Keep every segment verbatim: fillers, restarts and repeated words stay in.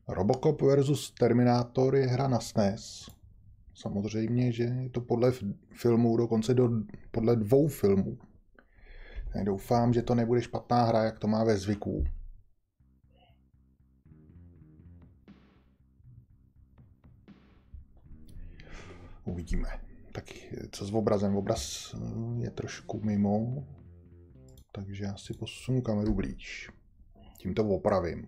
Robocop versus Terminator je hra na S N E S. Samozřejmě, že je to podle filmů, dokonce do, podle dvou filmů. Doufám, že to nebude špatná hra, jak to má ve zvyku. Uvidíme. Tak co s obrazem? Obraz je trošku mimo, takže já si posunu kameru blíž. Tím to opravím.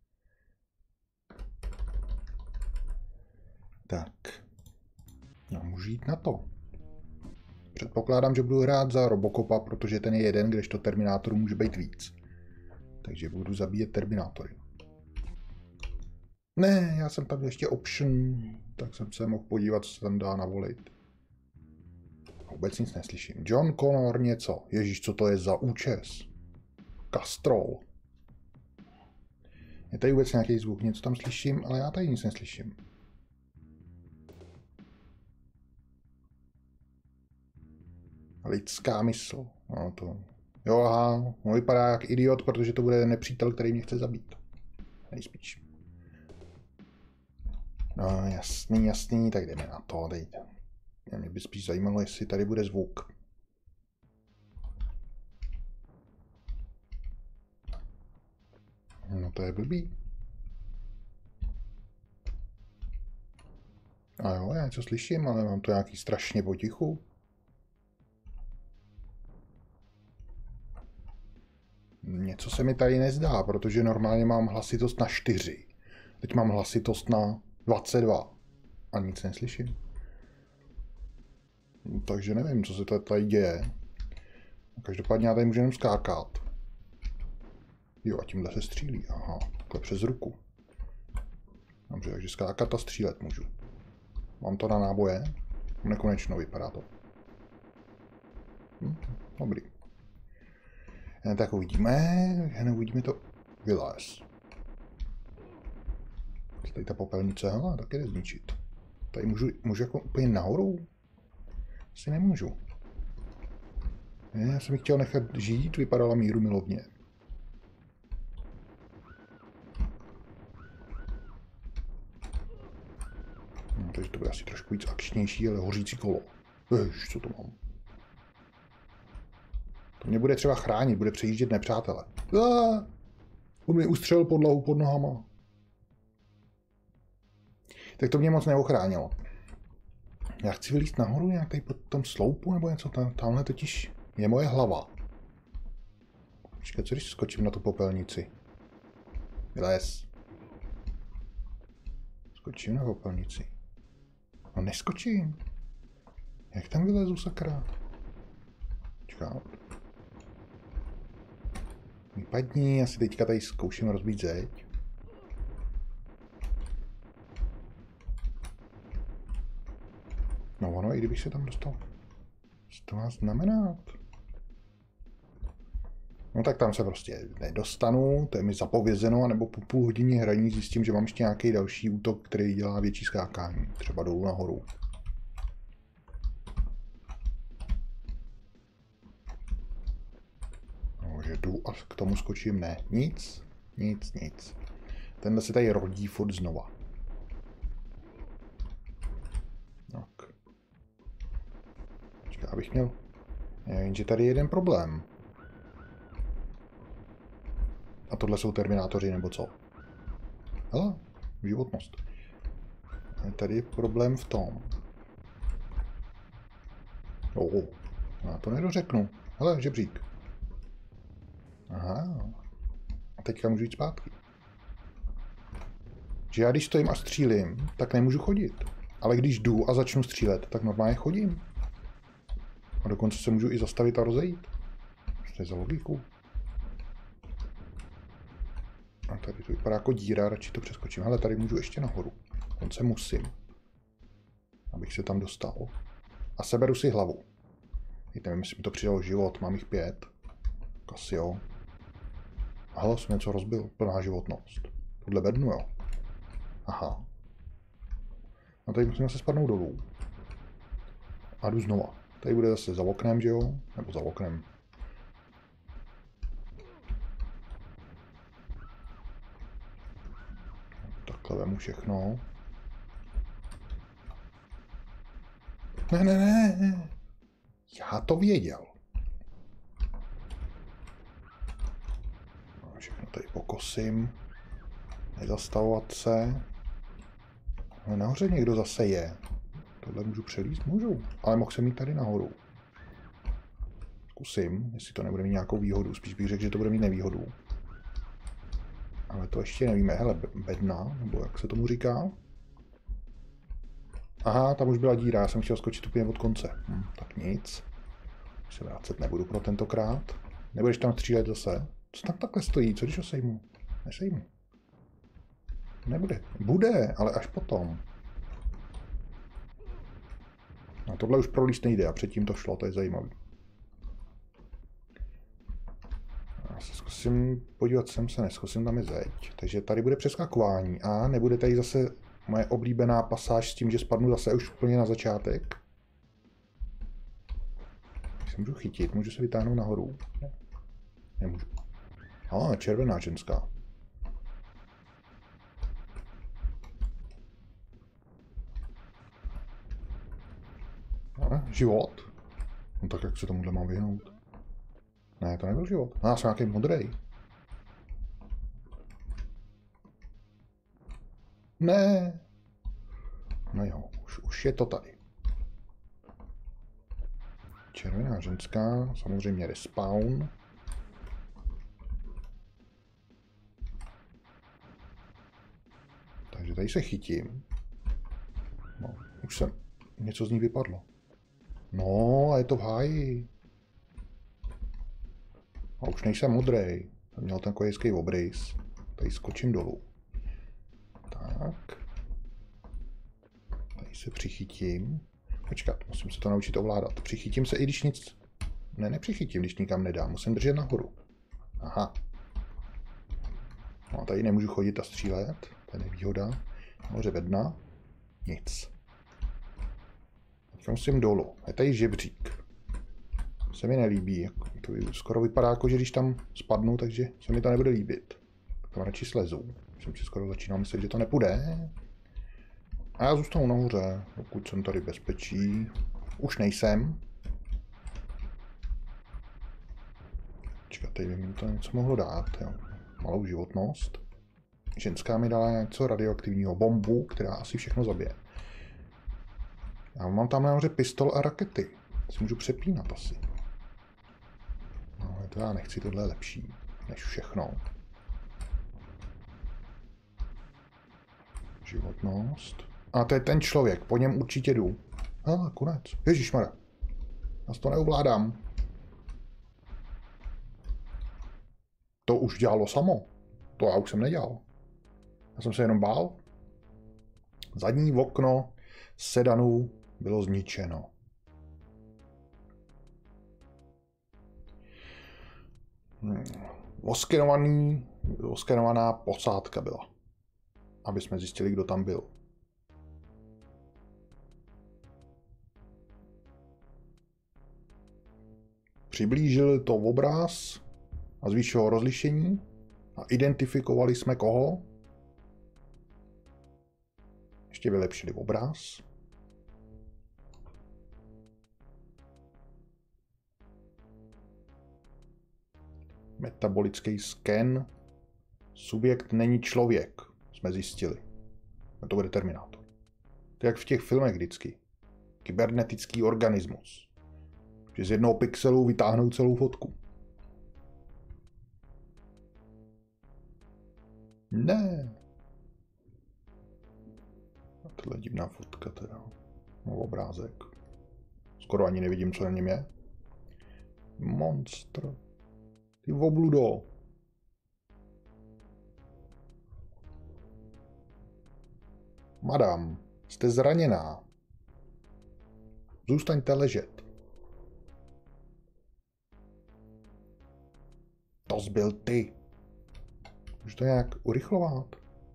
Tak. Já můžu jít na to. Předpokládám, že budu hrát za Robocopa, protože ten je jeden, kdežto Terminátorů může být víc. Takže budu zabíjet Terminátory. Ne, já jsem tam ještě option, tak jsem se mohl podívat, co se tam dá navolit. Vůbec nic neslyším. John Connor něco. Ježíš, co to je za účes? Castrol. Je tady vůbec nějaký zvuk, něco tam slyším, ale já tady nic neslyším. Lidská mysl. No to... Jo, aha, on vypadá jak idiot, protože to bude nepřítel, který mě chce zabít. Nejspíš. No, jasný, jasný, tak jdeme na to, teď. Mě by spíš zajímalo, jestli tady bude zvuk. No to je blbý. A jo, já něco slyším, ale mám to nějaký strašně potichu. Něco se mi tady nezdá, protože normálně mám hlasitost na čtyři. Teď mám hlasitost na dvacet dva. A nic neslyším. Takže nevím, co se tady děje. Každopádně já tady můžu jenom skákat. Jo, a tímhle se střílí. Aha, takhle přes ruku. Dobře, takže skákat a střílet můžu. Mám to na náboje. Nekonečno vypadá to. Hm, dobrý. Jen tak uvidíme, jen uvidíme to vylez. Tady ta popelnice, hele, taky jde zničit. Tady můžu, můžu jako úplně nahoru? Asi nemůžu. Já jsem ji chtěl nechat žít, vypadala míru milovně. No, takže to bude asi trošku víc akčnější, ale hořící kolo. Jež, co to mám? To mě bude třeba chránit, bude přejíždět nepřátele. Ah, on mi ustřelil podlahu pod nohama. Tak to mě moc neochránilo. Já chci vylízt nahoru nějak tady pod tom sloupu nebo něco tam. Tamhle totiž je moje hlava. Počkej, co když skočím na tu popelnici? Vylez. Skočím na popelnici. No neskočím. Jak tam vylezu, sakra? Počkám. Vypadni, asi teďka tady zkouším rozbít zeď. No ono, i kdybych se tam dostal. Co to má znamenat? No tak tam se prostě nedostanu, to je mi zapovězeno, anebo po půl hodině hraní zjistím, že mám ještě nějaký další útok, který dělá větší skákání. Třeba dolů nahoru. No, že jdu a k tomu skočím, ne. Nic, nic, nic. Tenhle se tady rodí furt znova. Tak. Počkej, abych měl... Jenže tady je jeden problém. A tohle jsou Terminátoři, nebo co? Hele, životnost. Tady je problém v tom. Oh, já to nedořeknu. Hele, žebřík. Aha. A teďka můžu jít zpátky. Že já když stojím a střílím, tak nemůžu chodit. Ale když jdu a začnu střílet, tak normálně chodím. A dokonce se můžu i zastavit a rozejít. Co je za logiku? A tady to vypadá jako díra, radši to přeskočím. Ale tady můžu ještě nahoru. Dokonce musím. Abych se tam dostal. A seberu si hlavu. Teď nevím, jestli mi to přidalo život, mám jich pět. Asi jo. A hele, jsem něco rozbil, plná životnost. Podle bednu, jo. Aha. A tady musím zase spadnout dolů. A jdu znova. Tady bude zase za oknem, že jo? Nebo za oknem. To vemu všechno. Ne, ne, ne, ne. Já to věděl. Všechno tady pokosím. Nezastavovat se. Ale nahoře někdo zase je. Tohle můžu přelíst? Můžu. Ale mohl jsem jít tady nahoru. Zkusím, jestli to nebude mít nějakou výhodu. Spíš bych řekl, že to bude mít nevýhodu. Ale to ještě nevíme. Hele, bedna, nebo jak se tomu říká? Aha, tam už byla díra. Já jsem chtěl skočit úplně od konce. Hm, tak nic. Už se vrátit nebudu pro tentokrát. Nebudeš tam střílet zase? Co tam takhle stojí? Co když ho sejmu? Nesejmu. Nebude. Bude, ale až potom. No tohle už prolíst nejde a předtím to šlo, to je zajímavé. Já se zkusím podívat, sem se neskusím, tam je zeď. Takže tady bude přeskakování a nebude tady zase moje oblíbená pasáž s tím, že spadnu zase už úplně na začátek. Se můžu chytit, můžu se vytáhnout nahoru. Ne. Nemůžu. A, červená ženská. A, život? No tak jak se tomuhle mám vyhnout? Ne, to nebyl život. No, já jsem nějaký modrej. Ne. No jo, už, už je to tady. Červená ženská, samozřejmě respawn. Takže tady se chytím. No, už jsem, něco z ní vypadlo. No, a je to v háji. A už nejsem modrej. Jsem měl ten hezký obrys. Tady skočím dolů. Tak. Tady se přichytím. Počkat, musím se to naučit ovládat. Přichytím se, i když nic... Ne, nepřichytím, když nikam nedám. Musím držet nahoru. Aha. No a tady nemůžu chodit a střílet. To je nevýhoda. Nahoře bedna. Nic. Teď musím dolů. Je tady žebřík. Se mi nelíbí. To skoro vypadá jako, že když tam spadnu, takže se mi to nebude líbit. Tak tam radši slezu. Jsem si skoro začínal myslet, že to nepůjde. A já zůstanu nahoře, pokud jsem tady bezpečí. Už nejsem. Čekat, tady by mi to něco mohlo dát. Jo. Malou životnost. Ženská mi dala něco radioaktivního. Bombu, která asi všechno zabije. Já mám tam nahoře pistol a rakety. Si můžu přepínat asi. No, to já nechci, tohle je lepší než všechno. Životnost. A to je ten člověk, po něm určitě jdu. A konec. Ježišmarja. Já to neovládám. To už dělalo samo. To já už jsem nedělal. Já jsem se jenom bál. Zadní okno sedanu bylo zničeno. Hmm. Oskenovaný, oskenovaná posádka byla. Aby jsme zjistili, kdo tam byl. Přiblížil to obraz a zvýšilo rozlišení a identifikovali jsme koho. Ještě vylepšili obraz. Metabolický sken. Subjekt není člověk, jsme zjistili. A to bude Terminátor. To je jak v těch filmech vždycky. Kybernetický organismus. Že z jednoho pixelu vytáhnou celou fotku. Ne. A tohle je divná fotka teda. No, obrázek. Skoro ani nevidím, co na něm je. Monstr. Ty obludo. Madam, jste zraněná. Zůstaňte ležet. To zbyl ty. Můžu to nějak urychlovat?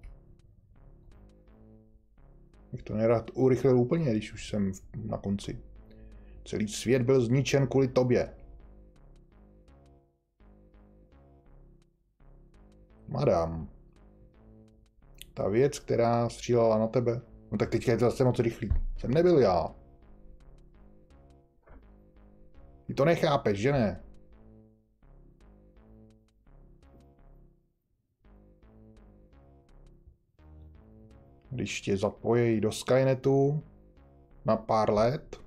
Bych to nerad urychlil úplně, když už jsem na konci. Celý svět byl zničen kvůli tobě. Madam. Ta věc, která střílela na tebe. No tak teďka je to zase moc rychlý. Jsem nebyl já. Ty to nechápeš, že ne? Když tě zapojí do Skynetu na pár let,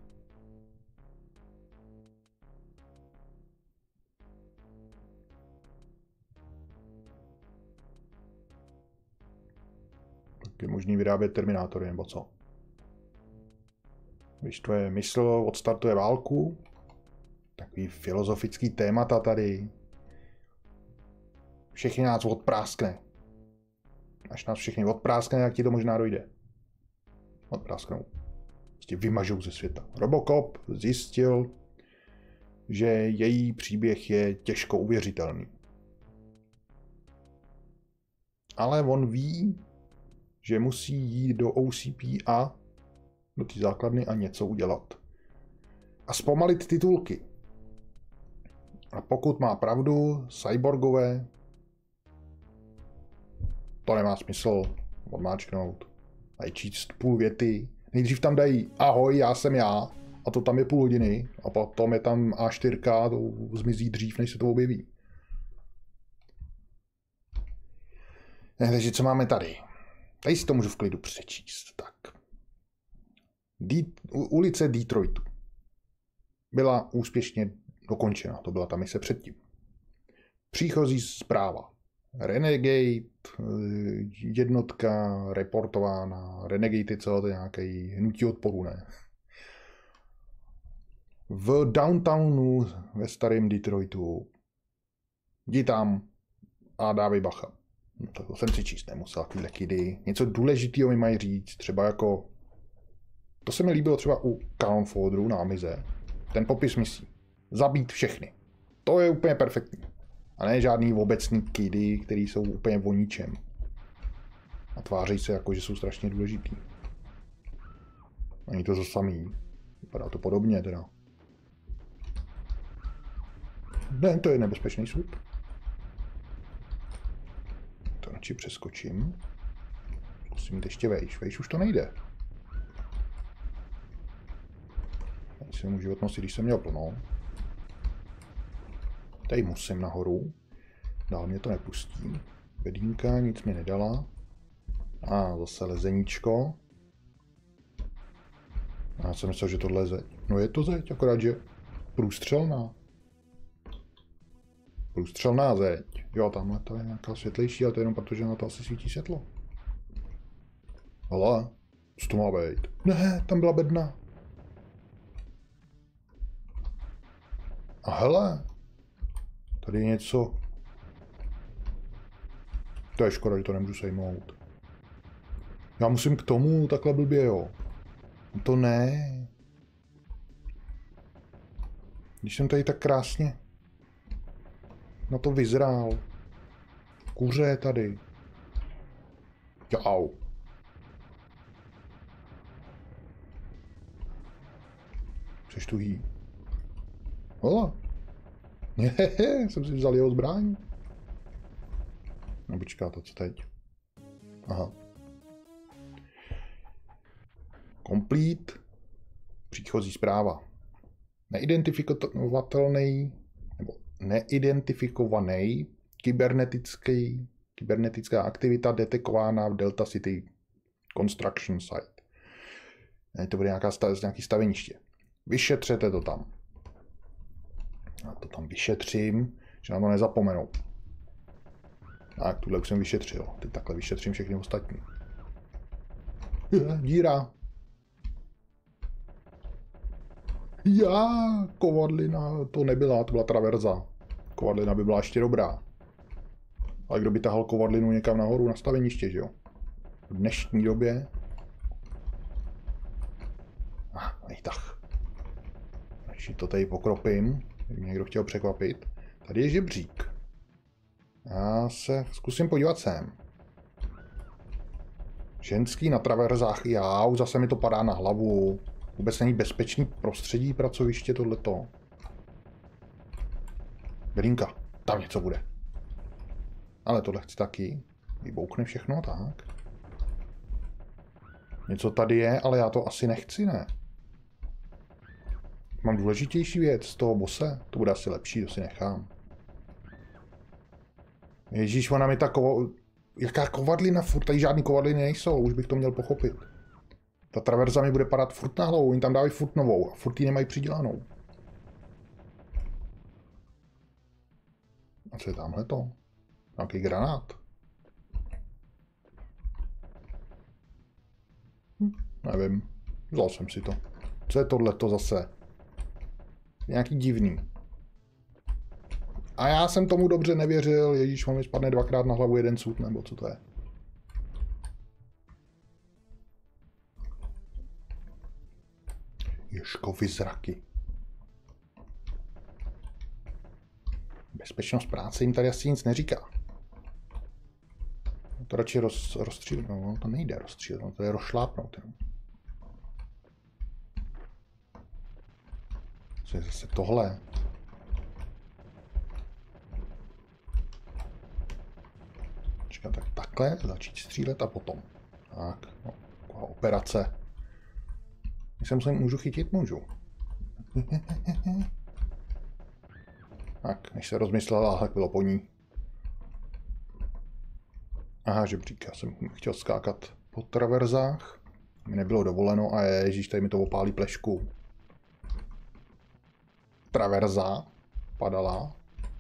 tak je možný vyrábět terminátory, nebo co? Když tvoje mysl odstartuje válku, takový filozofický témata tady. Všechny nás odpráskne. Až nás všechny odpráskne, jak ti to možná dojde. Odprásknou. Prostě vymažou ze světa. Robocop zjistil, že její příběh je těžko uvěřitelný. Ale on ví, že musí jít do O C P a do té základny a něco udělat. A zpomalit titulky. A pokud má pravdu, cyborgové, to nemá smysl odmáčknout. Dají číst půl věty. Nejdřív tam dají ahoj, já jsem já. A to tam je půl hodiny. A potom je tam A čtyři, to zmizí dřív, než se to objeví. Ne, takže co máme tady? Tady si to můžu v klidu přečíst. Tak. D- ulice Detroitu byla úspěšně dokončena. To byla ta mise předtím. Příchozí zpráva. Renegade, jednotka reportována. Renegade je celé to nějaké hnutí odporu, ne? V downtownu ve starém Detroitu. Jdi tam a dávej bacha. No, tak to jsem si číst nemusel, takovýhle kidy. Něco důležitého mi mají říct, třeba jako... To se mi líbilo třeba u Cannon Fodderu na Amize. Ten popis misí. Zabít všechny. To je úplně perfektní. A ne žádný obecný kidy, který jsou úplně o ničem. A tváří se jako, že jsou strašně důležitý. Není to to samý. Vypadá to podobně teda. Ne, to je nebezpečný slup. To radši přeskočím. Musím jít ještě vejš. Vejš už to nejde. Tady si můžu odnosit, když jsem měl plno. Tady musím nahoru. Dál mě to nepustí. Bedínka nic mi nedala. A zase lezeníčko. A já jsem myslel, že tohle je zeď. No je to zeď, akorát, že průstřelná. Průstřelná zeď. Jo, tamhle to je nějaká světlejší, ale to je jenom proto, že na to asi svítí světlo. Ale, co to má být? Ne, tam byla bedna. A hele, tady je něco. To je škoda, že to nemůžu sejmout. Já musím k tomu takhle blbě, jo. To ne. Když jsem tady tak krásně na to vyzrál. Kuře je tady. Jau. Jseš tuhý. Hola. Hehehe, jsem si vzal jeho zbraň. No počkáte, co teď? Aha. Complete. Příchozí zpráva. Neidentifikovatelný nebo neidentifikovaný kybernetický, kybernetická aktivita detekována v Delta City Construction Site. To bude nějaká stav, nějaký staveniště. Vyšetřete to tam. Já to tam vyšetřím, že na to nezapomenou. Tak, tuhle už jsem vyšetřil. Teď takhle vyšetřím všechny ostatní. Je, díra. Já, kovadlina, to nebyla, to byla traverza. Kovadlina by byla ještě dobrá. Ale kdo by tahal kovadlinu někam nahoru na staveniště, že jo? V dnešní době. Ah, i tak. Když to tady pokropím, kdyby někdo chtěl překvapit. Tady je žebřík. Já se zkusím podívat sem. Ženský na traverzách, já, zase mi to padá na hlavu. Vůbec není bezpečný prostředí pracoviště tohleto. Bedínka, tam něco bude. Ale tohle chci taky. Vyboukne všechno, tak. Něco tady je, ale já to asi nechci, ne? Mám důležitější věc z toho bose. To bude asi lepší, to si nechám. Ježíš, ona mi ta kovo... Jaká kovadlina? Furt tady žádný kovadliny nejsou, už bych to měl pochopit. Ta traverza mi bude padat furt na hlavu, oni tam dávají furt novou a furt ji nemají přidělanou. A co je tamhle to? Nějaký granát? Hm, nevím, vzal jsem si to. Co je tohleto zase? Nějaký divný. A já jsem tomu dobře nevěřil, ježíš, on mi spadne dvakrát na hlavu jeden sud, nebo co to je? Ježkovy zraky. Bezpečnost práce jim tady asi nic neříká. To radši roz, rozstřílit, no to nejde rozstřílit, no, to je rozšlápnout. Jenom. Co je zase tohle? Počkat, tak takhle začít střílet a potom. Tak, no, taková operace. Když se musím, můžu chytit, můžu. Tak, než se rozmyslela, tak bylo po ní. Aha, žebřík, já jsem chtěl skákat po traverzách. Mi nebylo dovoleno a ježíš, tady mi to opálí plešku. Traverza padala.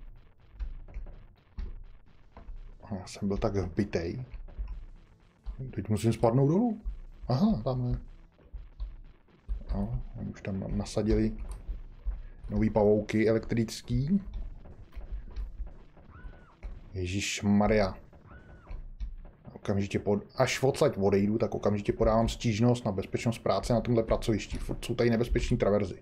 A já jsem byl tak hbitej. Teď musím spadnout dolů. Aha, tamhle. No, oni už tam nasadili nový pavouky elektrický. Ježíš Maria. Okamžitě pod... Až odsaď odejdu, tak okamžitě podávám stížnost na bezpečnost práce na tomhle pracovišti. Furt jsou tady nebezpeční traverzy.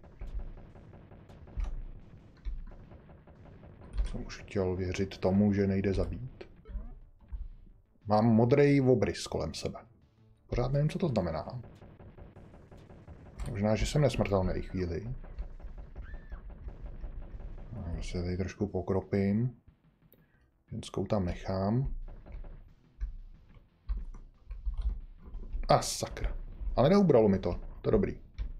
Jsem už chtěl věřit tomu, že nejde zabít. Mám modrý obrys kolem sebe. Pořád nevím, co to znamená. Možná, že jsem nesmrtelný chvíli. Já se tady trošku pokropím. Ženskou tam nechám. A sakra. Ale neubralo mi to. To je dobrý.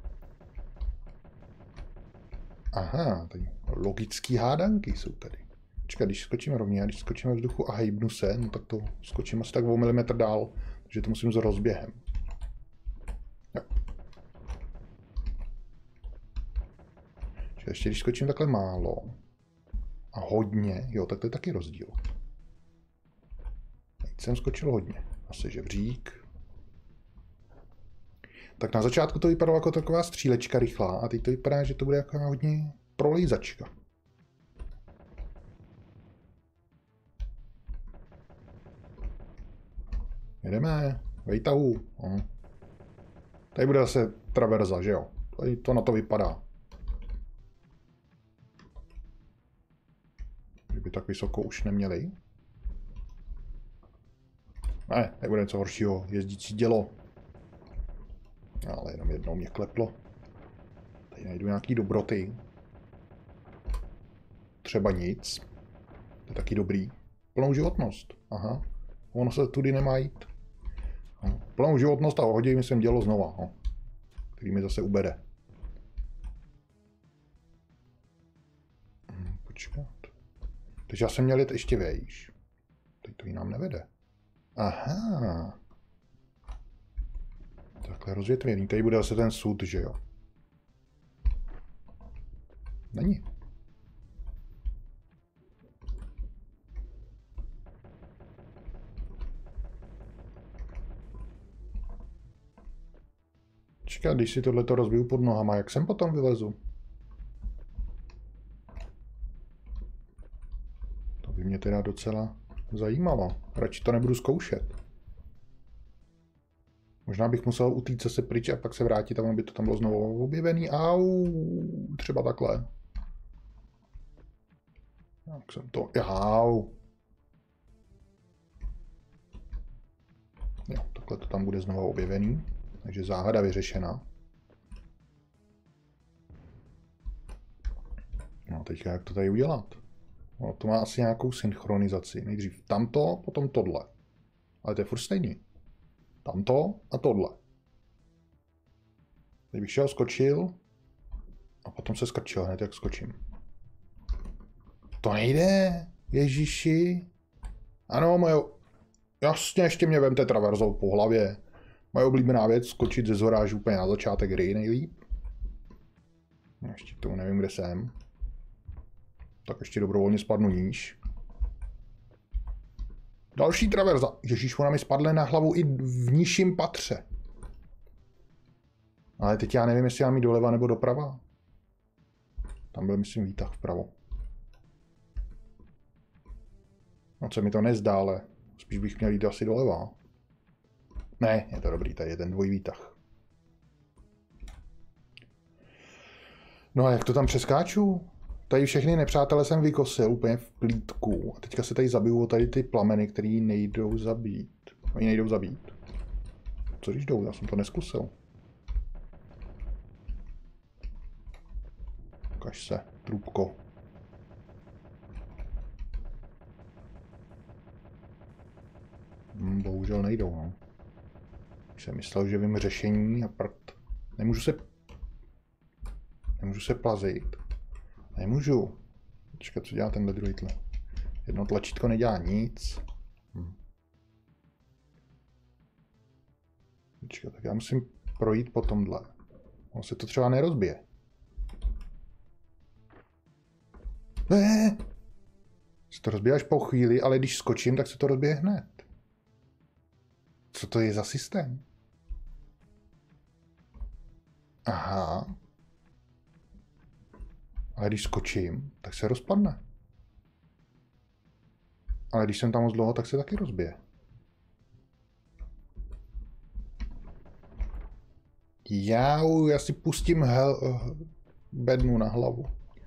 Aha, tady logický hádanky jsou tady. Počkat, když skočíme rovně, když skočíme v vzduchu a hejbnu se, no tak to skočím asi tak o milimetr dál, takže to musím s rozběhem. Jo. Ještě když skočím takhle málo a hodně, jo, tak to je taky rozdíl. Teď jsem skočil hodně. Asi žebřík. Tak na začátku to vypadalo jako taková střílečka rychlá a teď to vypadá, že to bude jako hodně prolejzačka. Jedeme, vejtahu. No. Tady bude zase traverza, že jo? Tady to na to vypadá. Kdyby tak vysoko už neměli. Ne, nebude něco horšího, jezdící dělo. Ale jenom jednou mě kleplo. Tady najdu nějaký dobroty. Třeba nic. To je taky dobrý. Plnou životnost. Aha. Ono se tudy nemá jít. No. Plnou životnost a hodí mi sem dělo znova. No. Který mi zase ubere. Hm, počkat. Takže já jsem měl jet ještě vejš. Teď to jinam nevede. Aha. Takhle rozvětvený. Tady bude zase ten sud, že jo? Není. Čeká, když si tohleto rozbiju pod nohama, jak sem potom vylezu? To by mě teda docela zajímalo. Radši to nebudu zkoušet. Možná bych musel utíct se pryč a pak se vrátit a ono by to tam bylo znovu objevený. Au, třeba takhle. Jak jsem to... Jau. Jo, takhle to tam bude znovu objevený. Takže záhada vyřešena. No teďka jak to tady udělat? No, to má asi nějakou synchronizaci. Nejdřív tamto, potom tohle. Ale to je furt stejný. Tamto a tohle. Teď bych šel, skočil a potom se skrčil hned, jak skočím. To nejde, Ježíši. Ano, moje... Jasně, ještě mě vemte traverzou po hlavě. Moje oblíbená věc, skočit ze zhorážu úplně na začátek hry nejlíp. Ještě k tomu nevím, kde jsem. Tak ještě dobrovolně spadnu níž. Další traverza. Ježíš, ona mi spadla na hlavu i v nižším patře. Ale teď já nevím, jestli mám jít doleva nebo doprava. Tam byl, myslím, výtah vpravo. No, co mi to nezdá, ale spíš bych měl jít asi doleva. Ne, je to dobrý, tady je ten dvojí výtah. No a jak to tam přeskáču? Tady všechny nepřátelé jsem vykosil úplně v plítku. A teďka se tady zabiju tady ty plameny, které nejdou zabít. Oni nejdou zabít. Co když jdou? Já jsem to neskusil. Ukaž se, trůbko. Hmm, bohužel nejdou, no. Už jsem myslel, že vím řešení a prd. Nemůžu se... Nemůžu se plazit. Nemůžu. Počkat, co dělá tenhle druhý tle. Jedno tlačítko nedělá nic. Hm. Počkat, tak já musím projít po tomhle. On se to třeba nerozbije. Ne! Se to rozbije až po chvíli, ale když skočím, tak se to rozbije hned. Co to je za systém? Aha. Ale když skočím, tak se rozpadne. Ale když jsem tam moc dlouho, tak se taky rozbije. Já, já si pustím hel, bednu na hlavu.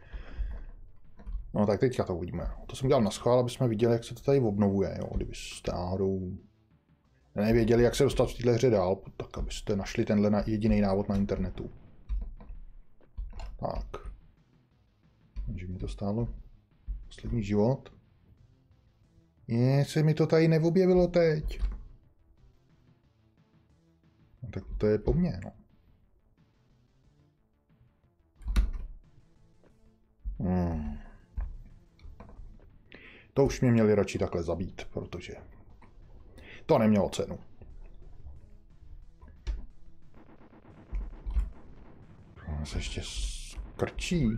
No tak teďka to uvidíme. To jsem dělal na schvál, aby jsme viděli, jak se to tady obnovuje. Jo? Kdybyste náhodou nevěděli, jak se dostat v této hře dál, tak abyste našli tenhle jediný návod na internetu. Tak. Takže mi to stálo poslední život. Je, se mi to tady neobjevilo teď. No, tak to je po mně, no. Hmm. To už mě měli radši takhle zabít, protože to nemělo cenu. On se ještě skrčí.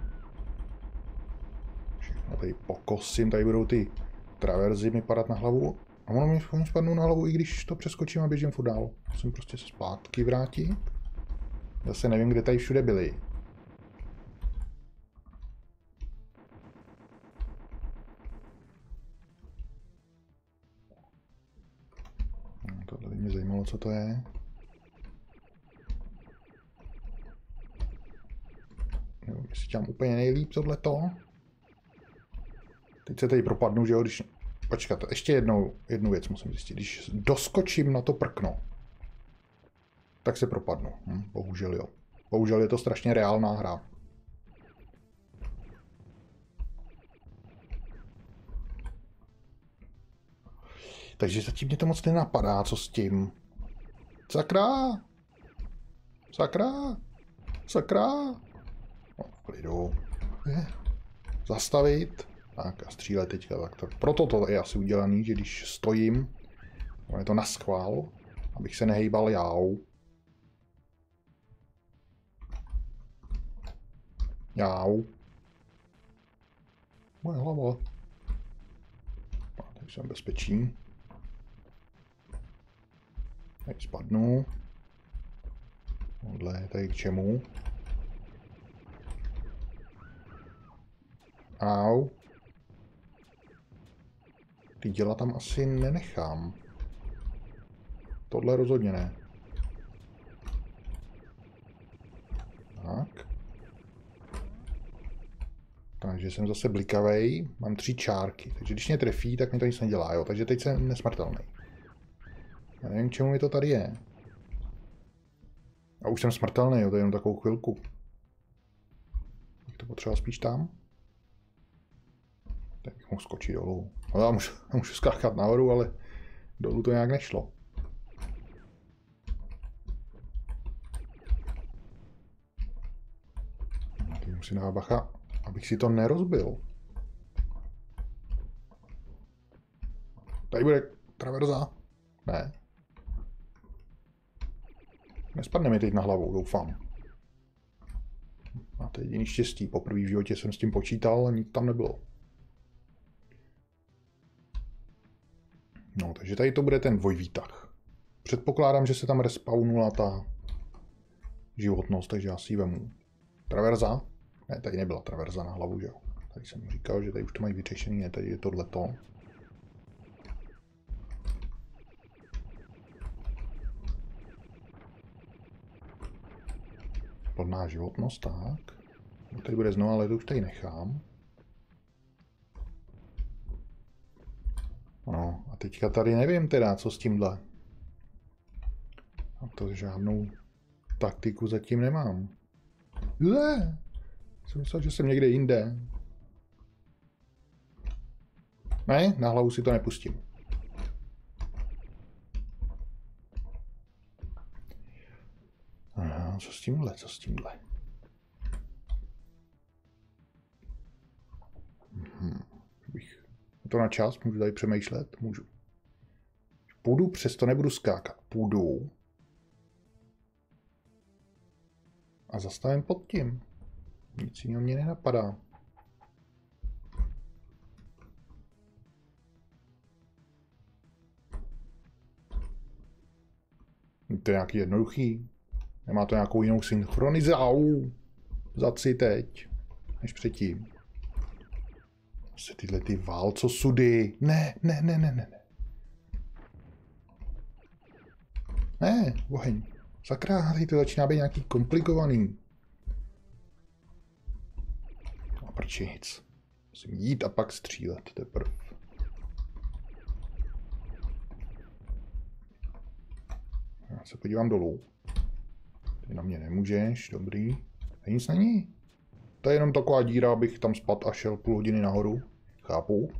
Všechno tady pokosím, tady budou ty traverzy mi padat na hlavu. A ono mi oni spadnou na hlavu, i když to přeskočím a běžím furt dál. Musím prostě se zpátky vrátit. Zase nevím, kde tady všude byli. No, tohle by mě zajímalo, co to je. Jo, jestli dělám úplně nejlíp tohleto. Teď se tady propadnu, že jo, když... Počkat, ještě jednou, jednu věc musím zjistit. Když doskočím na to prkno, tak se propadnu. Hm, bohužel jo. Bohužel je to strašně reálná hra. Takže zatím mě to moc nenapadá, co s tím. Sakra! Sakra! Sakra! No, v klidu. Zastavit. Tak a střílet teďka. Tak to, proto to je asi udělaný, že když stojím, je to na schvál, abych se nehejbal jau. Jau. Moje hlava. Teď jsem bezpečí. Teď spadnu. Tohle je tady k čemu. Au. Ty děla tam asi nenechám. Tohle rozhodně ne. Tak. Takže jsem zase blikavej. Mám tři čárky. Takže když mě trefí, tak mi to nic nedělá. Jo? Takže teď jsem nesmrtelný. Já nevím, k čemu mi to tady je. A už jsem smrtelný, jo? To je jenom takovou chvilku. Bych to potřeboval spíš tam. Tak bych mohl skočit dolů. No já můžu, já můžu skákat nahoru, ale dolů to nějak nešlo. Musím dát bacha, abych si to nerozbil. Tady bude traverza. Ne. Nespadne mi teď na hlavu, doufám. Máte jediný štěstí. Poprvé v životě jsem s tím počítal, ale nic tam nebylo. No, takže tady to bude ten dvojvýtah. Předpokládám, že se tam respawnula ta životnost, takže já si ji vemu. Traverza? Ne, tady nebyla traverza na hlavu, že jo. Tady jsem říkal, že tady už to mají vyřešený, ne, tady je tohleto. Plná životnost, tak. Tady bude znovu, ale to už tady nechám. No, a teďka tady nevím teda, co s tímhle. A to žádnou taktiku zatím nemám. Le! Jsem myslel, že jsem někde jinde. Ne, na hlavu si to nepustím. Aha, co s tímhle, co s tímhle? Mhm. Bych to na čas, můžu tady přemýšlet? Můžu. Půjdu, přesto nebudu skákat. Půjdu. A zastavím pod tím. Nic jiného mě nenapadá. To je nějaký jednoduchý. Nemá to nějakou jinou synchronizaci teď, než předtím. Se tyhle ty válcosudy. Ne, ne, ne, ne, ne. Ne, oheň. Sakra, tady to začíná být nějaký komplikovaný. A prčic. Musím jít a pak střílet teprve. Já se podívám dolů. Ty na mě nemůžeš, dobrý. A nic není. To je jenom taková díra, abych tam spadl a šel půl hodiny nahoru. Chápu.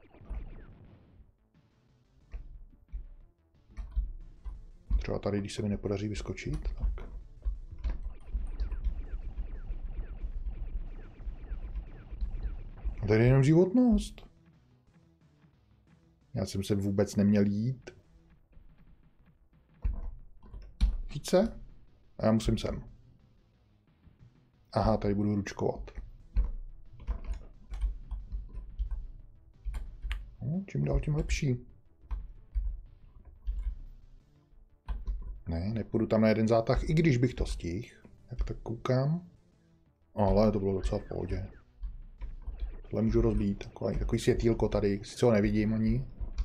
Třeba tady, když se mi nepodaří vyskočit, tak. A tady je jenom životnost. Já jsem se vůbec neměl jít. Chyť se. A já musím sem. Aha, tady budu ručkovat. No, čím dál tím lepší. Ne, nepůjdu tam na jeden zátah, i když bych to stihl. Jak tak koukám. Ale to bylo docela v pohodě. Tohle můžu rozbít. Takový, takový světýlko tady. Sice ho nevidím ani.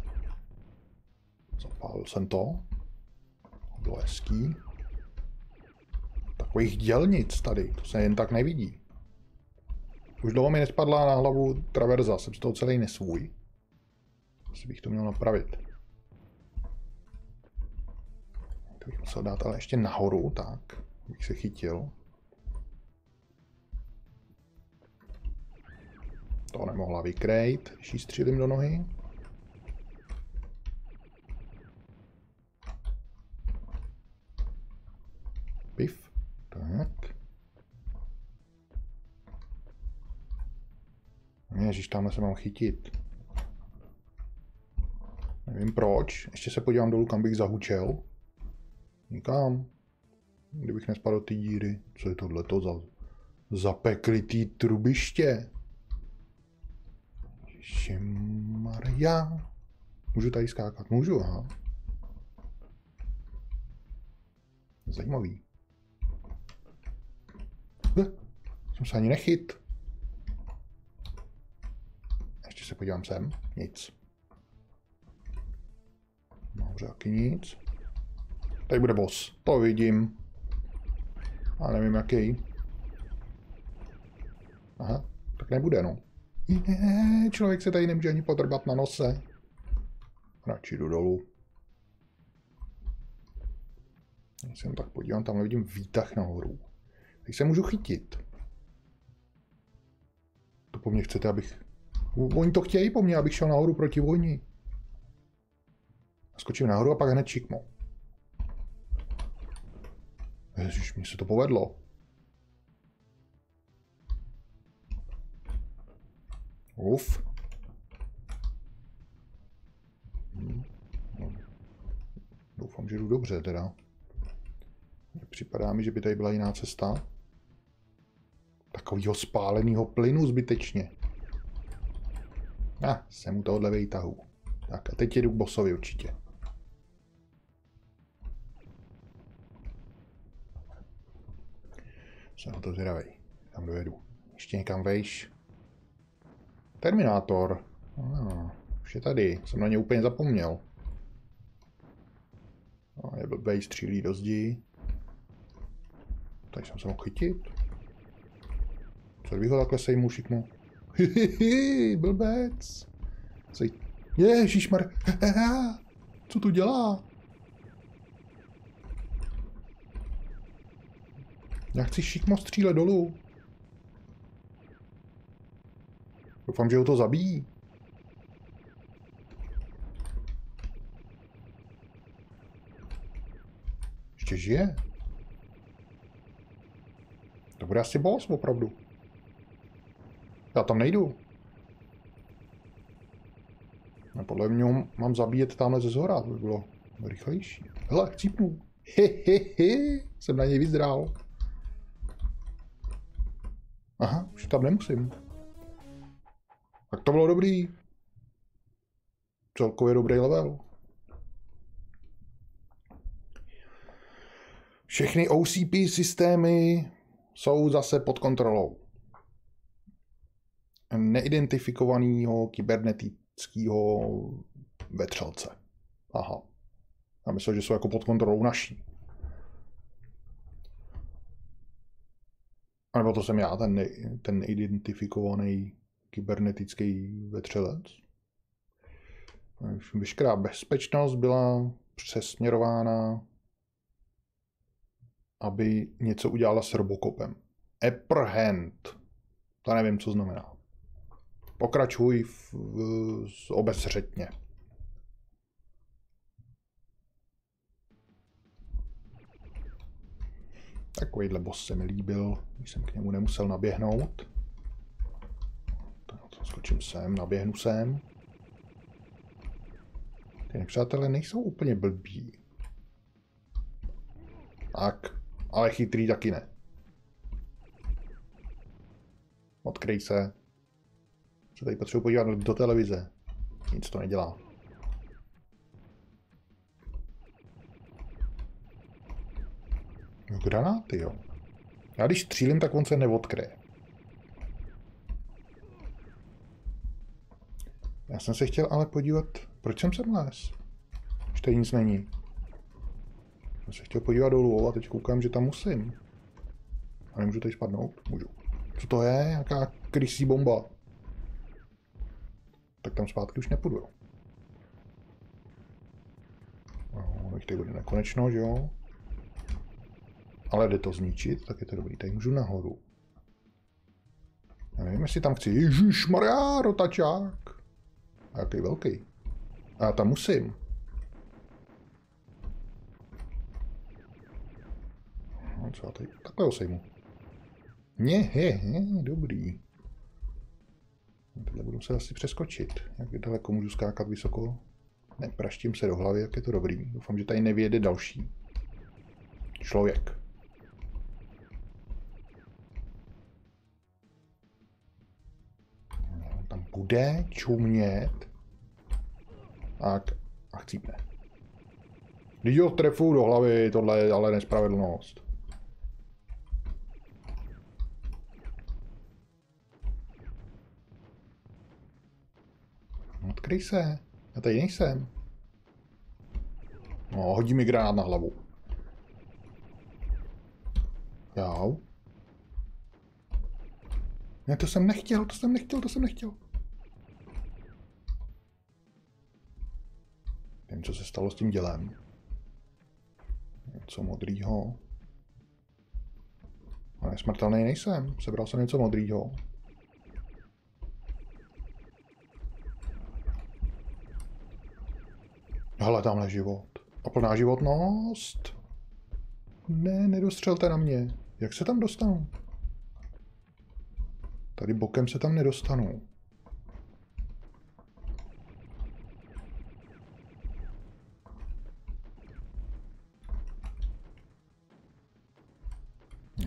Zapálil jsem to. Bylo hezký. Takových dělnic tady. To se jen tak nevidí. Už dlouho mi nespadla na hlavu traverza. Jsem z toho celý nesvůj. Asi bych to měl napravit. To bych musel dát ale ještě nahoru, tak. Abych se chytil. To nemohla vykrejt, když jí střílím do nohy. Pif. Tak. Ježiš, tamhle se mám chytit. Nevím proč. Ještě se podívám dolů, kam bych zahučel. Nikam. Kdybych nespadl ty díry. Co je tohleto za zapeklitý trubiště? Ježišmarja. Můžu tady skákat? Můžu, aha. Zajímavý. Hm, jsem se ani nechyt. Ještě se podívám sem. Nic. Dobře, taky nic. Tady bude boss. To vidím. Ale nevím jaký. Aha, tak nebude, no. Je, člověk se tady nemůže ani podrbat na nose. Radši jdu dolů. Já se jen tak podívám, tam vidím výtah nahoru. Teď se můžu chytit. To po mně chcete, abych... Oni to chtějí po mně, abych šel nahoru proti vojni. Skočím nahoru a pak hned čiknu. Ježiš, mně se to povedlo. Uf. Hm. No. Doufám, že jdu dobře teda. Připadá mi, že by tady byla jiná cesta. Takovýho spáleného plynu zbytečně. A, ah, jsem u tohohle výtahu. Tak a teď jedu k bossovi určitě. Jsem na to zvědavej. Tam dojedu. Ještě někam vejš. Terminátor. Ah, už je tady. Jsem na ně úplně zapomněl. A je blbej, střílí do zdi. Tady jsem se mohl chytit. Co bych ho takhle sejmu šiknu? Hihihi, blbec. Ježišmar. Co tu dělá? Já chci šikmo střílet dolů. Doufám, že ho to zabíjí. Ještě žije? To bude asi boss, opravdu. Já tam nejdu. No, podle mě mám zabíjet tamhle ze zhora, to by bylo rychlejší. Hele, chcípnu. Hehehe, jsem na něj vyzdrál. Aha, už tam nemusím. Tak to bylo dobrý. Celkově dobrý level. Všechny O C P systémy jsou zase pod kontrolou neidentifikovaného kybernetického vetřelce. Aha. Já myslel, že jsou jako pod kontrolou naší. A nebo to jsem já, ten, ne, ten neidentifikovaný kybernetický vetřelec. Veškerá bezpečnost byla přesměrována, aby něco udělala s Robocopem. Upper hand. To nevím, co znamená. Pokračuj v, v, obezřetně. Takovýhle boss se mi líbil, když jsem k němu nemusel naběhnout. Tak skočím sem, naběhnu sem. Ty nepřátelé nejsou úplně blbí. Tak, ale chytrý taky ne. Odkryj se. Se tady potřebuji podívat do televize. Nic to nedělá. Granáty, jo. Já když střílím, tak on se neodkryje. Já jsem se chtěl ale podívat, proč jsem sem les? Už tady nic není. Já jsem se chtěl podívat dolů a teď koukám, že tam musím. A nemůžu tady spadnout? Můžu. Co to je? Jaká krysí bomba? Tak tam zpátky už nepůjdu, jo. No, tady bude nekonečno, že jo? Ale jde to zničit, tak je to dobrý. Tady můžu nahoru. Já nevím, jestli tam chci. Ježišmarja, rotačák. A jaký velký. A já tam musím. No, co já tady? Takhle ho sejmu. Ne, he, he, dobrý. Tohle budu se asi přeskočit. Jak daleko můžu skákat vysoko? Nepraštím se do hlavy, jak je to dobrý. Doufám, že tady nevyjede další člověk. Tam bude čumět. Tak. A chcípne. Když ho trefu do hlavy, tohle je ale nespravedlnost. Odkryj se. Já tady nejsem. No, hodí mi granát na hlavu. Jau. Ne, to jsem nechtěl, to jsem nechtěl, to jsem nechtěl. Nevím, co se stalo s tím dělem. Něco modrýho. Ale smrtelný nejsem. Sebral jsem něco modrýho. Hele, tamhle život. A plná životnost. Ne, nedostřelte na mě. Jak se tam dostanu? Tady bokem se tam nedostanu.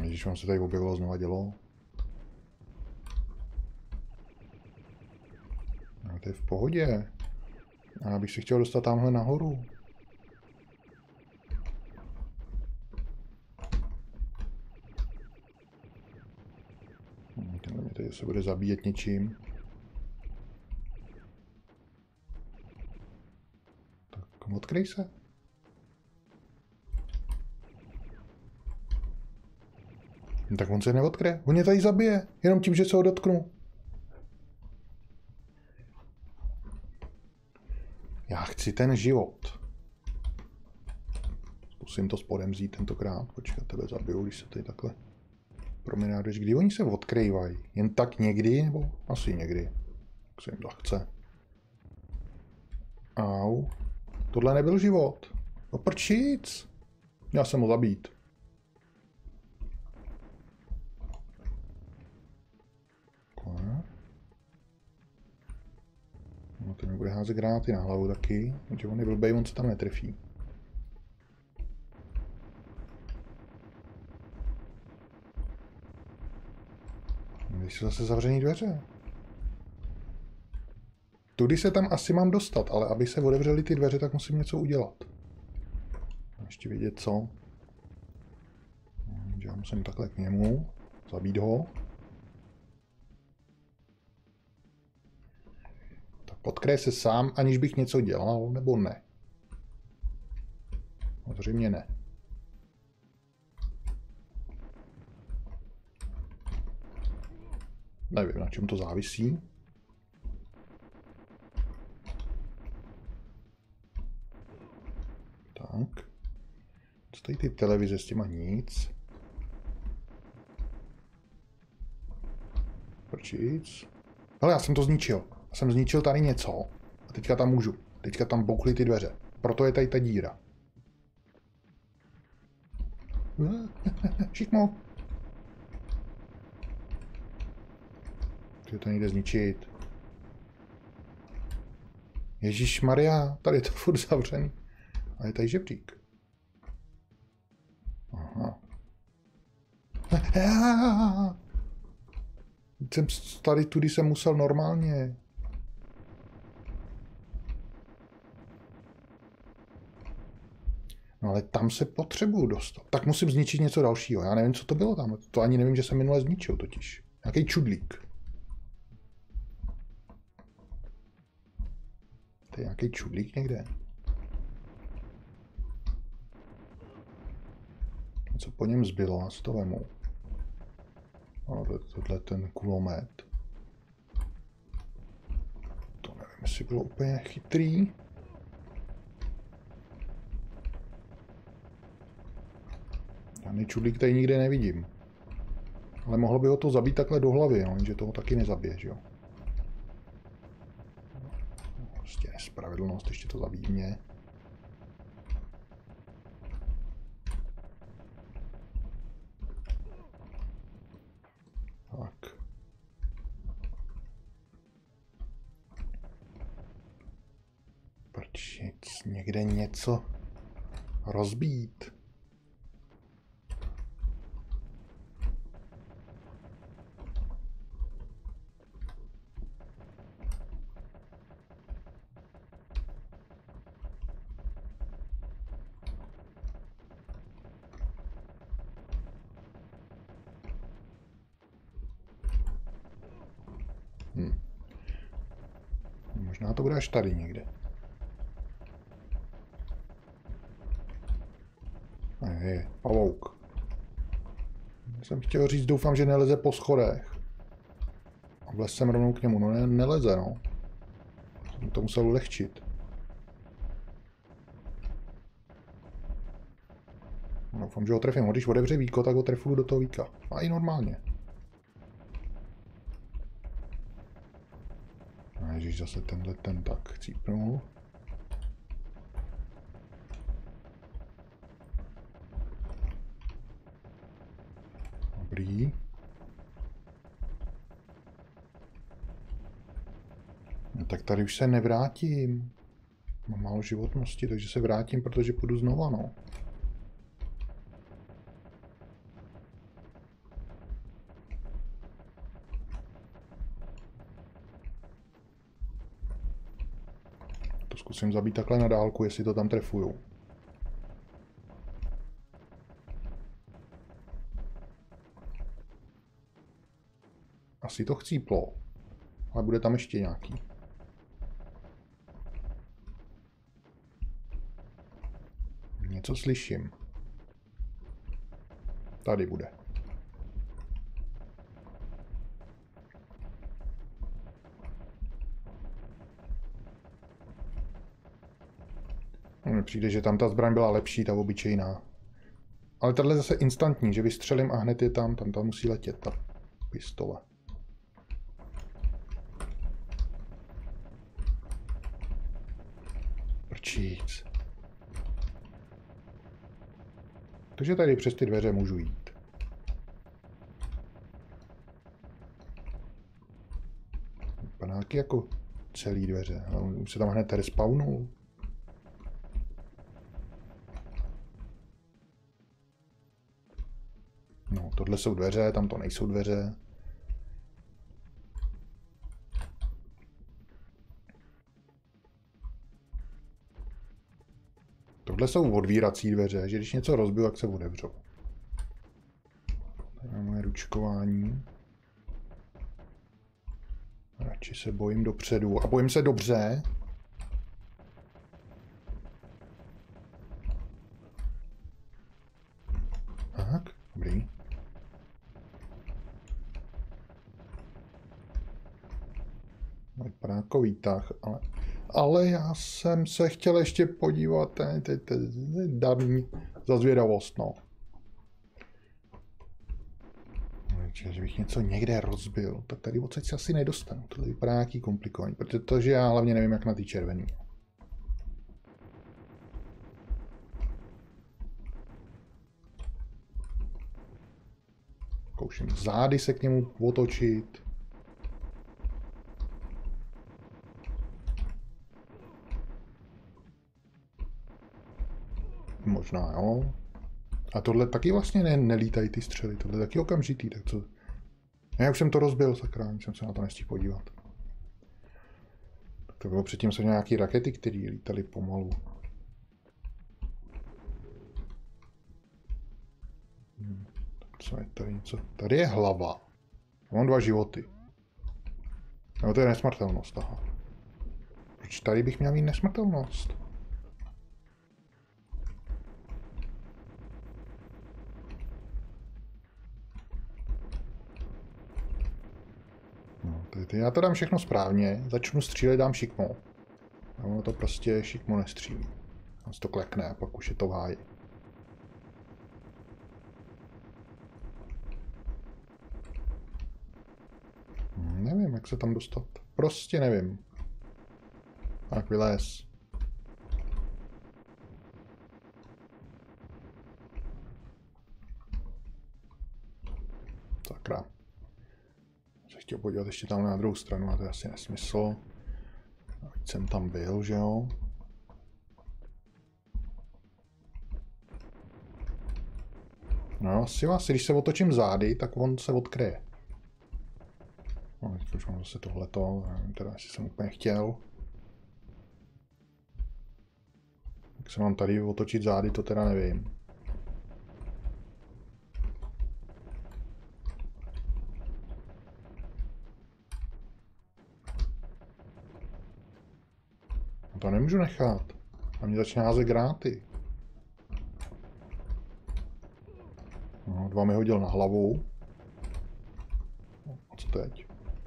Ježiš, on se tady objevilo, znova dělo. No, to je v pohodě. A já bych si chtěl dostat tamhle nahoru. Tenhle mě tady se bude zabíjet něčím. Tak odkryj se. No, tak on se neodkryje. On mě tady zabije. Jenom tím, že se ho dotknu. Já chci ten život. Zkusím to spodem vzít tentokrát. Počkat, tebe zabiju, když se tady takhle promenáduješ. Kdy oni se odkrývají? Jen tak někdy? Nebo asi někdy? Jak se jim zachce. Au. Tohle nebyl život. No prčic. Měl jsem ho zabít. No to mi bude házet granáty na hlavu taky. Protože on je blbej, on se tam netrefí. Když jsou zase zavřený dveře. Tudy se tam asi mám dostat, ale aby se otevřely ty dveře, tak musím něco udělat. Ještě vidět co. Já musím takhle k němu. Zabít ho. Tak odkryje se sám, aniž bych něco dělal, nebo ne? No, zřejmě ne. Nevím, na čem to závisí. Tak. Co tady ty televize s těma nic? Prčic. Hele, já jsem to zničil. Já jsem zničil tady něco. A teďka tam můžu. Teďka tam bouchly ty dveře. Proto je tady ta díra. Šikmo. Chci to někde zničit. Ježišmarja, tady je to furt zavřený. A je tady žebřík. Aha. Jsem tady tudy jsem musel normálně. No ale tam se potřebuju dostat. Tak musím zničit něco dalšího. Já nevím, co to bylo tam. To ani nevím, že jsem minule zničil totiž. Nějaký čudlík. To je nějaký čudlík někde. Co po něm zbylo, já si to vemu. No, tohle je ten kulomet. To nevím, jestli bylo úplně chytrý. Žádný čudlík tady nikde nevidím. Ale mohlo by ho to zabít takhle do hlavy, no, že toho taky nezabije, že jo. Prostě nespravedlnost, ještě to zabíjí mě. Tak. Prčic, někde něco rozbít. Hm. Možná to bude až tady někde. Je, pavouk. Jsem chtěl říct, doufám, že neleze po schodech. A vlez jsem rovnou k němu. No ne, neleze, no. Jsem to musel ulehčit. Doufám, že ho trefím. Když otevře víko, tak ho trefuju do toho víka. A i normálně. Ježiš, zase tenhle ten tak chcípnul. Dobrý. No tak tady už se nevrátím. Mám málo životnosti, takže se vrátím, protože půjdu znova, no. zkusím zabít takhle na dálku, jestli to tam trefuju. Asi to chcíplo. Ale bude tam ještě nějaký. Něco slyším. Tady bude. Mně přijde, že tam ta zbraň byla lepší, ta obyčejná. Ale tahle zase instantní, že vystřelím a hned je tam, tam ta musí letět, ta pistole. Prčíc. Takže tady přes ty dveře můžu jít. Panáky jako celý dveře. Už se tam hned respawnul. No, tohle jsou dveře, tam to nejsou dveře. Tohle jsou odvírací dveře, že když něco rozbiju, tak se otevřou. Tady máme moje ručkování. Radši se bojím dopředu. A bojím se dobře. Tak, dobrý. Vypadá jako výtah, ale... Ale já jsem se chtěl ještě podívat, ten, ten, ten, ten za zvědavost, no. Že bych něco někde rozbil, tak tady odsaď se asi nedostanu. Tohle vypadá nějaký komplikovaný, protože já hlavně nevím, jak na ty červený. Zkouším zády se k němu otočit. Možná, jo. A tohle taky vlastně ne, nelítají ty střely, tohle taky okamžitý, tak co? Já už jsem to rozbil, sakra, jsem se na to nestihl podívat. Tak to bylo předtím, jsou nějaký rakety, které lítaly pomalu. Hmm. Tak co je tady něco? Tady je hlava. Mám dva životy. No to je nesmrtelnost, aha. Proč tady bych měl mít nesmrtelnost? Já to dám všechno správně, začnu střílet, dám šikmo. A ono to prostě šikmo nestřílí. On se to klekne a pak už je to v háji. Nevím, jak se tam dostat. Prostě nevím. Tak vylez. Sakra. Chtěl podívat ještě tam na druhou stranu, a to je asi nesmysl. Ať jsem tam byl, že jo? No asi asi, když se otočím zády, tak on se odkryje. No, teď už mám zase tohleto, nevím teda, jestli jsem úplně chtěl. Jak se mám tady otočit zády, to teda nevím. To nemůžu nechat. A mě začne házet gráty. No, dva mi hodil na hlavu. No, a co teď?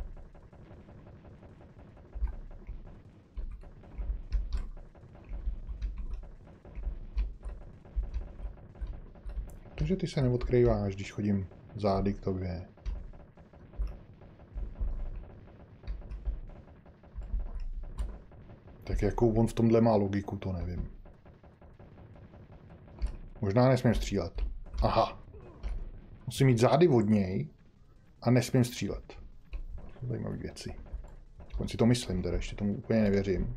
Takže ty se neodkrýváš, když chodím zády k tobě. Tak jakou on v tomhle má logiku, to nevím. Možná nesmím střílet. Aha. Musím mít zády od něj a nesmím střílet. To jsou zajímavé věci. On si to myslím, teda ještě tomu úplně nevěřím.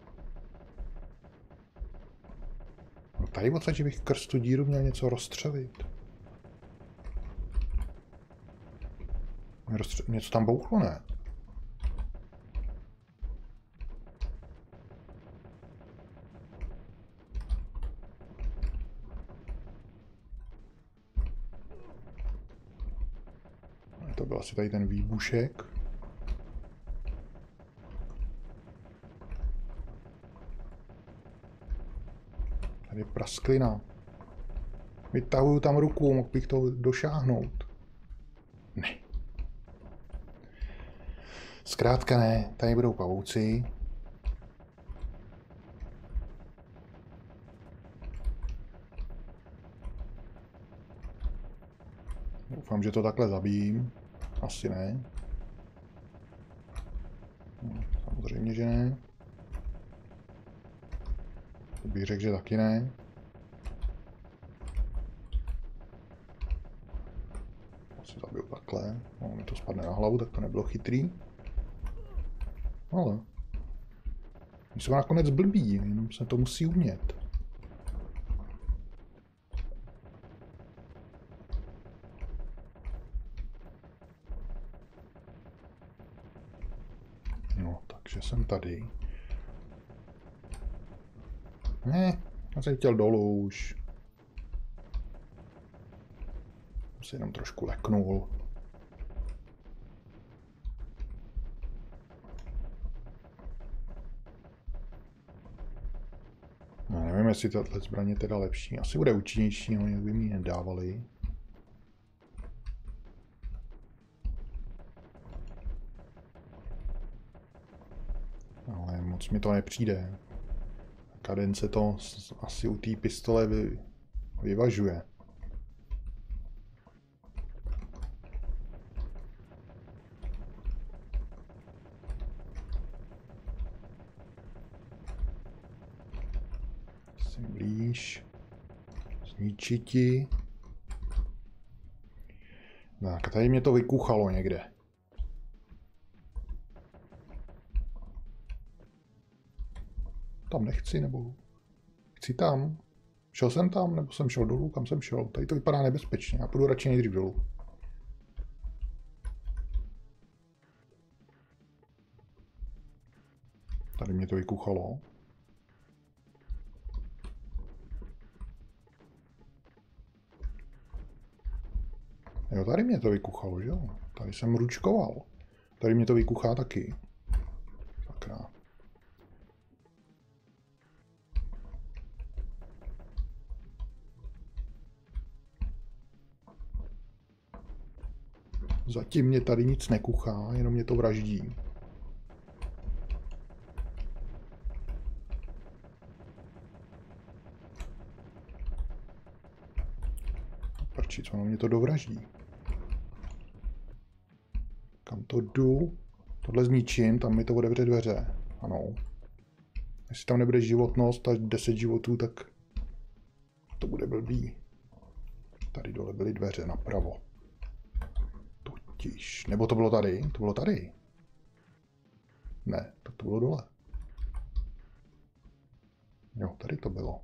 No tady odsaď, že bych krz tu díru měl něco rozstřelit. Rozstřel... Něco tam bouchlo, ne? to byl asi tady ten výbušek. Tady je prasklina. Vytahuju tam ruku, mohl bych to došáhnout. Ne. Zkrátka ne, tady budou pavouci. Doufám, že to takhle zabijím. Asi ne. No, samozřejmě, že ne. To bych řekl, že taky ne. Asi zabiju takhle. No, mi to spadne na hlavu, tak to nebylo chytrý. Ale. Oni jsou nakonec blbí, jenom se to musí umět. No, takže jsem tady. Ne, já jsem chtěl dolů už. Jsem se jenom trošku leknul. No, nevím, jestli tato zbraně je teda lepší. Asi bude účinnější, no, jak by mi nedávali. Ale moc mi to nepřijde. Kadence to asi u té pistole vy, vyvažuje. Jsem blíž. Zničiti. Tak, tady mě to vykuchalo někde. Tam nechci, nebo chci tam. Šel jsem tam, nebo jsem šel dolů, kam jsem šel. Tady to vypadá nebezpečně, já půjdu radši nejdřív dolů. Tady mě to vykuchalo. Jo, tady mě to vykuchalo, že jo? Tady jsem ručkoval. Tady mě to vykuchá taky. Sakra. Zatím mě tady nic nekuchá, jenom mě to vraždí. Prčic, ono mě to dovraždí. Kam to jdu? Tohle zničím, tam mi to otevře dveře. Ano. Jestli tam nebude životnost až deset životů, tak to bude blbý. Tady dole byly dveře napravo. Totiž. Nebo to bylo tady? To bylo tady. Ne, tak to bylo dole. Jo, tady to bylo.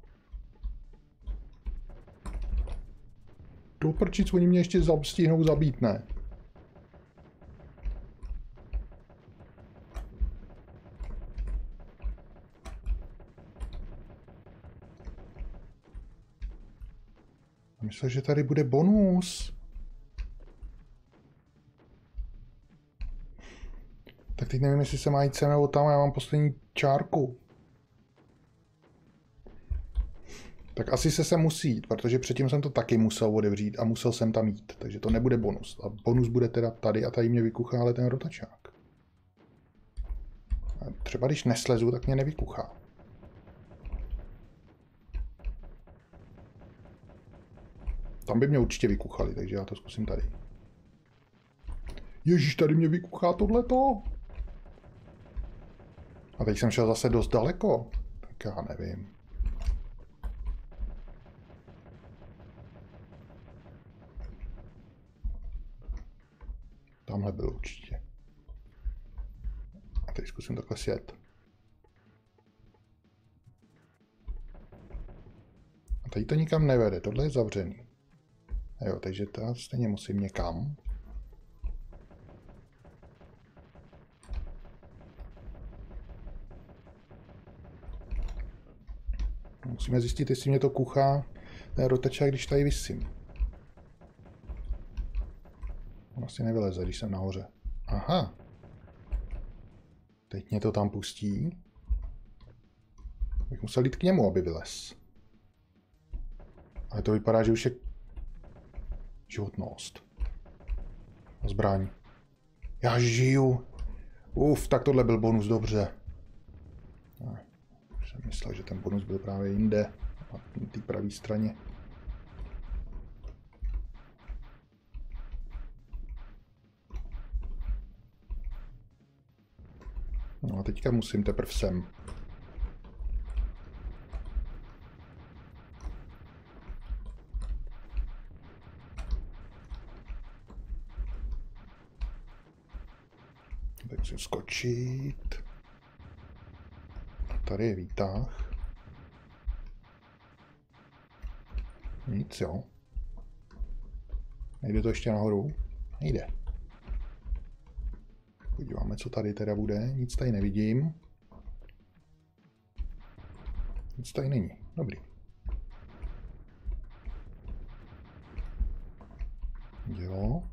Do prčic, oni mě ještě stihnou zabít, ne? Myslím, že tady bude bonus. Tak teď nevím, jestli se má jít sem nebo tam, já mám poslední čárku. Tak asi se sem musí jít, protože předtím jsem to taky musel otevřít a musel jsem tam jít, takže to nebude bonus. A bonus bude teda tady a tady mě vykuchá ale ten rotačák. A třeba když neslezu, tak mě nevykuchá. Tam by mě určitě vykuchali, takže já to zkusím tady. Ježíš, tady mě vykuchá tohleto. A teď jsem šel zase dost daleko. Tak já nevím. Tamhle byl určitě. A teď zkusím takhle sjet. A tady to nikam nevede, tohle je zavřený. A jo, takže teda stejně musím někam. Musíme zjistit, jestli mě to kuchá ten rotačák, když tady visím. On asi nevyleze, když jsem nahoře. Aha. Teď mě to tam pustí. Bych musel jít k němu, aby vylez. Ale to vypadá, že už je životnost. Zbraň. Já žiju. Uf, tak tohle byl bonus, dobře. Ne, už jsem myslel, že ten bonus byl právě jinde. Na té pravé straně. No a teďka musím teprve sem. Teď musím skočit. A tady je výtah. Nic, jo. Nejde to ještě nahoru? Nejde. Podíváme, co tady teda bude. Nic tady nevidím. Nic tady není. Dobrý. Jo.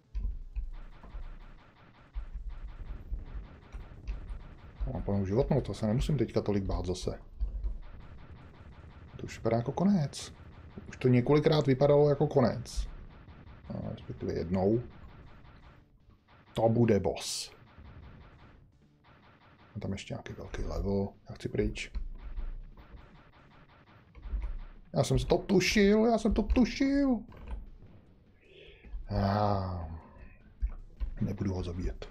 Mám plnou životnost, to se nemusím teďka tolik bát zase. To už vypadá jako konec. Už to několikrát vypadalo jako konec. A respektive jednou. To bude boss. A tam ještě nějaký velký level. Já chci pryč. Já jsem to tušil, já jsem to tušil. Ah, nebudu ho zabíjet.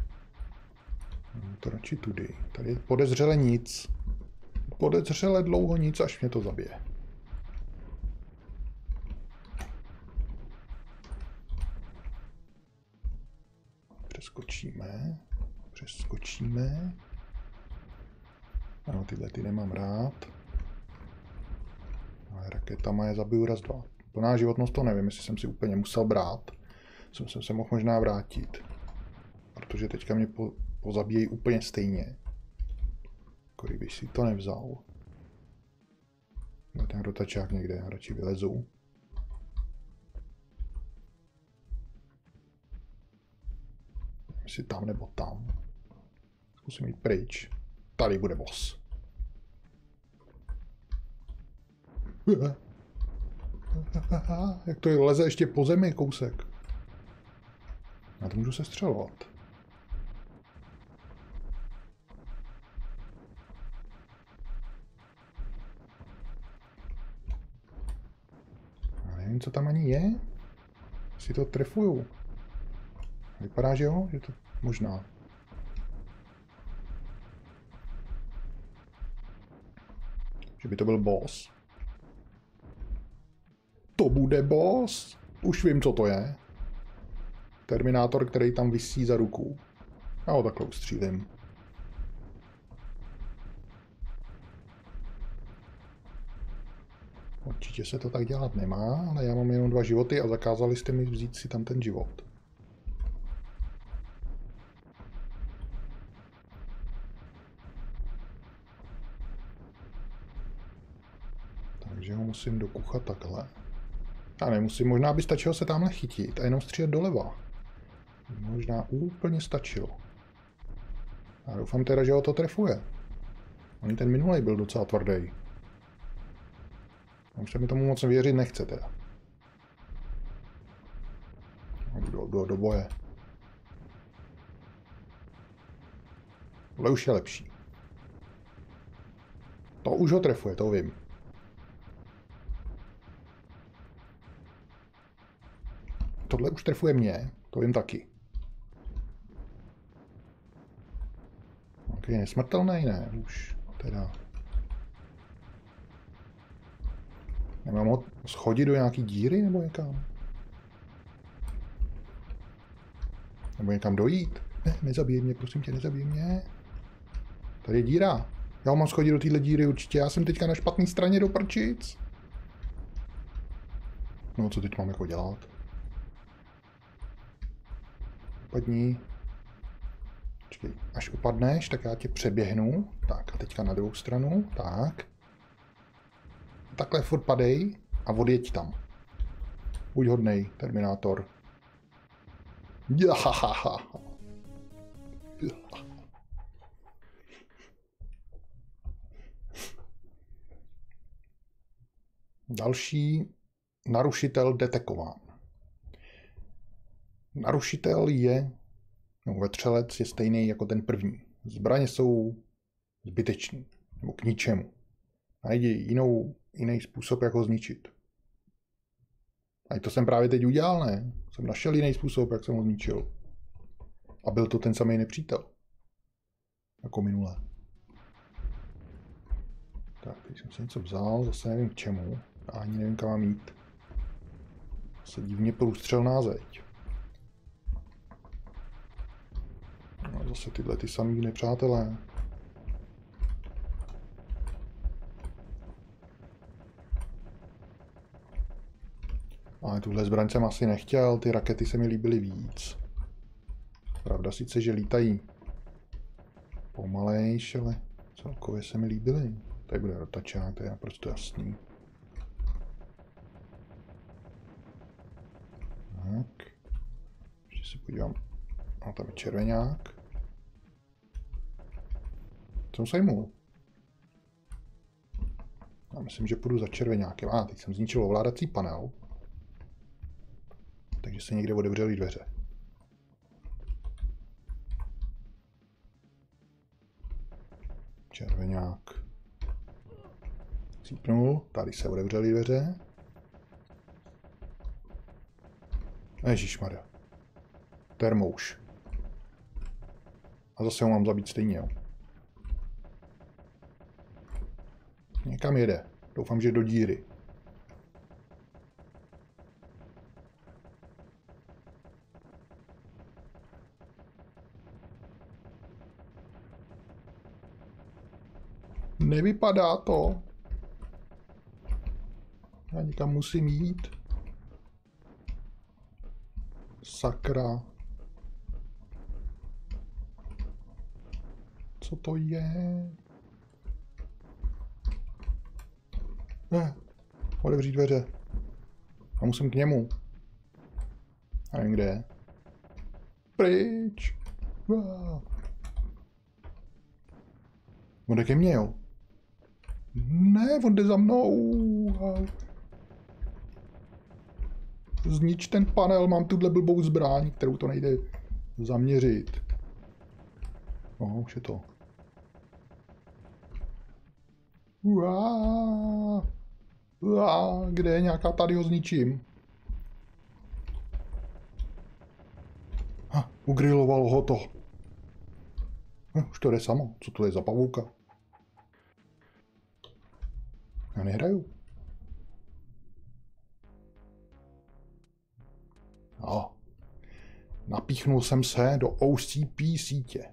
To radši tudy. Tady je podezřele nic. Podezřele dlouho nic, až mě to zabije. Přeskočíme. Přeskočíme. Ano, tyhle ty nemám rád. Ale raketama je zabiju raz, dva. Plná životnost to nevím, jestli jsem si úplně musel brát. Jsem, jsem se mohl možná vrátit. Protože teďka mě po, pozabíjejí úplně stejně. Jako kdybych si to nevzal. No, ten rotačák někde, já radši vylezu. Jestli tam nebo tam. Zkusím jít pryč. Tady bude boss. Jak to je, leze ještě po zemi kousek. Já to můžu se střelovat. Já nevím, co tam ani je. Jestli to trefuju. Vypadá, že jo? Že to možná. Že by to byl boss. To bude boss. Už vím, co to je. Terminátor, který tam visí za ruku. Já ho takhle ustřílím. Určitě se to tak dělat nemá, ale já mám jenom dva životy a zakázali jste mi vzít si tam ten život. Takže ho musím dokuchat takhle. A nemusím, možná by stačilo se tamhle chytit a jenom střílet doleva. Možná úplně stačilo. Já doufám teda, že ho to trefuje. On ten minulej byl docela tvrdý. Už se mi tomu moc věřit nechce teda. Do, do, do boje. Tohle už je lepší. To už ho trefuje, to vím. Tohle už trefuje mě, to vím taky. Ok, nesmrtelný, ne, už teda. Nemám ho schodit do nějaký díry nebo někam? Nebo někam dojít? Ne, nezabij mě, prosím tě, nezabij mě. Tady je díra. Já ho mám schodit do téhle díry určitě, já jsem teďka na špatné straně do prčic. No, co teď mám jako dělat? Upadni. Počkej, až upadneš, tak já tě přeběhnu. Tak a teďka na druhou stranu. Tak. Takhle furt padej a odjeď tam. Buď hodnej, Terminátor. Jahahaha. Další narušitel detekován. Narušitel je, nebo vetřelec je stejný jako ten první. Zbraně jsou zbytečný, nebo k ničemu. Najdi jinou, jiný způsob, jak ho zničit. A to jsem právě teď udělal, ne? Jsem našel jiný způsob, jak jsem ho zničil. A byl to ten samý nepřítel. Jako minule. Tak, teď jsem si něco vzal, zase nevím k čemu. A ani nevím, kam mám jít. Se divně průstřelná zeď. No, zase tyhle ty samý nepřátelé. Ale tuhle zbraň jsem asi nechtěl, ty rakety se mi líbily víc. Pravda sice, že lítají pomalejš, ale celkově se mi líbily. Tady bude rotačák, to je naprosto jasný. Tak. Ještě se podívám. A tam je červeňák. Co jsem sejmul? Já myslím, že půjdu za červeňákem. A, teď jsem zničil ovládací panel. Takže se někde otevřely dveře. Červeňák. Cípnul. Tady se otevřely dveře. Ježišmarja. Termouš. A zase ho mám zabít stejně, jo. Někam jede. Doufám, že do díry. Nevypadá to. Já někam musím jít. Sakra. Co to je? Ne, otevřít dveře. A musím k němu. A nevím, kde je. Pryč. On jde ke mně, jo. Ne, on jde za mnou. Znič ten panel, mám tuhle blbou zbraň, kterou to nejde zaměřit. No, už je to. Uá, uá, kde je nějaká, tady ho zničím. Ha, ugrilovalo ho to. Hm, už to jde samo, co to je za pavouka? Já nehraju. No. Napíchnul jsem se do O C P sítě.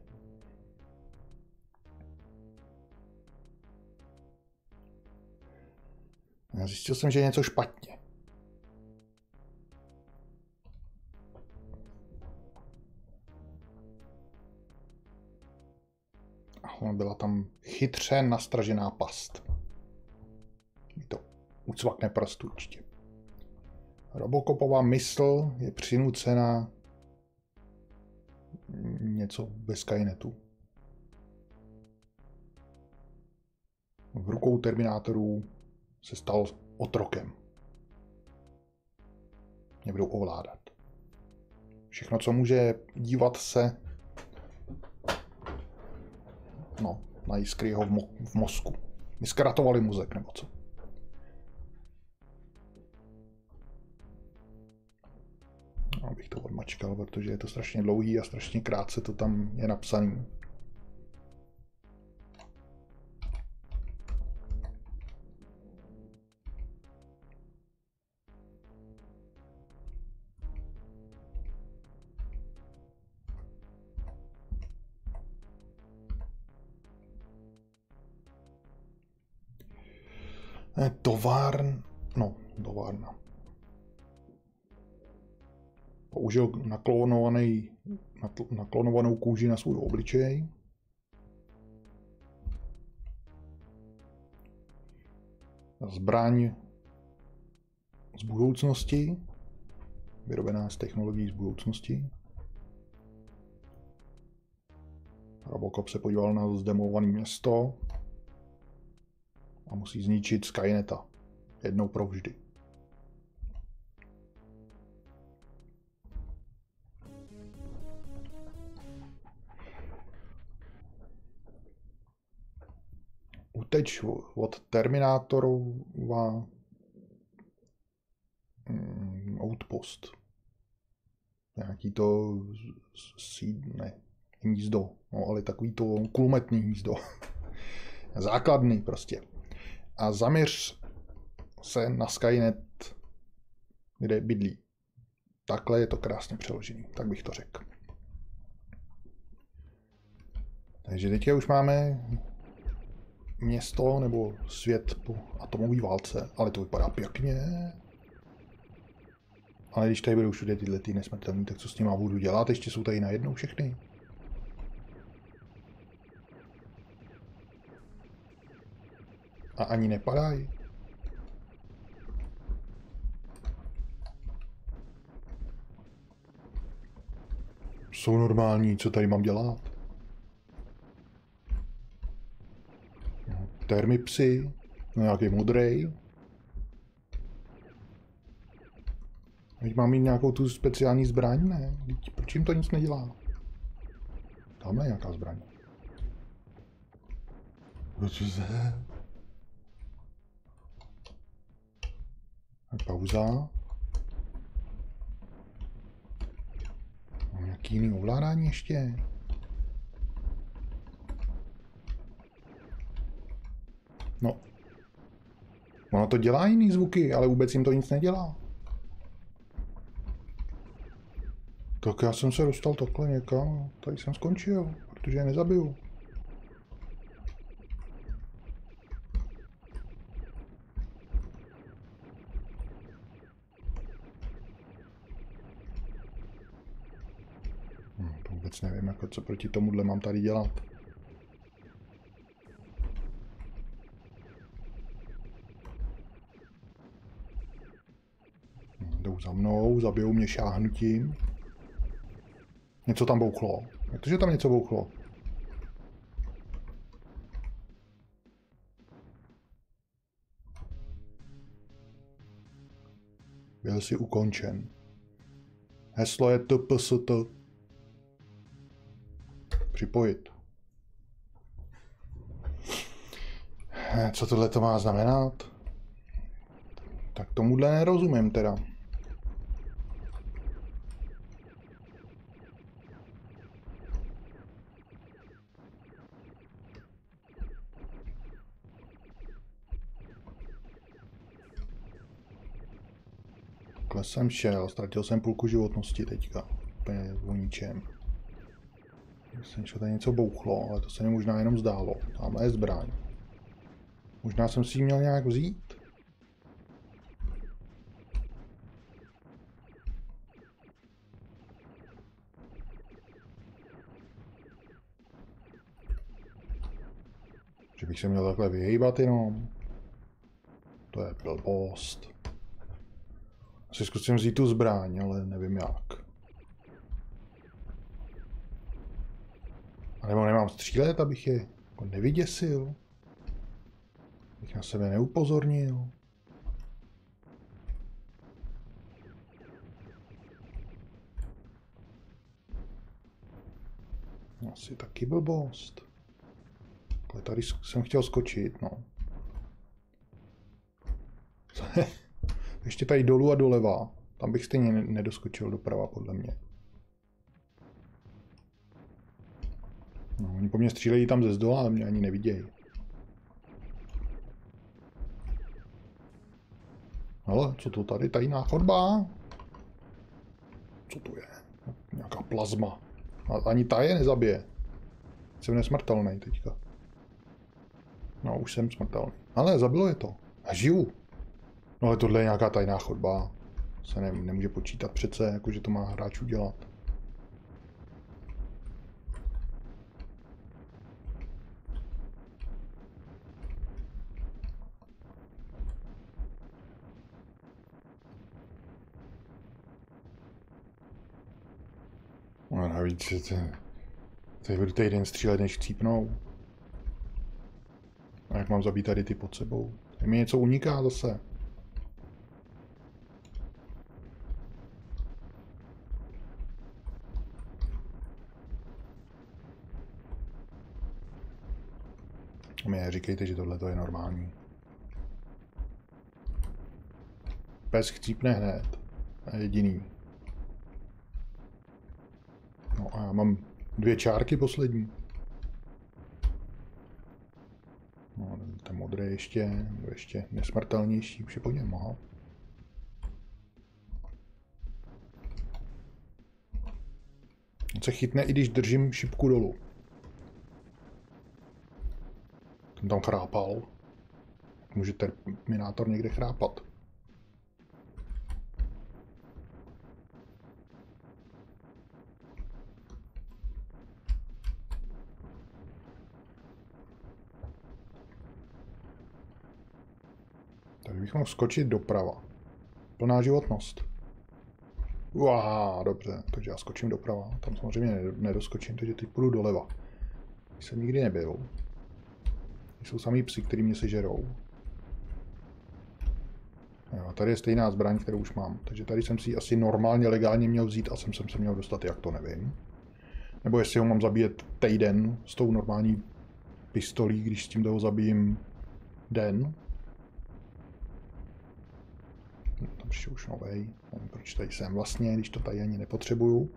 Já zjistil jsem, že je něco špatně. A byla tam chytře nastražená past. Mi to ucvakne prst určitě. Robocopová mysl je přinucena něco ve Skynetu. V rukou Terminátorů se stal otrokem. Mě budou ovládat. Všechno, co může dívat se no, na jiskry jeho v, mo- v mozku. My zkratovali mozek, nebo co? Abych to odmačkal, protože je to strašně dlouhý a strašně krátce to tam je napsaný. Továrn, no, továrna. Použil naklonovaný, naklonovanou kůži na svůj obličej. Zbraň z budoucnosti, vyrobená z technologií z budoucnosti. Robocop se podíval na zdemolované město a musí zničit Skyneta. Jednou provždy. Uteč od Terminátorova mm, outpost. Nějaký to síd, ne, hnízdo, no, ale takový to kulometný hnízdo. Základný prostě. A zaměř se na Skynet, kde bydlí. Takhle je to krásně přeložený, tak bych to řekl. Takže teďka už máme město nebo svět po atomové válce, ale to vypadá pěkně. Ale když tady budou všude tyhle ty nesmrtelný, tak co s nima budu dělat? Ještě jsou tady najednou všechny. A ani nepadají. Jsou normální, co tady mám dělat? Termipsy, no nějaký modrej. Teď mám mít nějakou tu speciální zbraň, ne? Proč jim to nic nedělá? Tamhle je nějaká zbraň. Proč se? Pauza. Mám nějaký jiný ovládání ještě? No. Ono to dělá jiný zvuky, ale vůbec jim to nic nedělá. Tak já jsem se dostal takhle někam, tady jsem skončil, protože je nezabiju. Hm, to vůbec nevím, jako co proti tomuhle mám tady dělat. Hm, jdou za mnou, zabijou mě šáhnutím. Něco tam bouchlo. Jak to, že tam něco bouchlo? Byl jsi ukončen. Heslo je T P S T. Připojit. Co tohle to má znamenat? Tak tomuhle nerozumím teda. Takhle jsem šel, ztratil jsem půlku životnosti teďka. Úplně o ničem. Myslím, že tady něco bouchlo, ale to se mi možná jenom zdálo. Tamhle je zbraň. Možná jsem si ji měl nějak vzít. Že bych se měl takhle vyhýbat jenom. To je blbost. Asi zkusím vzít tu zbraň, ale nevím jak. A nebo nemám střílet, abych je jako nevyděsil. Abych na sebe neupozornil. Asi taky blbost. Ale tady jsem chtěl skočit, no. Ještě tady dolů a doleva. Tam bych stejně nedoskočil doprava, podle mě. No, oni po mně střílejí tam ze zdola, ale mě ani nevidějí. Ale co to tady? Tajná chodba? Co to je? Nějaká plazma. A ani ta je nezabije. Jsem nesmrtelný teďka. No, už jsem smrtelný. Ale zabilo je to. A žiju. No ale tohle je nějaká tajná chodba. Se ne, nemůže počítat přece, jakože to má hráč udělat. No navíc, Tady budu týden střílet, než chcípnou. A jak mám zabít tady ty pod sebou? Tady mi něco uniká zase. A mi říkejte, že tohle je normální. Pes chcípne hned. A jediný. No a já mám dvě čárky poslední. No, ten modrý ještě, ještě nesmrtelnější, už je po něm, aha. On se chytne, i když držím šipku dolů. Ten tam chrápal. Může terminátor někde chrápat. Tady bych mohl skočit doprava. Plná životnost. Uá, dobře, takže já skočím doprava. Tam samozřejmě nedoskočím, takže teď půjdu doleva. Jsem nikdy nebyl. Jsou samý psi, který mě sežerou. Jo, tady je stejná zbraň, kterou už mám. Takže tady jsem si asi normálně, legálně měl vzít a jsem, jsem se měl dostat, jak to nevím. Nebo jestli ho mám zabíjet týden s tou normální pistolí, když s tím toho zabijím den. Tam přišel už novej. Nevím, proč tady jsem vlastně, když to tady ani nepotřebuju.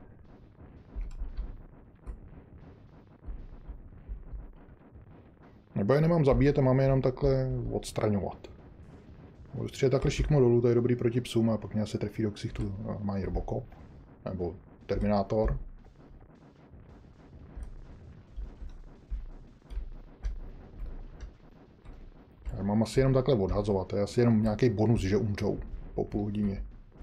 Nebo je nemám zabíjet a máme jenom takhle odstraňovat. Když je takhle šikmo dolů, to je dobrý proti psům a pak mě se trefí do ksichtu. Mají Robocop. Nebo Terminátor. Já mám asi jenom takhle odhazovat. To je asi jenom nějaký bonus, že umřou po půl hodině.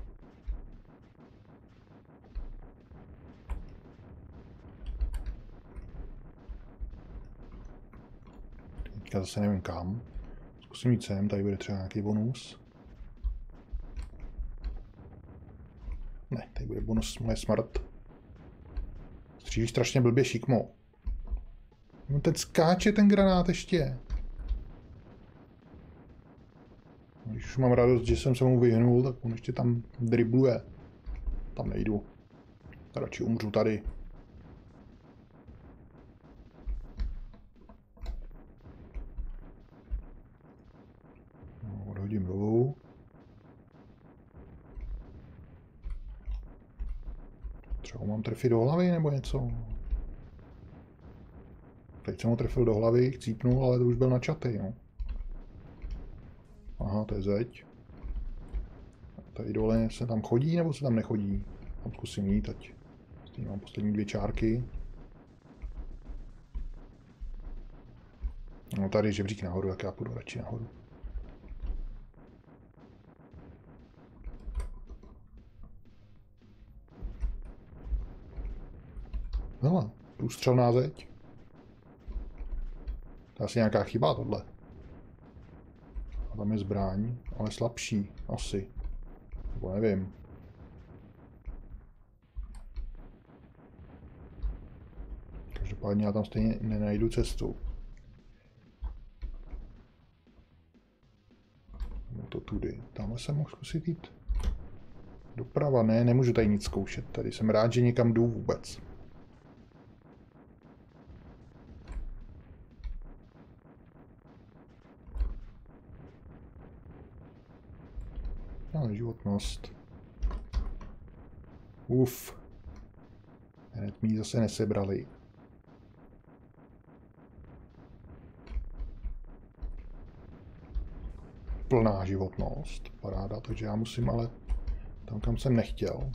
Teďka zase nevím kam. Zkusím jít sem, tady bude třeba nějaký bonus. Ne, tady bude bonus moje smrt. Střílí strašně blbě šikmo. No teď skáče ten granát ještě. Když už mám radost, že jsem se mu vyhnul, tak on ještě tam dribluje. Tam nejdu. Radši umřu tady. No, odhodím dolů. Třeba mám trefit do hlavy nebo něco. Teď jsem ho trefil do hlavy, chcípnul, ale to už byl načatý, no. Aha, to je zeď. Tady dole se tam chodí, nebo se tam nechodí? Tam zkusím jít, ať stejně mám poslední dvě čárky. No tady žebřík nahoru, tak já půjdu radši nahoru. Hele, průstřelná zeď. To je asi nějaká chyba tohle. A tam je zbraň, ale slabší, asi. Nebo nevím. Každopádně já tam stejně nenajdu cestu. No to tudy. Tamhle jsem mohl zkusit jít. Doprava, ne, nemůžu tady nic zkoušet. Tady jsem rád, že někam jdu vůbec. Ale životnost. Uf. Hned mi ji zase nesebrali. Plná životnost. Paráda, takže já musím ale tam, kam jsem nechtěl.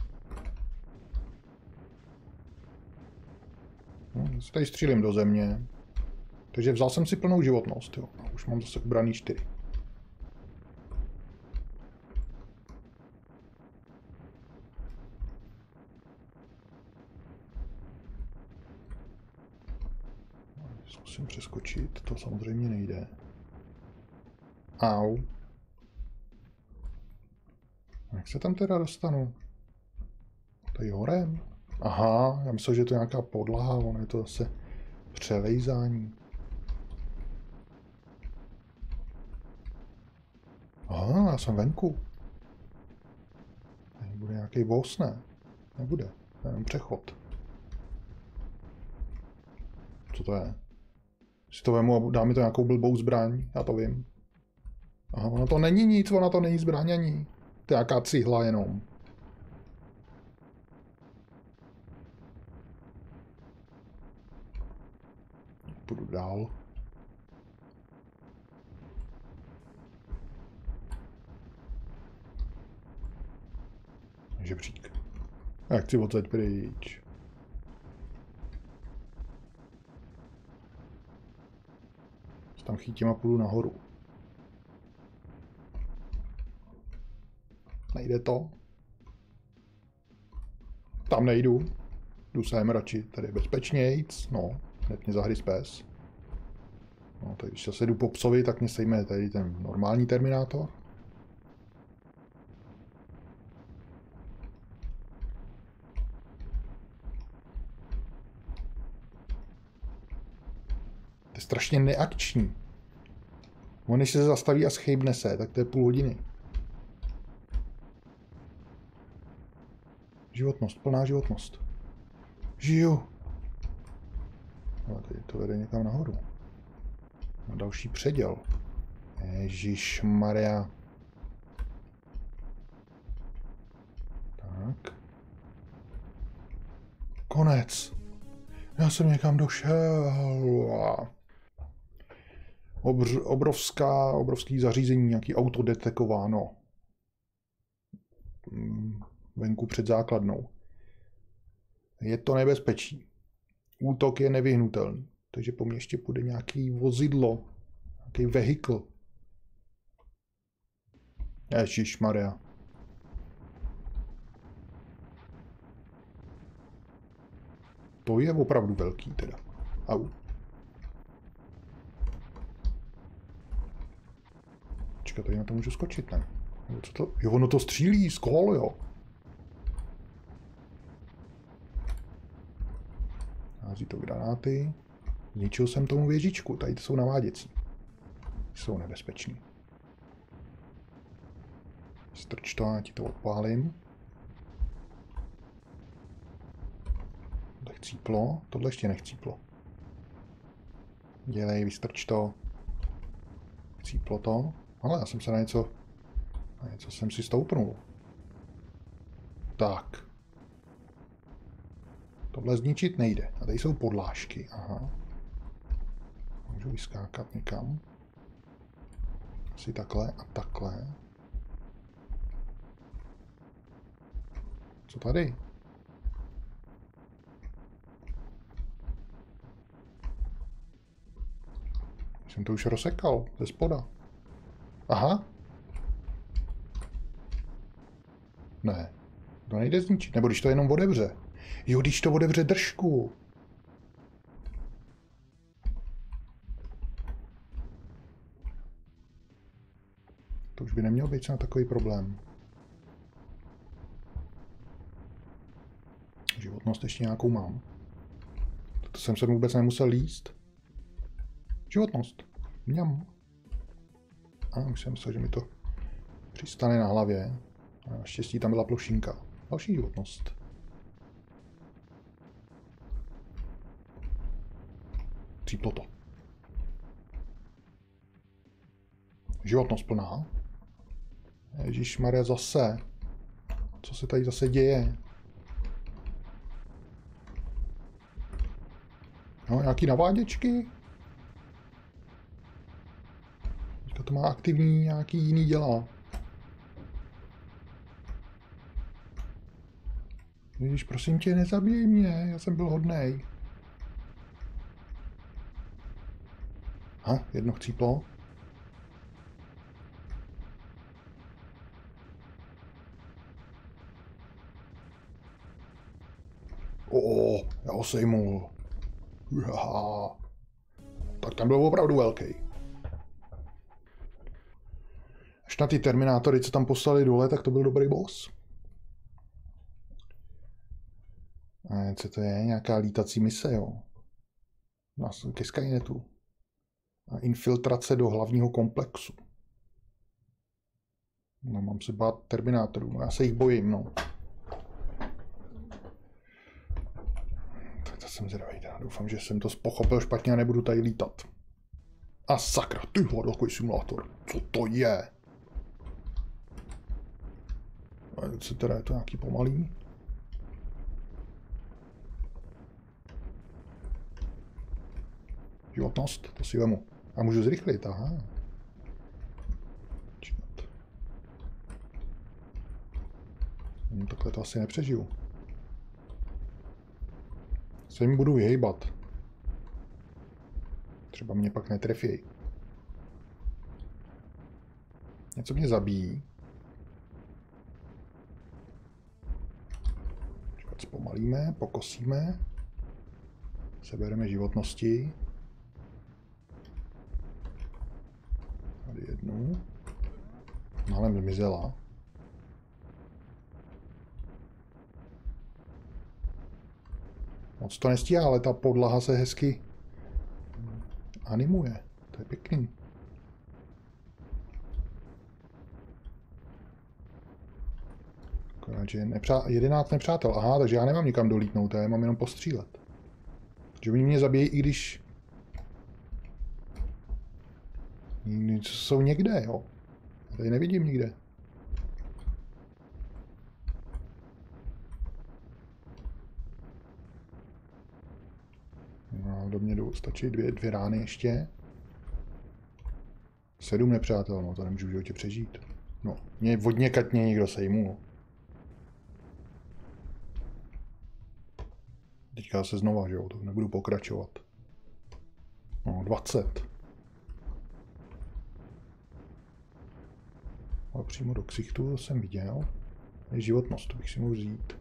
No, tady střílím do země. Takže vzal jsem si plnou životnost, jo. A už mám zase ubraný čtyři. Zkusím přeskočit, to samozřejmě nejde. Au. Jak se tam teda dostanu? Tady horem? Aha, já myslel, že to je nějaká podlaha, ono je to zase Přelejzání. Aha, já jsem venku. Tady bude nějaký boss, ne? Nebude. To je jen přechod. Co to je? Si to vemu a dá mi to nějakou blbou zbraň, já to vím. Aha, ono to není nic, ono to není zbraň ani. To je nějaká cihla jenom. Půjdu dál. Žebřík. Já chci odsaď pryč. Tam chytím a půjdu nahoru. Nejde to. Tam nejdu. Jdu sem radši, tady je bezpečnějc. No, hned mě zahryz pes. No, tak když se jdu po psovi, tak mě sejme tady ten normální terminátor. To je strašně neakční. On když se zastaví a schejbne se, tak to je půl hodiny. Životnost, plná životnost. Žiju. Ale tady to vede někam nahoru. Na další předěl. Ježišmarja. Tak. Konec. Já jsem někam došel. Obr, obrovská, obrovský zařízení, nějaký auto detekováno. Venku před základnou. Je to nebezpečí. Útok je nevyhnutelný. Takže po mně ještě půjde nějaký vozidlo. Nějaký vehikl. Ježišmarja. To je opravdu velký teda. Au. Počkat, tady na to můžu skočit, ne? Co to? Jo, ono to střílí z kol, jo. Hází to granáty. Zničil jsem tomu věžičku, tady to jsou naváděcí. Jsou nebezpeční. Strč to, já ti to odpálím. Tohle chcíplo, tohle ještě nechcíplo. Dělej, vystrč to. Chcíplo to. Ale já jsem se na něco... Na něco jsem si stoupnul. Tak. Tohle zničit nejde. A tady jsou podlážky. Aha. Můžu vyskákat někam. Asi takhle a takhle. Co tady? Jsem to už rozsekal ze spoda. Aha. Ne. To nejde zničit. Nebo když to jenom otevře. Jo, když to otevře držku. To už by neměl být na takový problém. Životnost ještě nějakou mám. To jsem se vůbec nemusel líst. Životnost. Mňam. A už jsem myslel, že mi to přistane na hlavě. A naštěstí tam byla plošinka. Další životnost. Cíplo to. Životnost plná. Ježišmarja, zase. Co se tady zase děje? No, nějaký naváděčky? Teďka to má aktivní nějaký jiný děla. Ježiš, prosím tě, nezabij mě, já jsem byl hodnej. Ha, jedno chcíplo. O, já ho sejmul. Jaha. Tak tam byl opravdu velký. Až na ty terminátory, co tam poslali dole, tak to byl dobrý boss. A co to je? Nějaká lítací mise, jo? ke Skynetu. A infiltrace do hlavního komplexu. No, mám se bát Terminátorů, no já se jich bojím, no. Tak to jsem zvědavý, doufám, že jsem to pochopil špatně a nebudu tady lítat. A sakra, tyhle, takový simulátor, co to je? A co teda, je to nějaký pomalý? Životnost, to si vemu. A můžu zrychlit, aha. No, takhle to asi nepřežiju. Se jim budu vyhejbat. Třeba mě pak netrefí. Něco mě zabíjí. Počkat, zpomalíme, pokosíme. Sebereme životnosti. Tady jednu. Málem zmizela. Moc to nestíhá, ale ta podlaha se hezky animuje. To je pěkný. Akorát, že nepřá... jedenáct nepřátel. Aha, takže já nemám nikam dolítnout, já mám jenom postřílet. Takže oni mě zabijí, i když... jsou někde, jo. Já tady nevidím nikde. No, do mě jdou, stačí dvě, dvě rány ještě. Sedm nepřátel, no to nemůžu v životě přežít. No, mě odněkat mě někdo sejmul. Teďka se znova, že jo, to nebudu pokračovat. No, dvacet. Ale přímo do ksichtu, to jsem viděl. Je životnost, to bych si mohl vzít.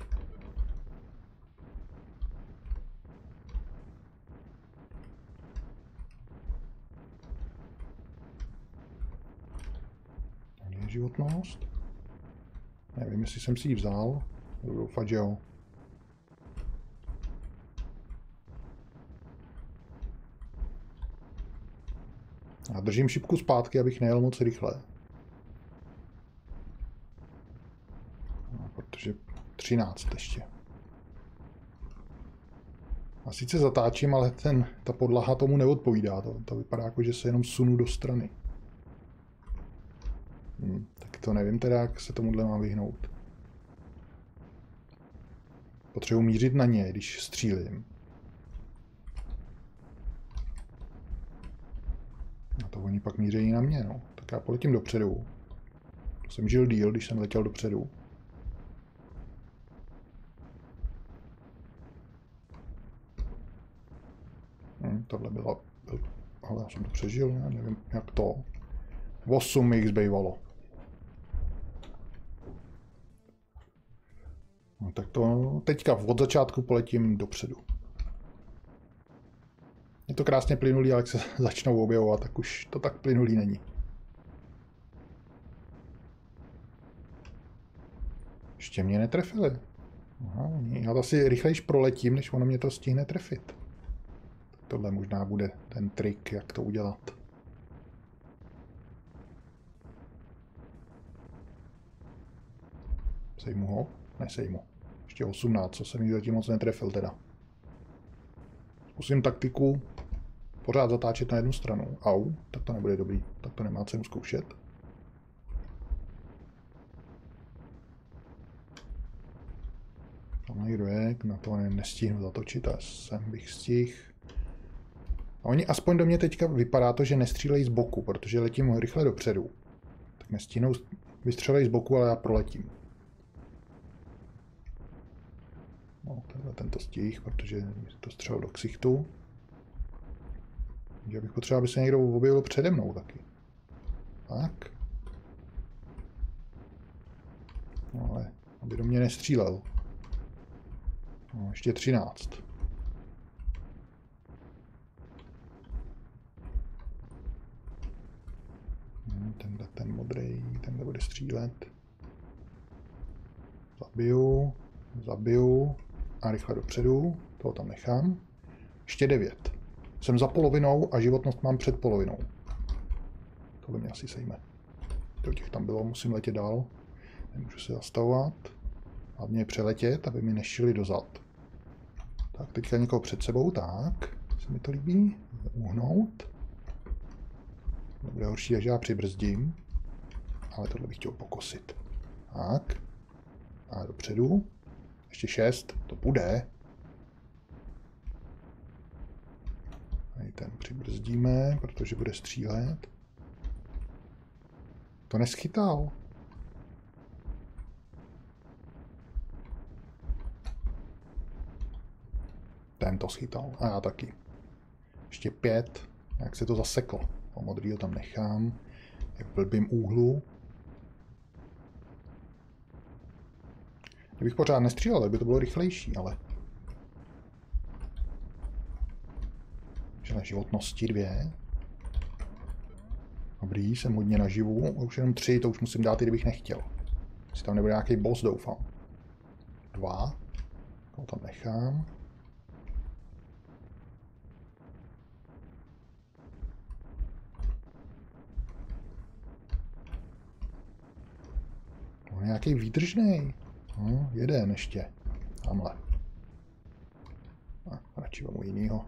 Tady je životnost. Nevím, jestli jsem si ji vzal. Budu doufat, že jo. Já držím šipku zpátky, abych nejel moc rychle. No, protože třináct ještě. A sice zatáčím, ale ten, ta podlaha tomu neodpovídá. To, to vypadá jako, že se jenom sunu do strany. Hm, tak to nevím teda, jak se tomuhle mám vyhnout. Potřebuji mířit na ně, když střílím. A to oni pak mířejí na mě, no. Tak já poletím dopředu. To jsem žil díl, když jsem letěl dopředu. Hm, tohle bylo... Byl, ale já jsem to přežil, já nevím, jak to. osm jich zbývalo. No tak to teďka od začátku poletím dopředu. Je to krásně plynulý, ale jak se začnou objevovat, tak už to tak plynulý není. Ještě mě netrefili. Aha, já to asi rychlejš proletím, než ono mě to stihne trefit. Tak tohle možná bude ten trik, jak to udělat. Sejmu ho? Nesejmu. Ještě osmnáct, co jsem jich zatím moc netrefil teda. Zkusím taktiku pořád zatáčet na jednu stranu. Au, tak to nebude dobrý. Tak to nemá cenu zkoušet. Tam někdo je, na to nestihnu zatočit, a sem bych stihl. A oni aspoň do mě teďka vypadá to, že nestřílejí z boku, protože letím rychle dopředu. Tak nestihnou vystřelejí z boku, ale já proletím. No, tenhle tento stih, protože mi to střelil do ksichtu. Takže bych potřeboval, aby se někdo objevil přede mnou taky. Tak. No ale, aby do mě nestřílel. No, ještě třináct. Tenhle ten modrý, tenhle bude střílet. Zabiju, zabiju a rychle dopředu. Toho tam nechám. Ještě devět. Jsem za polovinou a životnost mám před polovinou. Tohle mě asi sejme. Do těch tam bylo, musím letět dál. Nemůžu se zastavovat. Hlavně přeletět, aby mi nešili dozad. Tak, teďka někoho před sebou, tak. Se mi to líbí. Uhnout. Bude horší, až já přibrzdím. Ale tohle bych chtěl pokosit. Tak. A dopředu. Ještě šest. To půjde. Tady ten přibrzdíme, protože bude střílet. To neschytal. Ten to schytal. A já taky. Ještě pět. Jak se to zaseklo. O modrýho tam nechám. Je v blbým úhlu. Kdybych pořád nestřílel, tak by to bylo rychlejší, ale... Že na životnosti dvě. Dobrý, jsem hodně naživu. Už jenom tři, to už musím dát, i kdybych nechtěl. Jestli tam nebude nějaký boss, doufám. Dva. To tam nechám. On je nějaký výdržnej. No, jeden ještě. Tamhle. A radši vemu jinýho.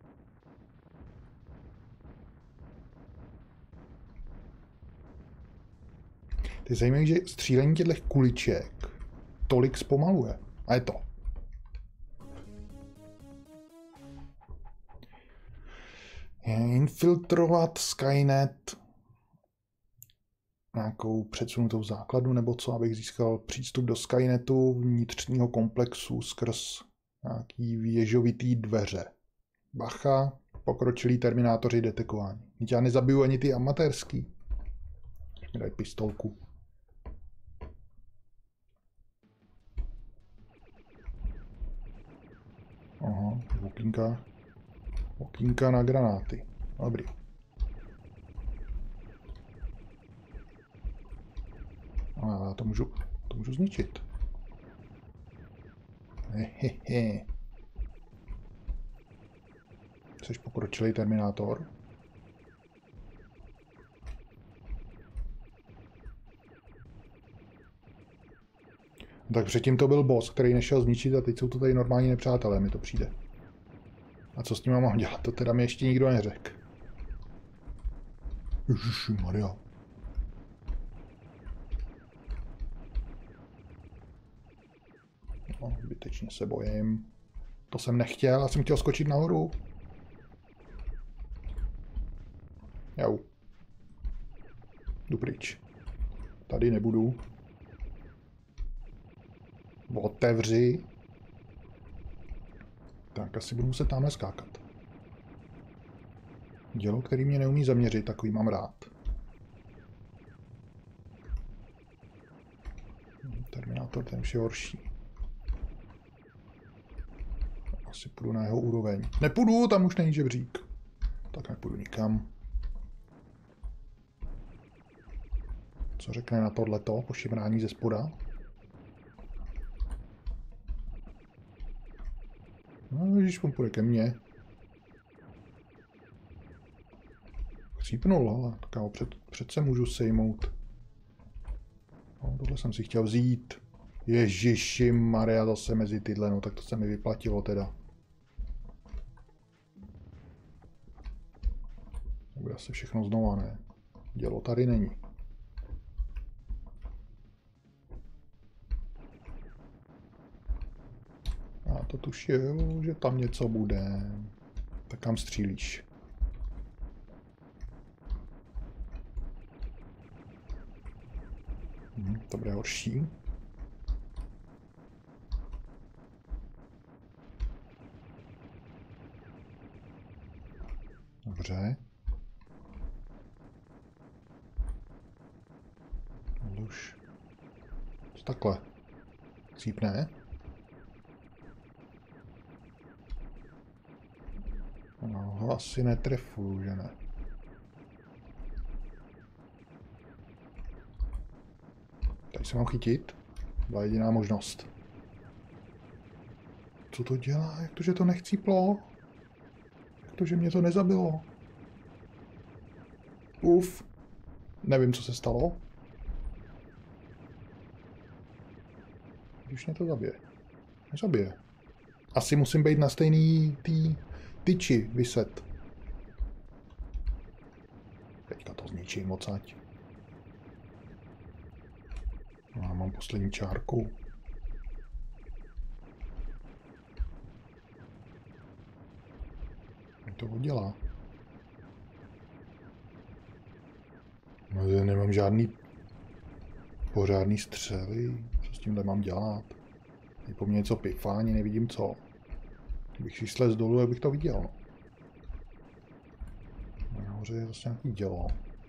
Ty zajímavé, že střílení těchto kuliček tolik zpomaluje. A je to. Infiltrovat Skynet nějakou předsunutou základu nebo co, abych získal přístup do Skynetu vnitřního komplexu skrz nějaký věžovitý dveře. Bacha, pokročilí terminátoři detekování. Já nezabiju ani ty amatérský. Mi dají pistolku. Aha, okýnka. Okýnka na granáty. Dobrý. A já to můžu, to můžu zničit. Hehehe. Jseš pokročilý terminátor? Tak předtím to byl boss, který nešel zničit a teď jsou to tady normální nepřátelé, mi to přijde. A co s tím mám dělat? To teda mi ještě nikdo neřekl. Ježišimaria. No, zbytečně se bojím. To jsem nechtěl, já jsem chtěl skočit nahoru. Jau. Jdu pryč. Tady nebudu. Otevři. Tak asi budu muset tamhle skákat. Dělo, který mě neumí zaměřit, takový mám rád. Terminátor, ten už je horší. Asi půjdu na jeho úroveň. Nepůjdu, tam už není žebřík. Tak nepůjdu nikam. Co řekne na tohleto, pošimrání ze spoda? No, ježiš, on půjde ke mně. Chcípnul, ale tak já před, přece můžu sejmout. No, tohle jsem si chtěl vzít. Ježiši Maria, zase mezi tyhle, no tak to se mi vyplatilo teda. Bude asi všechno znova, ne? Dělo tady není. Já to tušil, že tam něco bude. Tak kam střílíš? Hm, to bude horší. Dobře. Už. Co takhle? Cípne? No, ho asi netrefuju, že ne? Tady se mám chytit? Byla jediná možnost. Co to dělá? Jak to, že to nechcíplo? To, že mě to nezabilo. Uf. Nevím, co se stalo. Když mě to zabije. Nezabije. Asi musím být na stejný tý tyči vyset. Teďka to zničím odsaď. No, já mám poslední čárku. Jak to udělá? No, já nemám žádný pořádný střely. Co s tímhle mám dělat? Je po mně něco pifá, ani nevidím co. Kdybych si slez dolů, jak bych to viděl. No. Nahoře je zase nějaký dělo.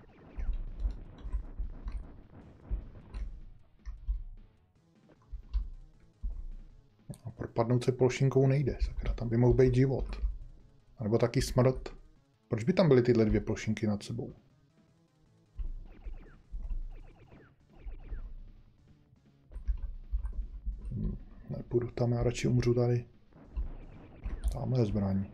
A propadnout se plošinkou nejde, sakra, tam by mohl být život. A nebo taky smrt. Proč by tam byly tyhle dvě plošinky nad sebou? Hm, nepůjdu tam, já radši umřu tady. Tamhle je zbraň.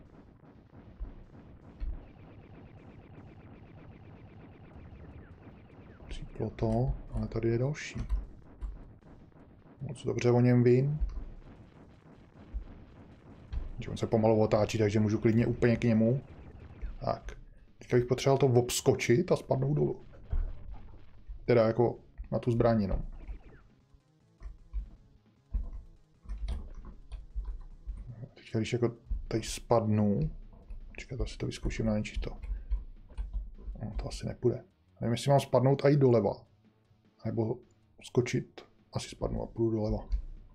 Připlo to, ale tady je další. Moc dobře o něm vím. Že on se pomalu otáčí, takže můžu klidně úplně k němu. Tak. Teďka bych potřeboval to obskočit a spadnout dolů. Teda jako na tu zbraň jenom. Teďka když jako tady spadnu. Počkat, asi to vyzkouším na něčí to. No, to asi nepůjde. Nevím, jestli mám spadnout a jít doleva. Nebo skočit. Asi spadnu a půjdu doleva.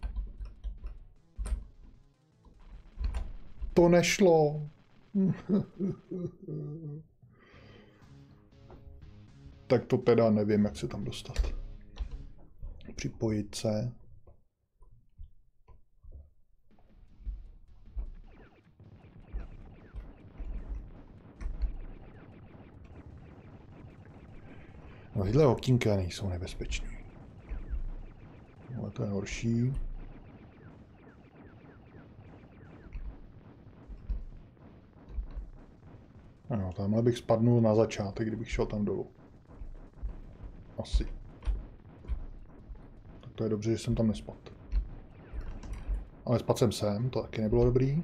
To nešlo. Tak to teda nevím, jak se tam dostat. Připojit se. No, tyhle okýnka nejsou nebezpečný. Ale to je horší. Ano, tamhle bych spadnul na začátek, kdybych šel tam dolů. Asi. Tak to je dobře, že jsem tam nespadl. Ale spadl jsem sem, to taky nebylo dobrý.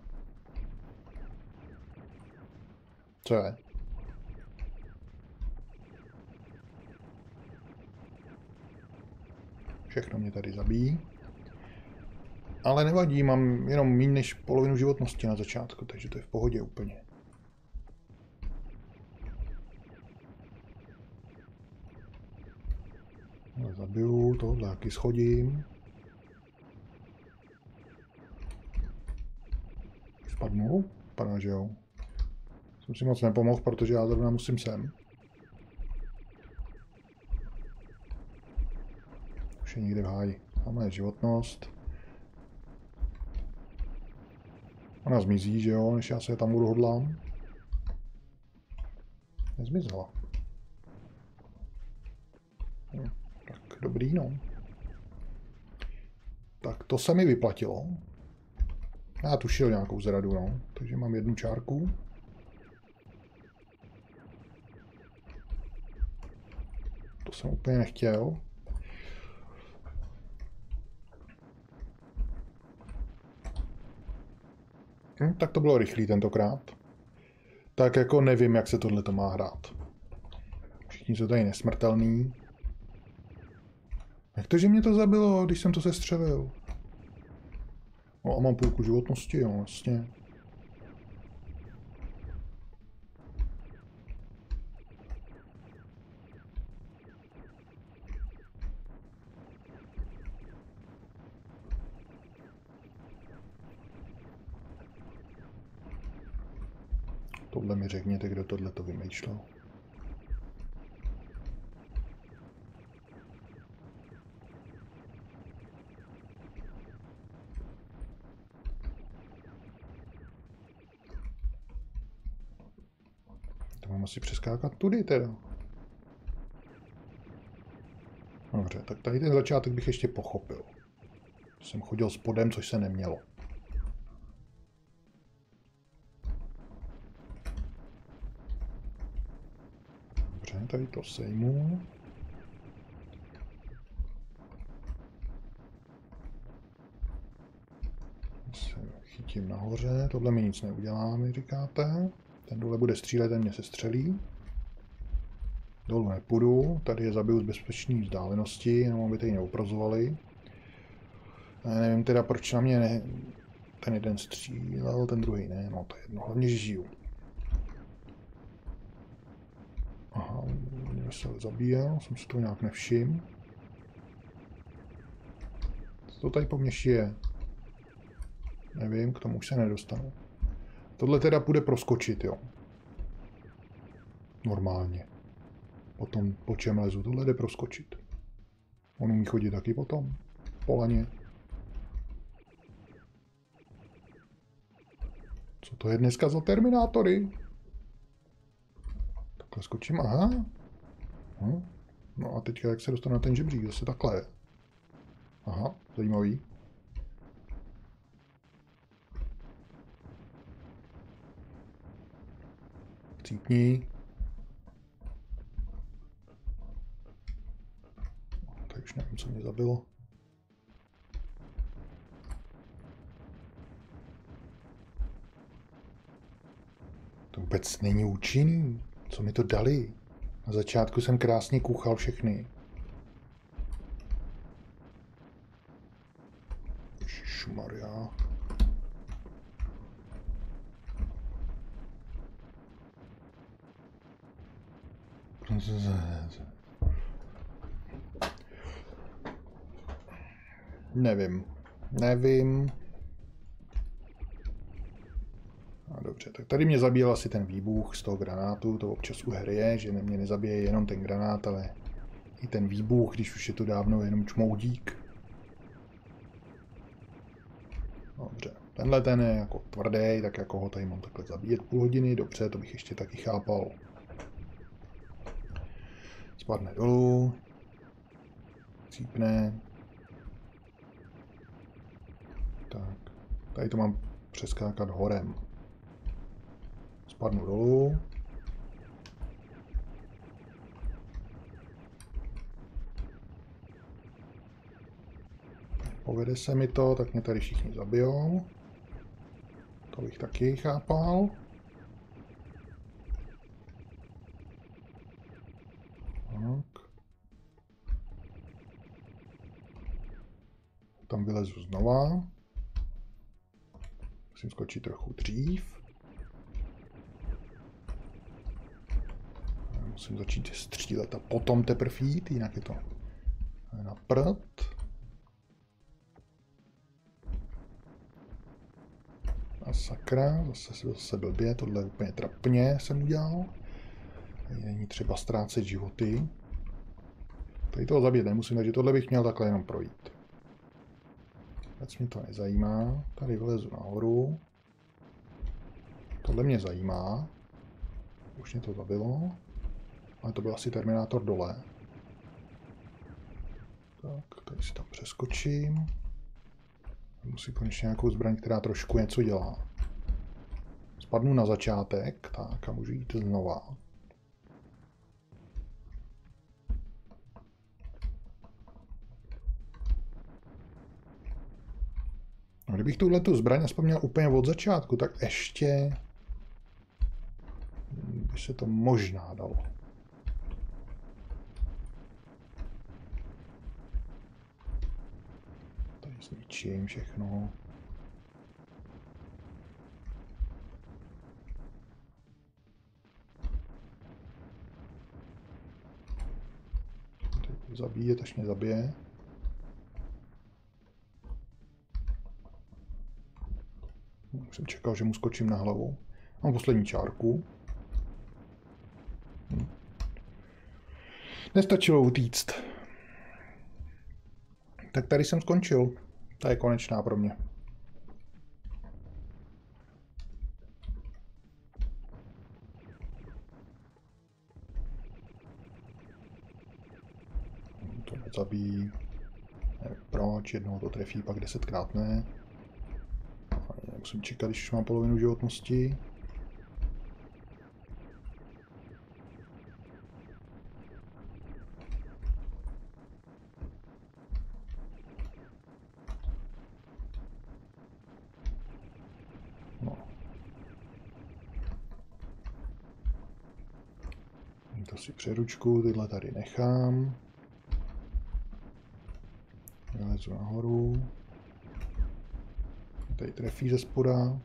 Co je? Všechno mě tady zabíjí. Ale nevadí, mám jenom méně než polovinu životnosti na začátku, takže to je v pohodě úplně. Ale zabiju, tohle taky schodím. Spadnu? Padá, že jo. Jsem si moc nepomohl, protože já zrovna musím sem. Už je někde v háji. Máme životnost. Ona zmizí, že jo, než já se tam budu hodlám. Nezmizela. Hm, tak dobrý, no. Tak to se mi vyplatilo. Já tušil nějakou zradu, no. Takže mám jednu čárku. To jsem úplně nechtěl. Hm, tak to bylo rychlý tentokrát. Tak jako nevím, jak se tohle to má hrát. Všichni jsou tady nesmrtelný. Jak to, že mě to zabilo, když jsem to sestřelil? No a mám půlku životnosti, jo, vlastně. Tohle mi řekněte, kdo tohle to vymýšlel. To mám asi přeskákat tudy teda. Dobře, tak tady ten začátek bych ještě pochopil. Jsem chodil spodem, což se nemělo. tady to sejmu. Se chytím nahoře, tohle mi nic neudělá, mi říkáte. Ten dole bude střílet, ten mě se střelí. Dolů nepůjdu, tady je zabiju z bezpečné vzdálenosti, jenom aby tady neuprazovali. Já nevím teda, proč na mě ne... ten jeden střílel, ten druhý ne, no to je jedno, hlavně, že žiju. Aha, mě se zabíjel, jsem si to nějak nevšiml. Co to tady po mně šije? Nevím, k tomu už se nedostanu. Tohle teda půjde proskočit, jo. Normálně. Potom po čem lezu, tohle jde proskočit. On umí chodit taky potom. Po laně. Co to je dneska za terminátory? Takhle skočím, aha. Hm. No a teďka jak se dostanu na ten žebřík, zase takhle. Aha, zajímavý. Cítní. Tak už nevím, co mě zabilo. To vůbec není účinný. Co mi to dali? Na začátku jsem krásně kuchal všechny. Ježišmarja. Nevím. Nevím. A dobře, tak tady mě zabíjel asi ten výbuch z toho granátu, to občas u hry je, že mě nezabije jenom ten granát, ale i ten výbuch, když už je to dávno jenom čmoudík. Dobře, tenhle ten je jako tvrdý, tak jako ho tady mám takhle zabíjet půl hodiny, dobře, to bych ještě taky chápal. Spadne dolů, cípne. Tak, tady to mám přeskákat horem. Spadnu dolů. Povede se mi to, tak mě tady všichni zabijou. To bych taky chápal. Tak. Tam vylezu znova. Musím skočit trochu dřív. Musím začít střílet a potom teprve jít, jinak je to na prd. A sakra, zase, zase blbě, tohle úplně trapně jsem udělal. Tady není třeba ztrácet životy. Tady toho zabít nemusím, takže tohle bych měl takhle jenom projít. Vůbec mě to nezajímá. Tady vylezu nahoru. Tohle mě zajímá. Už mě to zabilo. Ale to byl asi terminátor dole. Tak, tady si tam přeskočím. Musím konečně nějakou zbraň, která trošku něco dělá. Spadnu na začátek, tak a můžu jít znova. A kdybych tuhletu zbraň aspoň měl úplně od začátku, tak ještě by se to možná dalo. Tady zničím všechno. Tady budu zabíjet, až mě zabije. Už jsem čekal, že mu skočím na hlavu. Mám poslední čárku. Hm. Nestačilo utíct. Tak tady jsem skončil. Ta je konečná pro mě. To nezabíjí. Nevím proč, jednou to trefí, pak desetkrát ne. Musím čekat, když už mám polovinu životnosti. si přeručku, tyhle tady nechám. Vylezu nahoru. Tady trefí ze spoda.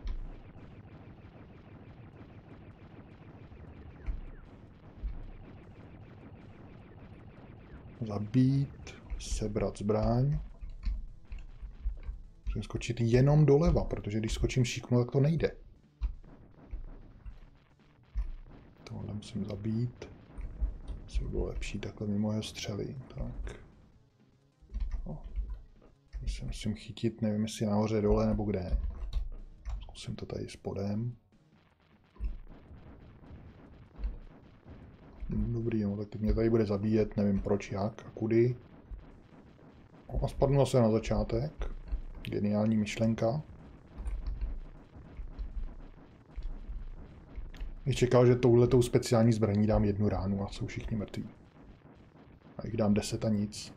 Zabít, sebrat zbraň. Musím skočit jenom doleva, protože když skočím šikmo, tak to nejde. Tohle musím zabít. Asi by bylo lepší takhle mimo jeho střely. Tak. No. Se musím chytit, nevím jestli nahoře, dole nebo kde. Zkusím to tady spodem. Dobrý, no, tak teď mě tady bude zabíjet, nevím proč, jak a kudy. A spadnu se na začátek. Geniální myšlenka. Když čekal, že touhletou speciální zbraní dám jednu ránu a jsou všichni mrtví. A jich dám deset a nic.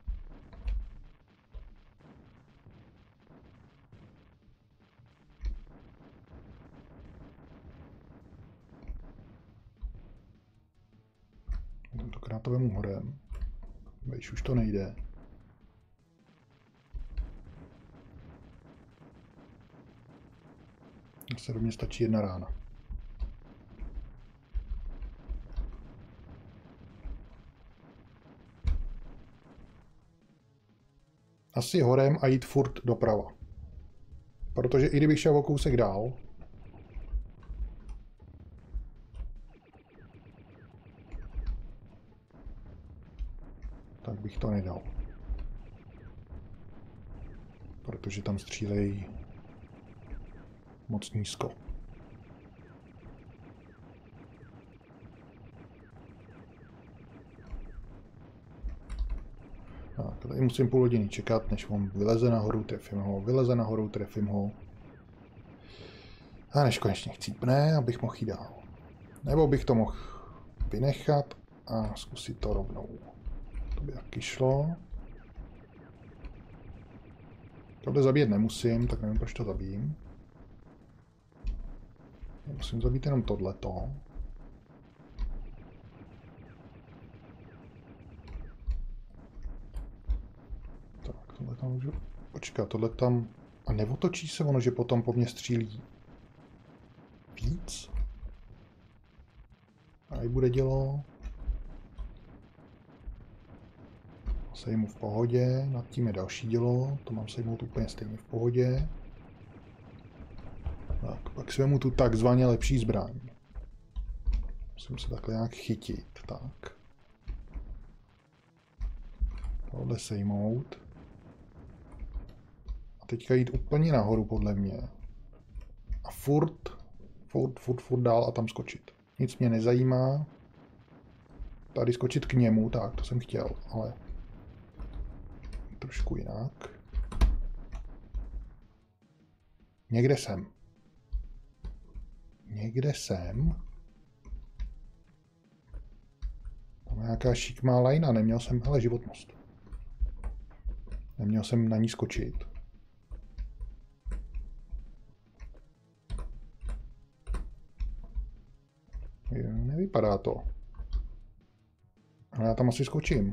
Tentokrát to vemu horem. Když už to nejde. Se do mě stačí jedna rána. Asi horem a jít furt doprava. Protože i kdybych šel o kousek dál, tak bych to nedal. Protože tam střílejí moc nízko. Tak, tady musím půl hodiny čekat, než on vyleze nahoru, trefím ho, vyleze nahoru, trefím ho. A než konečně chcípne, abych mohl jít dál. Nebo bych to mohl vynechat a zkusit to rovnou. To by taky šlo. Tohle zabíjet nemusím, tak nevím, proč to zabijím. Musím zabít jenom tohleto. Tak, tohle tam můžu... Počkat, tohle tam... A neotočí se ono, že potom po mně střílí víc? A i bude dělo... Sejmu v pohodě, nad tím je další dělo, to mám sejmout úplně stejně v pohodě. Tak, pak si vemu tu takzvaně lepší zbraň. Musím se takhle nějak chytit, tak. Tohle sejmout. A teďka jít úplně nahoru podle mě. A furt, furt, furt, furt dál a tam skočit. Nic mě nezajímá. Tady skočit k němu, tak, to jsem chtěl, ale trošku jinak. Někde jsem. Někde jsem. Tam je nějaká šikmá lajna, neměl jsem, hele, životnost. Neměl jsem na ní skočit. Jo, nevypadá to. Ale já tam asi skočím.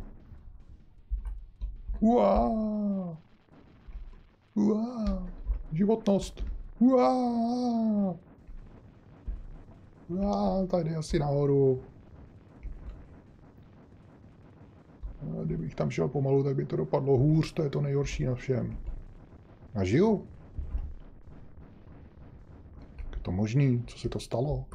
Uá! Uá! Životnost! Uá! Uá! Tady asi nahoru. A kdybych tam šel pomalu, tak by to dopadlo hůř, to je to nejhorší na všem. A žiju? Je to možný? Co se to stalo?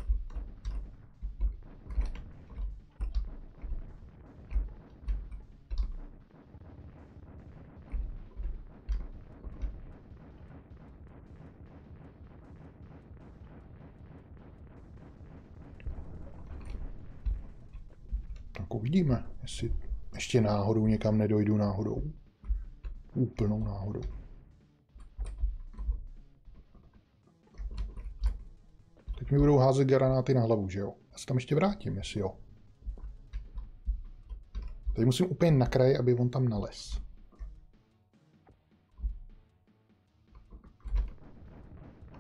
Tak uvidíme, jestli ještě náhodou někam nedojdu náhodou. Úplnou náhodou. Teď mi budou házet granáty na hlavu, že jo? Já se tam ještě vrátím, jestli jo. Teď musím úplně na kraji, aby on tam nalez.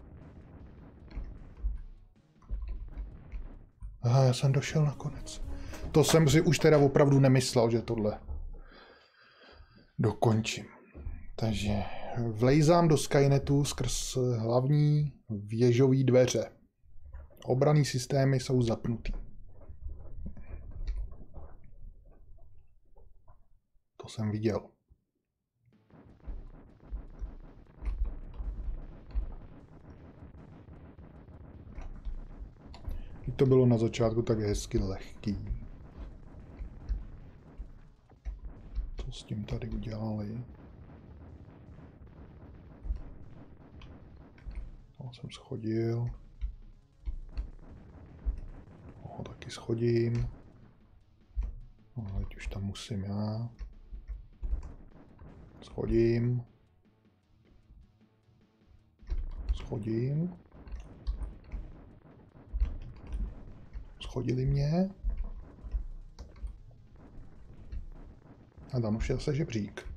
Aha, já jsem došel nakonec. to jsem si už teda opravdu nemyslel, že tohle dokončím. Takže vlejzám do Skynetu skrz hlavní věžové dveře. Obranné systémy jsou zapnutý. To jsem viděl. I to bylo na začátku tak hezky lehký. Co s tím tady udělali? To jsem schodil. Ho taky schodím. No, teď už tam musím já. Schodím. Schodím. Schodili mě. A tam už je zase žebřík.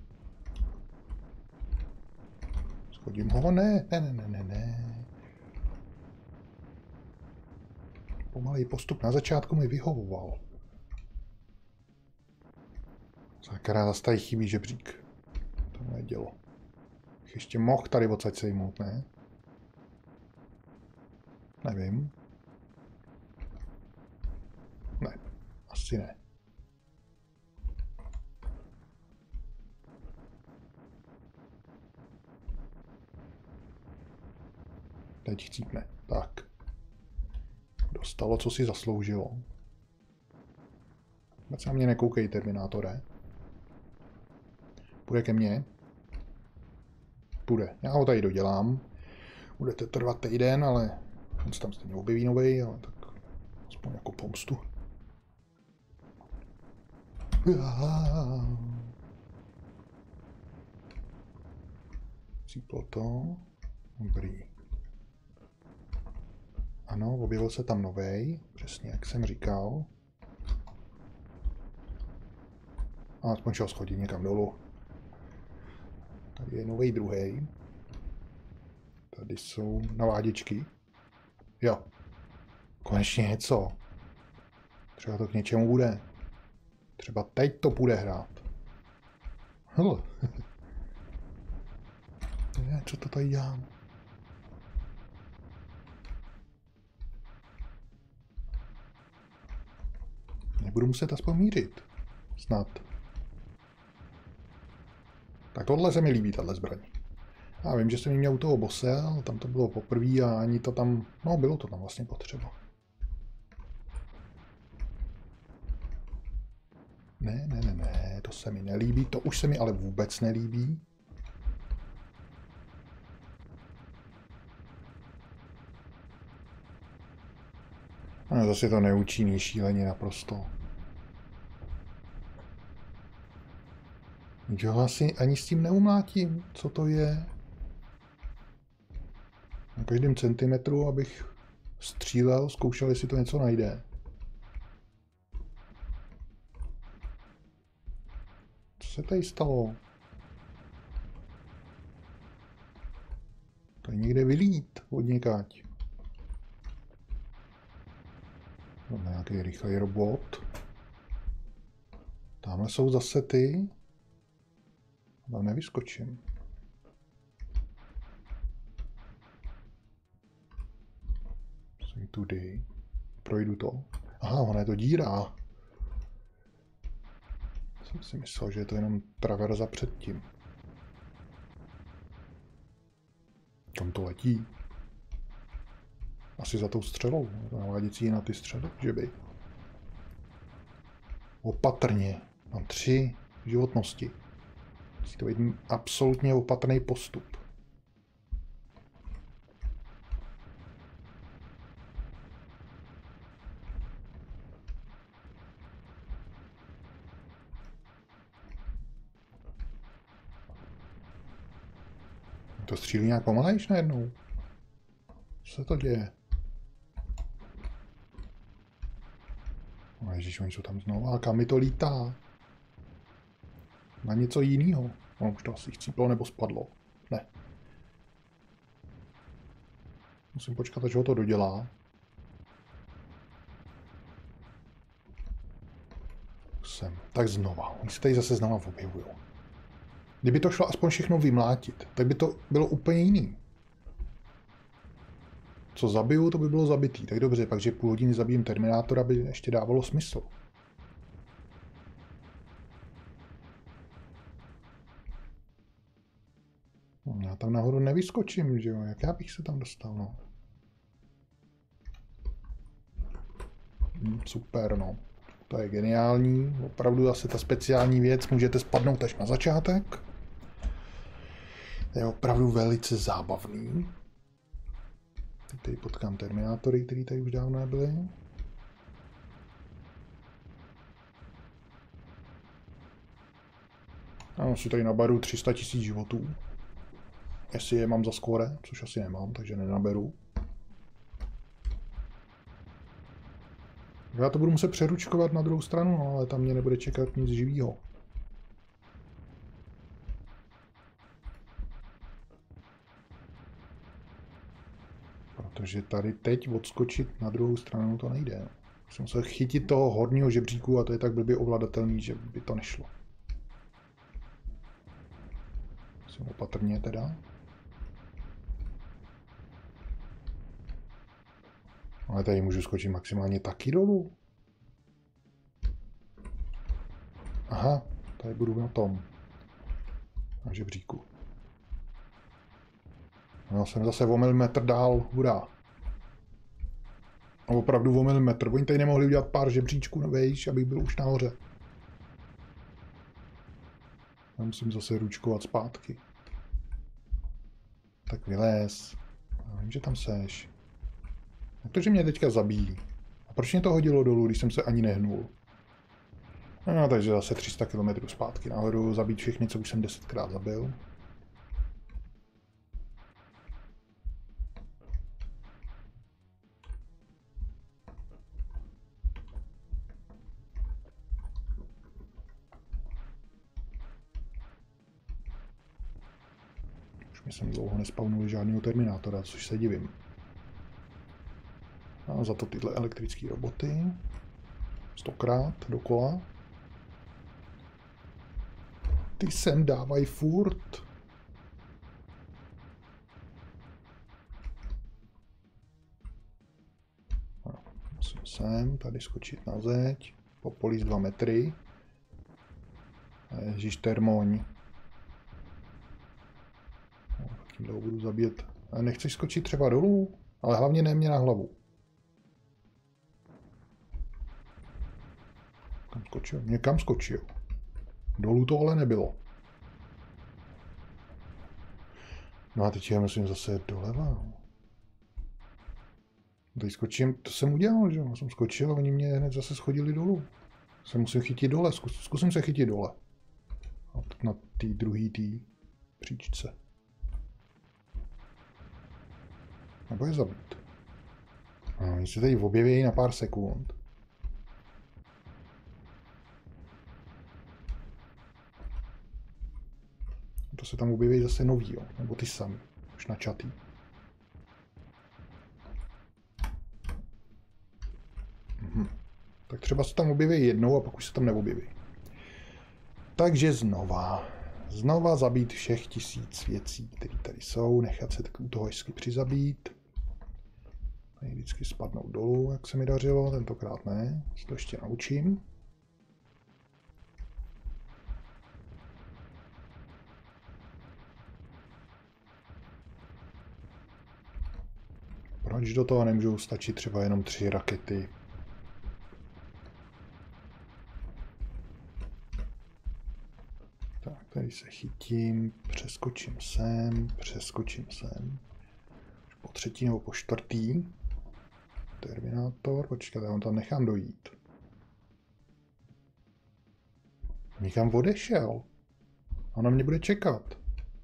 Schodím ho? Ne, ne, ne, ne, ne, ne. Pomalý postup na začátku mi vyhovoval. Sakra, zase tady chybí žebřík. To moje dělo. Ještě mohl tady odsaď sejmout, ne? Nevím. Ne, asi ne. Teď chcípne. Tak. Dostalo, co si zasloužilo. Vůbec se na mě nekoukej, Terminátore. Půjde ke mně? Půjde. Já ho tady dodělám. Bude to trvat týden, ale on se tam stejně objeví novej, ale tak aspoň jako pomstu. Cíplo to. Dobrý. Ano, objevil se tam novej, přesně jak jsem říkal. A aspoň šel schodit někam dolů. Tady je novej druhej. Tady jsou naváděčky. Jo. Konečně něco. Třeba to k něčemu bude. Třeba teď to bude hrát. Hele. Ne, co to tady dělám? Nebudu muset aspoň mířit. Snad. Tak tohle se mi líbí, tahle zbraň. Já vím, že jsem jí měl u toho bose, ale tam to bylo poprvé a ani to tam... No, bylo to tam vlastně potřeba. Ne, ne, ne, ne, to se mi nelíbí. To už se mi ale vůbec nelíbí. A zase to neúčinný šíleně naprosto. Jo, asi ani s tím neumlátím, co to je. Na každém centimetru, abych střílel, zkoušel, jestli to něco najde. Co se tady stalo? To je někde vylít od někať. Máme nějaký rychlý robot. Tamhle jsou zase ty. Ale nevyskočím. Jsem tudy. Projdu to. Aha, ona je to díra. Jsem si myslel, že je to jenom traverza předtím. Kam to letí? Asi za tou střelou. Naváděcí na ty střely, že by. Opatrně. Mám tři životnosti. Musí to být absolutně opatrný postup. To střílí nějak pomalejš najednou. Co se to děje? No ježiš, oni jsou tam znovu. A kam mi to lítá? Na něco jiného. No, už to asi chcíplo nebo spadlo. Ne. Musím počkat, až ho to dodělá. sem. Tak znova. Oni se tady zase znova objevují. Kdyby to šlo aspoň všechno vymlátit, tak by to bylo úplně jiný. Co zabiju, to by bylo zabitý. Tak dobře, pak, že půl hodiny zabijem Terminátora, by ještě dávalo smysl. No, já tam nahoru nevyskočím, že jo? Jak já bych se tam dostal, no? Hm, super, no. To je geniální. Opravdu zase ta speciální věc. Můžete spadnout až na začátek. To je opravdu velice zábavný. Teď tady potkám Terminátory, který tady už dávno nebyli. Ano, si tady naberu tři sta tisíc životů. Jestli je mám za skóre, což asi nemám, takže nenaberu. Já to budu muset přeručkovat na druhou stranu, no, ale tam mě nebude čekat nic živýho. Protože tady teď odskočit na druhou stranu to nejde. Musím se chytit toho horního žebříku a to je tak blbě ovladatelný, že by to nešlo. Musím opatrně teda. Ale tady můžu skočit maximálně taky dolů. Aha, tady budu na tom. Na žebříku. No, jsem zase o milimetr dál, hurá. A opravdu o milimetr. Oni tady nemohli udělat pár žebříčků novejš, abych byl už nahoře. Já musím zase ručkovat zpátky. Tak vylez. Já vím, že tam seš. Protože mě teďka zabíjí. A proč mě to hodilo dolů, když jsem se ani nehnul? No, takže zase tři sta kilometrů zpátky nahoru, zabít všechny, co už jsem desetkrát zabil. Už mě jsem dlouho nespawnul žádného Terminátora, což se divím. A za to tyhle elektrické roboty. Stokrát dokola. Ty sem dávaj furt. No, musím sem tady skočit na zeď. Popolíst dva metry. Ježíš, termoň. No, takým dlouho budu zabít. A nechceš skočit třeba dolů? Ale hlavně ne mě na hlavu. Kam skočil? Někam skočil. Dolů to ale nebylo. No a teď já myslím zase doleva. Teď skočím, to jsem udělal, že jo? Jsem skočil a oni mě hned zase schodili dolů. Se musím chytit dole, zkus, zkusím se chytit dole. A na té druhé té příčce. Nebo je zabít. A oni se tady objeví na pár sekund. To se tam objeví zase nový, jo? Nebo ty sami, už načatý. Mhm. Tak třeba se tam objeví jednou a pak už se tam neobjeví. Takže znova. Znova zabít všech tisíc věcí, které tady jsou, nechat se tak u toho hezky přizabít. Tady vždycky spadnout dolů, jak se mi dařilo, tentokrát ne, se to ještě naučím. Proč do toho nemůžou stačit třeba jenom tři rakety? Tak, tady se chytím, přeskočím sem, přeskočím sem. Po třetí nebo po čtvrtý. Terminátor, počkat, já ho tam nechám dojít. Někam odešel. Ona mě bude čekat.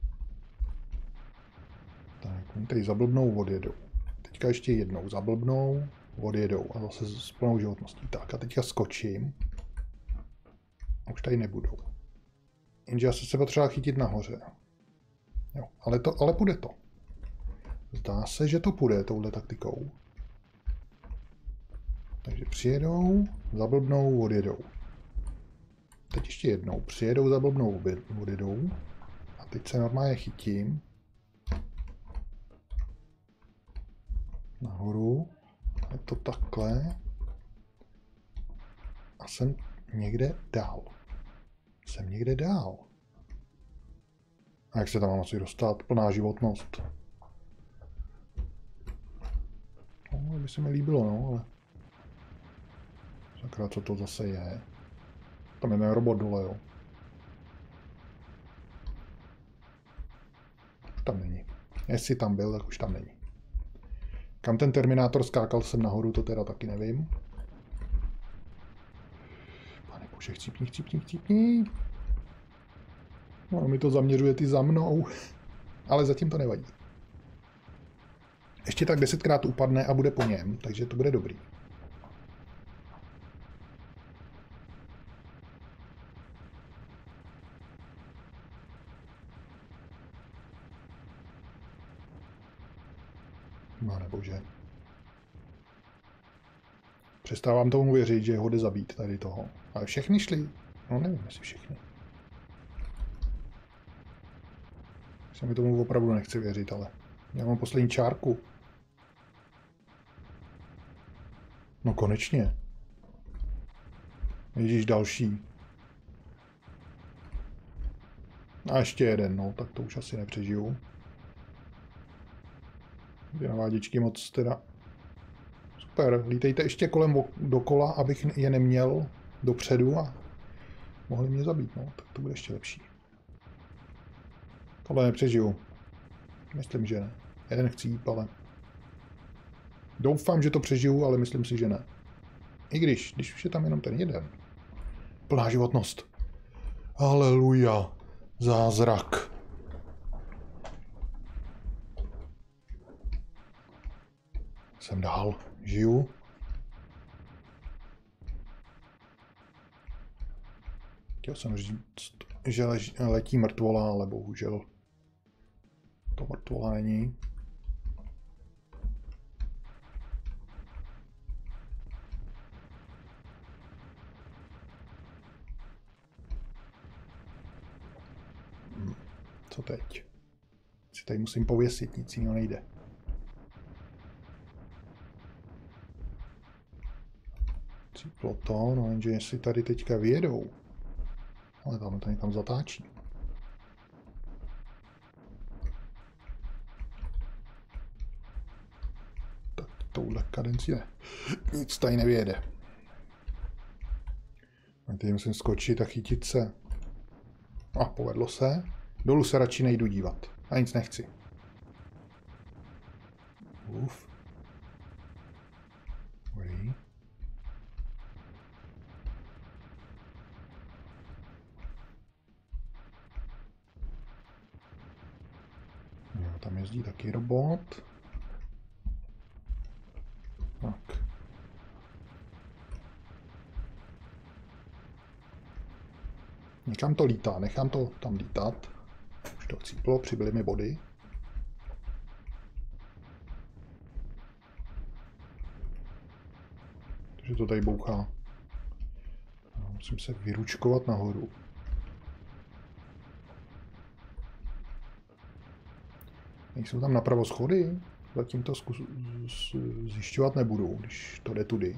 Tak, oni tady zablbnou, odjedou. Teďka ještě jednou zablbnou, odjedou a zase s plnou životností. Tak a teďka skočím. A už tady nebudou. Jenže já se potřeba chytit nahoře. Jo, ale, to, ale půjde to. Zdá se, že to půjde touhle taktikou. Takže přijedou, zablbnou, odjedou. teď ještě jednou. Přijedou za blbnou vodidou. A teď se normálně chytím. Nahoru. Je to takhle. A jsem někde dál. Jsem někde dál. A jak se tam mám asi dostat? Plná životnost. No, by se mi líbilo, no, ale... Sakra, co to zase je? Tam je ten robot dole, jo. Už tam není. Jestli tam byl, tak už tam není. Kam ten Terminátor skákal sem nahoru, to teda taky nevím. Pane bože, chcípni, chcípni, chcípni. No, mi to zaměřuje ty za mnou. Ale zatím to nevadí. Ještě tak desetkrát upadne a bude po něm, takže to bude dobrý. No nebože. Přestávám tomu věřit, že ho jde zabít tady toho. Ale všechny šli. No nevím, jestli všechny. Se mi tomu opravdu nechci věřit, ale já mám poslední čárku. No konečně. Ježíš, další. A ještě jeden, no, tak to už asi nepřežiju. Ty naváděčky moc teda... Super, lítejte ještě kolem dokola, abych je neměl dopředu a mohli mě zabít, no, tak to bude ještě lepší. Tohle nepřežiju. Myslím, že ne. Jeden chcíp, ale... Doufám, že to přežiju, ale myslím si, že ne. I když, když už je tam jenom ten jeden. Plná životnost. Haleluja. Zázrak. Jsem dál. Žiju. Chtěl jsem říct, že letí mrtvola, ale bohužel to mrtvola není. Hm. Co teď? Si tady musím pověsit, nic jiného nejde. Cíplo to, no jenže jestli tady teďka vyjedou. Ale tam to někam zatáčí. Tak touhle kadenci ne. Nic tady nevyjede. A teď musím skočit a chytit se. A povedlo se. Dolů se radši nejdu dívat. A nic nechci. Uf. Dobrý. Jo, tam jezdí taky robot. Tak. Někam to lítá, nechám to tam lítat. Už to chcíplo, přibyly mi body. Takže to tady bouchá. Musím se vyručkovat nahoru. Nejsou tam napravo schody? Zatím to zkus, zjišťovat nebudu, když to jde tudy.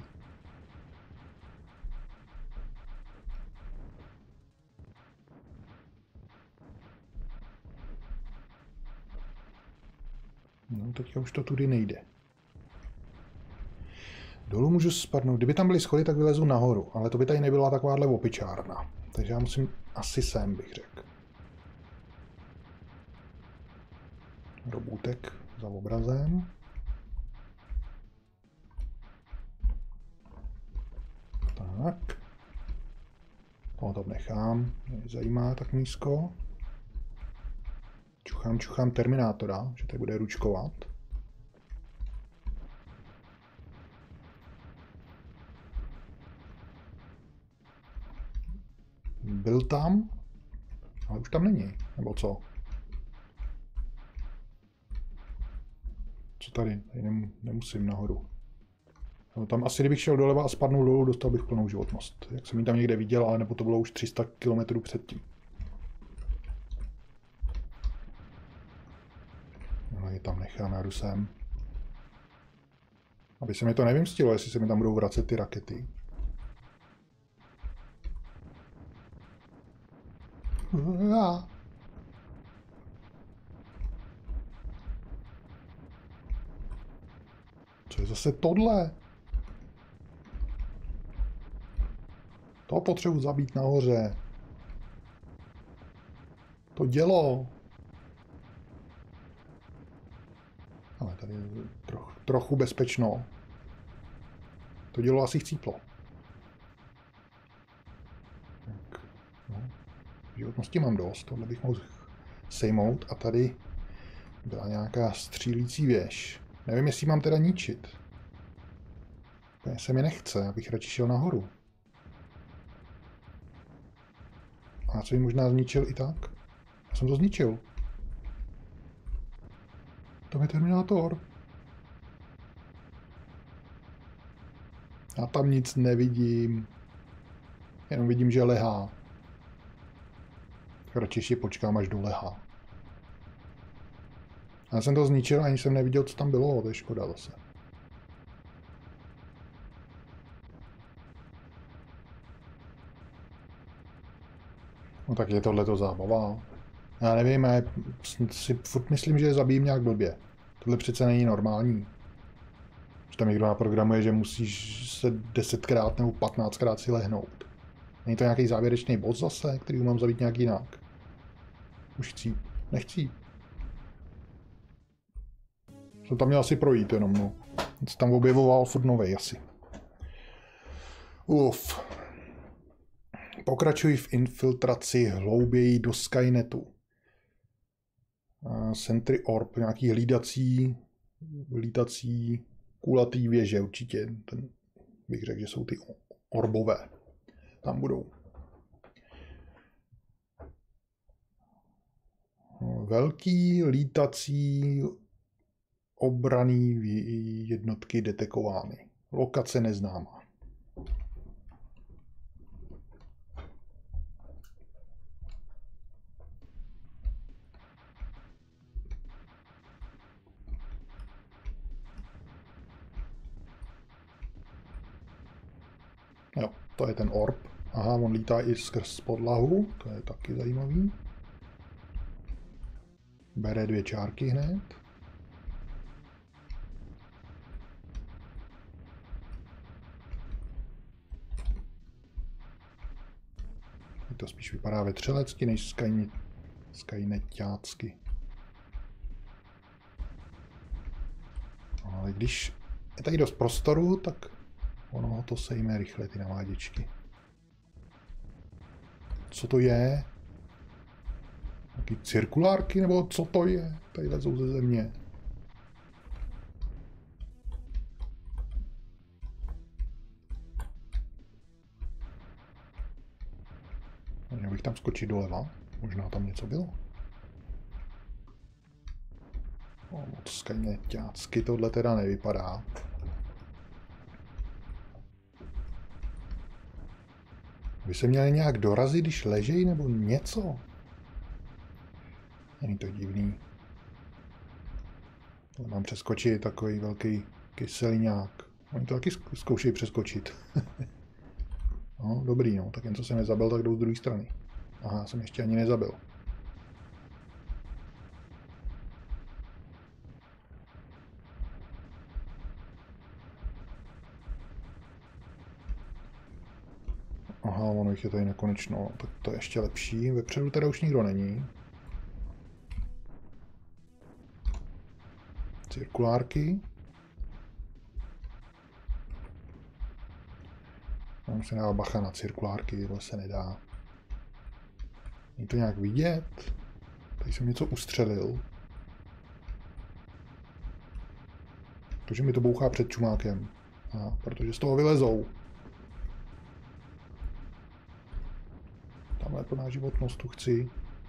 No, teďka už to tudy nejde. Dolů můžu spadnout. Kdyby tam byly schody, tak vylezu nahoru. Ale to by tady nebyla takováhle opičárna. Takže já musím asi sem, bych řekl. Robůtek za obrazem. Tak. O, to nechám. Mě zajímá tak nízko. Čuchám, čuchám Terminátora, že tady bude ručkovat. Byl tam, ale už tam není, nebo co? Co tady? Tady nemusím nahoru. No, tam asi, kdybych šel doleva a spadnul dolů, dostal bych plnou životnost. Jak jsem ji tam někde viděl, ale nebo to bylo už tři sta kilometrů předtím. No, je tam necháme, jdu sem. Aby se mi to nevymstilo, jestli se mi tam budou vracet ty rakety. Ja. Co je zase tohle? To potřebuji zabít nahoře. To dělo. Ale tady je troch, trochu bezpečno. To dělo asi chcíplo. Tak, no. Životnosti mám dost, tohle bych mohl sejmout a tady byla nějaká střílící věž. Nevím, jestli mám teda ničit. Úplně se mi nechce, abych radši šel nahoru. A co jim možná zničil i tak? Já jsem to zničil. Tam je Terminátor. Já tam nic nevidím. Jenom vidím, že lehá. Radši ještě počkám, až dolehá. Já jsem to zničil, ani jsem neviděl, co tam bylo. To je škoda zase. No tak je tohleto zábava. Já nevím, já si furt myslím, že je zabijím nějak blbě. Tohle přece není normální. Že tam někdo naprogramuje, že musíš se desetkrát nebo patnáctkrát si lehnout. Není to nějaký závěrečný boss zase, který mám zabít nějak jinak? Už chci. Nechci. Jsem tam měl asi projít jenom, no. Se tam objevoval furt novej asi. Uf. Pokračuji v infiltraci hlouběji do Skynetu. Sentry Orb, nějaký hlídací, lítací, kulatý věže určitě. Ten bych řekl, že jsou ty orbové. Tam budou. Velký lítací obranný jednotky detekovány. Lokace neznámá. Jo, to je ten orb. Aha, on lítá i skrz podlahu, to je taky zajímavý. Bere dvě čárky hned. To spíš vypadá vetřelecky než Skynet, Skynetácky. Ale když je tady dost prostoru, tak ono to sejme rychle, ty naváděčky. Co to je? Taky cirkulárky, nebo co to je? Tady lezou ze země. Měl bych tam skočit doleva. Možná tam něco bylo. O, moc skynetácky tohle teda nevypadá. By se měli nějak dorazit, když ležejí, nebo něco? Není to divný. Ale mám přeskočit takový velký kyseliňák. Oni to taky zkoušejí přeskočit. No, dobrý, no. Tak jen co jsem nezabil, tak jdou z druhé strany. Aha, jsem ještě ani nezabil. Aha, ono jich je tady nekonečno, tak to je ještě lepší. Vepředu teda už nikdo není. Cirkulárky. Mám se dát bacha na cirkulárky, tohle se nedá. Není to nějak vidět? Tady jsem něco ustřelil. Protože mi to bouchá před čumákem. Aha, protože z toho vylezou. Tamhle plná životnost tu chci.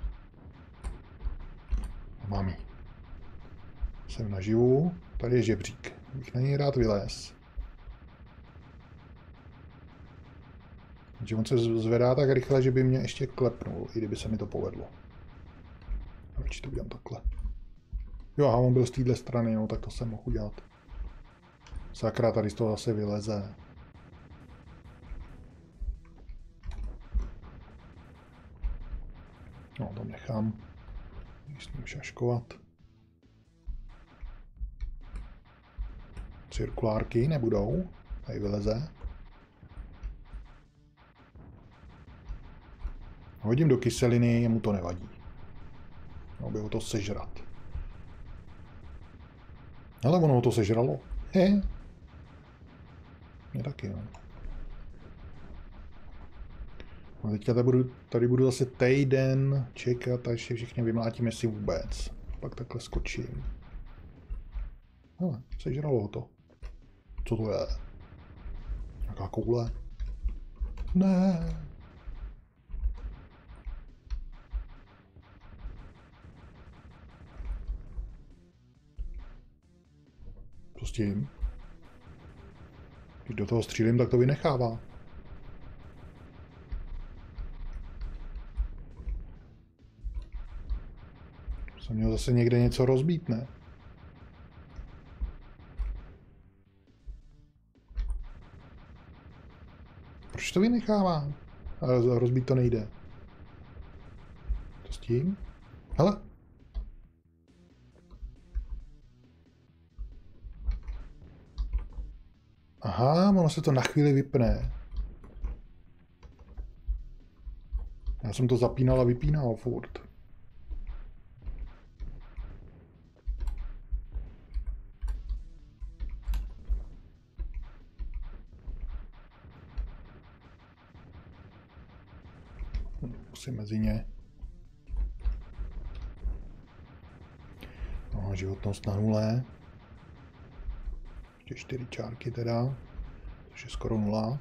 A mám ji. Jsem naživu. Tady je žebřík. Bych na něj rád vylez. Takže on se zvedá tak rychle, že by mě ještě klepnul, i kdyby se mi to povedlo. Radši to udělám takhle. Jo, a on byl z téhle strany, no, tak to jsem mohl udělat. Sakra, tady z toho zase vyleze. No, tam nechám. S ním šaškovat. Cirkulárky nebudou. Tady vyleze. Hodím do kyseliny, jemu to nevadí. No, by ho to sežrat. Ale ono ho to sežralo. He. Mě taky, no. A teďka tady budu, tady budu zase týden čekat, až je všichni vymlátím, jestli vůbec. Pak takhle skočím. Hele, sežralo ho to. Co to je? Nějaká koule? Ne. Co s tím? Když do toho střílím, tak to vynechává. Jsem měl zase někde něco rozbít, ne? Proč to vynechává? Ale rozbít to nejde. Co s tím? Hele. Aha, ono se to na chvíli vypne. Já jsem to zapínal a vypínal furt. Musím mezi ně. No, životnost na nule. Ještě čtyři čárky teda, což je skoro nula.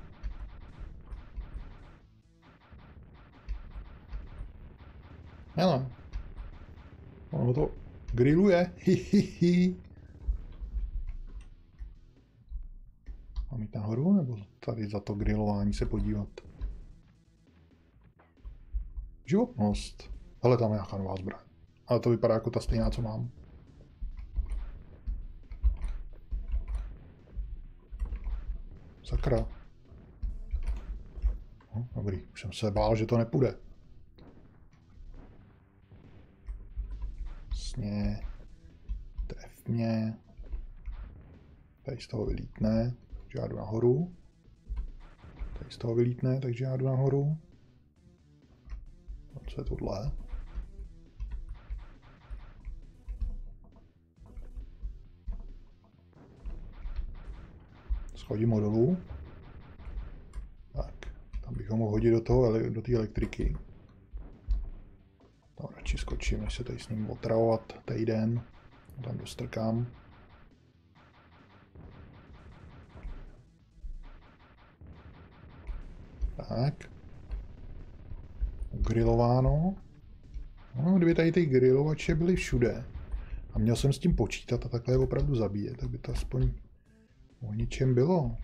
Hele, ono to grilluje, hihihi. Mám jít nahoru, nebo tady za to grilování se podívat? Životnost. Hele, tam je nějaká nová zbraň. Ale to vypadá jako ta stejná, co mám. Sakra. No, dobrý, už jsem se bál, že to nepůjde. Jasně. Tref mě. Tady z toho vylítne, takže já jdu nahoru. Tady z toho vylítne, takže já jdu nahoru. A co je tohle? Schodím ho dolů. Tak, tam bych ho mohl hodit do toho, do té elektriky. Tam radši skočím, než se tady s ním otravovat týden. Tam dostrkám. Tak. Grilováno. No, kdyby tady ty grilovače byly všude a měl jsem s tím počítat a takhle je opravdu zabíjet, tak by to aspoň o ničem bylo.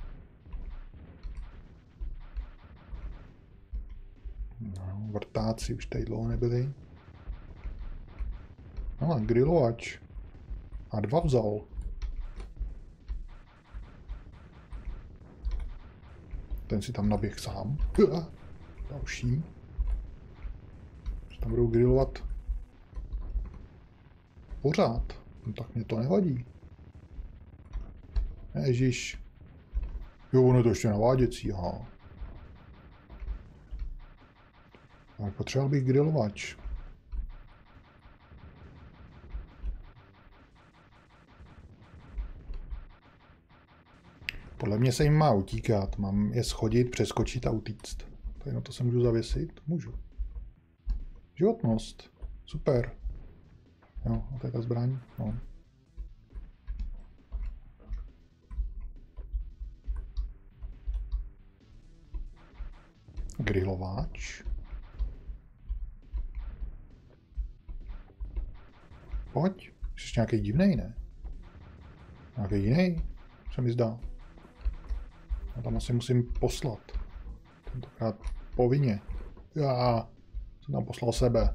No, vrtáci už tady dlouho nebyli. No, grilovač. A dva vzal. Ten si tam naběh sám. Další. Tam budou grillovat pořád. No, tak mě to nevadí. Ježiš. Jo, ono je to ještě naváděcí, aha. Ale potřeboval bych grilovač. Podle mě se jim má utíkat. Mám je schodit, přeskočit a utíct. Tady na to se můžu zavěsit? Můžu. Životnost. Super. Jo, a to je ta zbraň. No. Grilováč. Pojď. Jsi nějaký divnej, ne? Nějaký jiný? Se mi zdá. A tam asi musím poslat. Tentokrát povinně. Já jsem tam poslal sebe.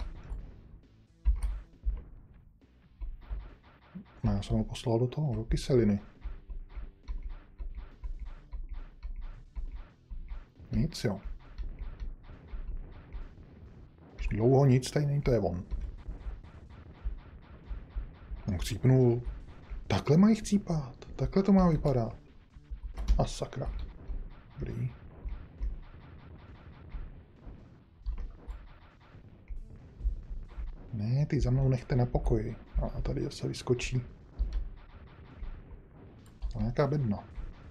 No, já jsem ho poslal do toho, do kyseliny. Nic, jo. Už dlouho nic, tady není, to je on. On chcípnul. Takhle mají chcípat. Takhle to má vypadat. A sakra. Dobrý. Ne, ty za mnou nechte na pokoji. A tady se vyskočí. To je nějaká bedna.